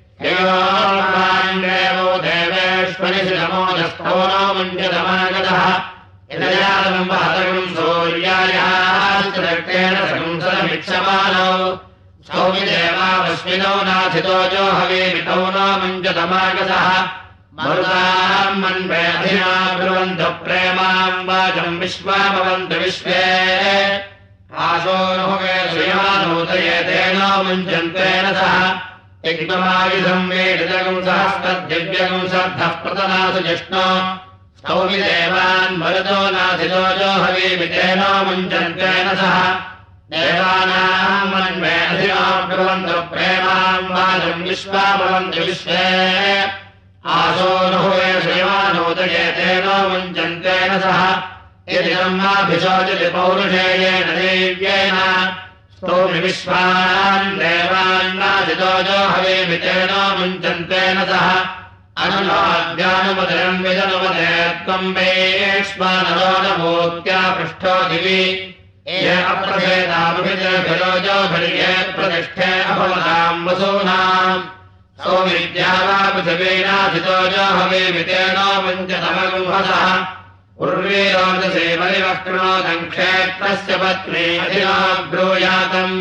देवो देवेश्वरिषि नमोजस्तौनामुञ्जतमागतः यदयादम् वहतगुम् सूर्यायाश्चरेण संसरमिक्षमानौ सौमिदेवावस्मिनो नाथिजोजो हवीमि तौनामुञ्जतमागतः मरुताम् मन्वे अधिना ब्रुवन्तु प्रेमाम् वाचम् विश्वामवन्तु विश्वे आशोऽनुभवे श्रियमानोदयेतेनो मुञ्चन्तेन सह यज्ञमायुधम् वेदितगुम् सहस्रदिव्यगुम् श्रद्धः प्रतनासु जिष्णो स्तौमिदेवान् मरुतो नाथिजोजो हवीमि तेनो मुञ्चन्तेन सह देवानाम् मन्वे अधिना ब्रुवन्तु प्रेमाम् वाचम् विश्वामवन्तु विश्वे आशोऽनुभवे श्रियमानोदयेतेनो मुञ्चन्तेन सह यदि ब्रह्माभिशोचति पौरुषेयेण देव्येन स्तोमि विश्वान् देवान्नाथिजोजो हवीमि तेनो मुञ्चन्तेन सह अनुनाद्यानुमतिरम् विदनुमते त्वम् वेक्ष्मानरो नमोत्या पृष्ठो दिवि ये अप्रभेदामभिजभिरोजोभिर्ये प्रतिष्ठे अभवताम् वसूनाम् सौमिद्या वा पृथिवीनाथिजोजो हवीमि तेनो मुञ्चतमगुंहसः उर्वीरोदसे परिवक्तृणोदम् क्षेत्रस्य पत्नी अधिना ब्रूयातम्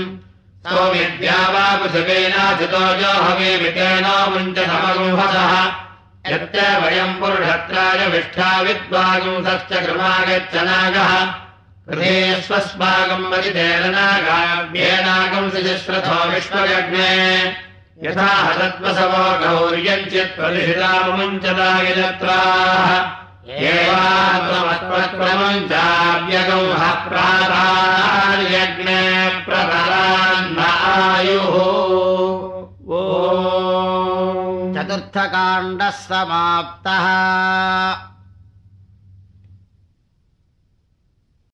सौमिद्या वा पृथिवीनाथिजोजो हवीमि तेनो मुञ्चतमगुंहसः यच्च वयम् पुरुषत्राय विष्ठा विद्वागुंसश्च कृमागच्छ नागः कृते स्वस्माकम् वदितेन नागाव्येनागंसजस्रथो विश्वयज्ञे यथा हतत्वसवो गौर्यञ्चित् प्रदिशितामुञ्चदागिलत्राः एवात्मत्वमुञ्चाव्यगौः प्रातार्यज्ञे प्रतरान्न आयुः चतुर्थकाण्डः समाप्तः।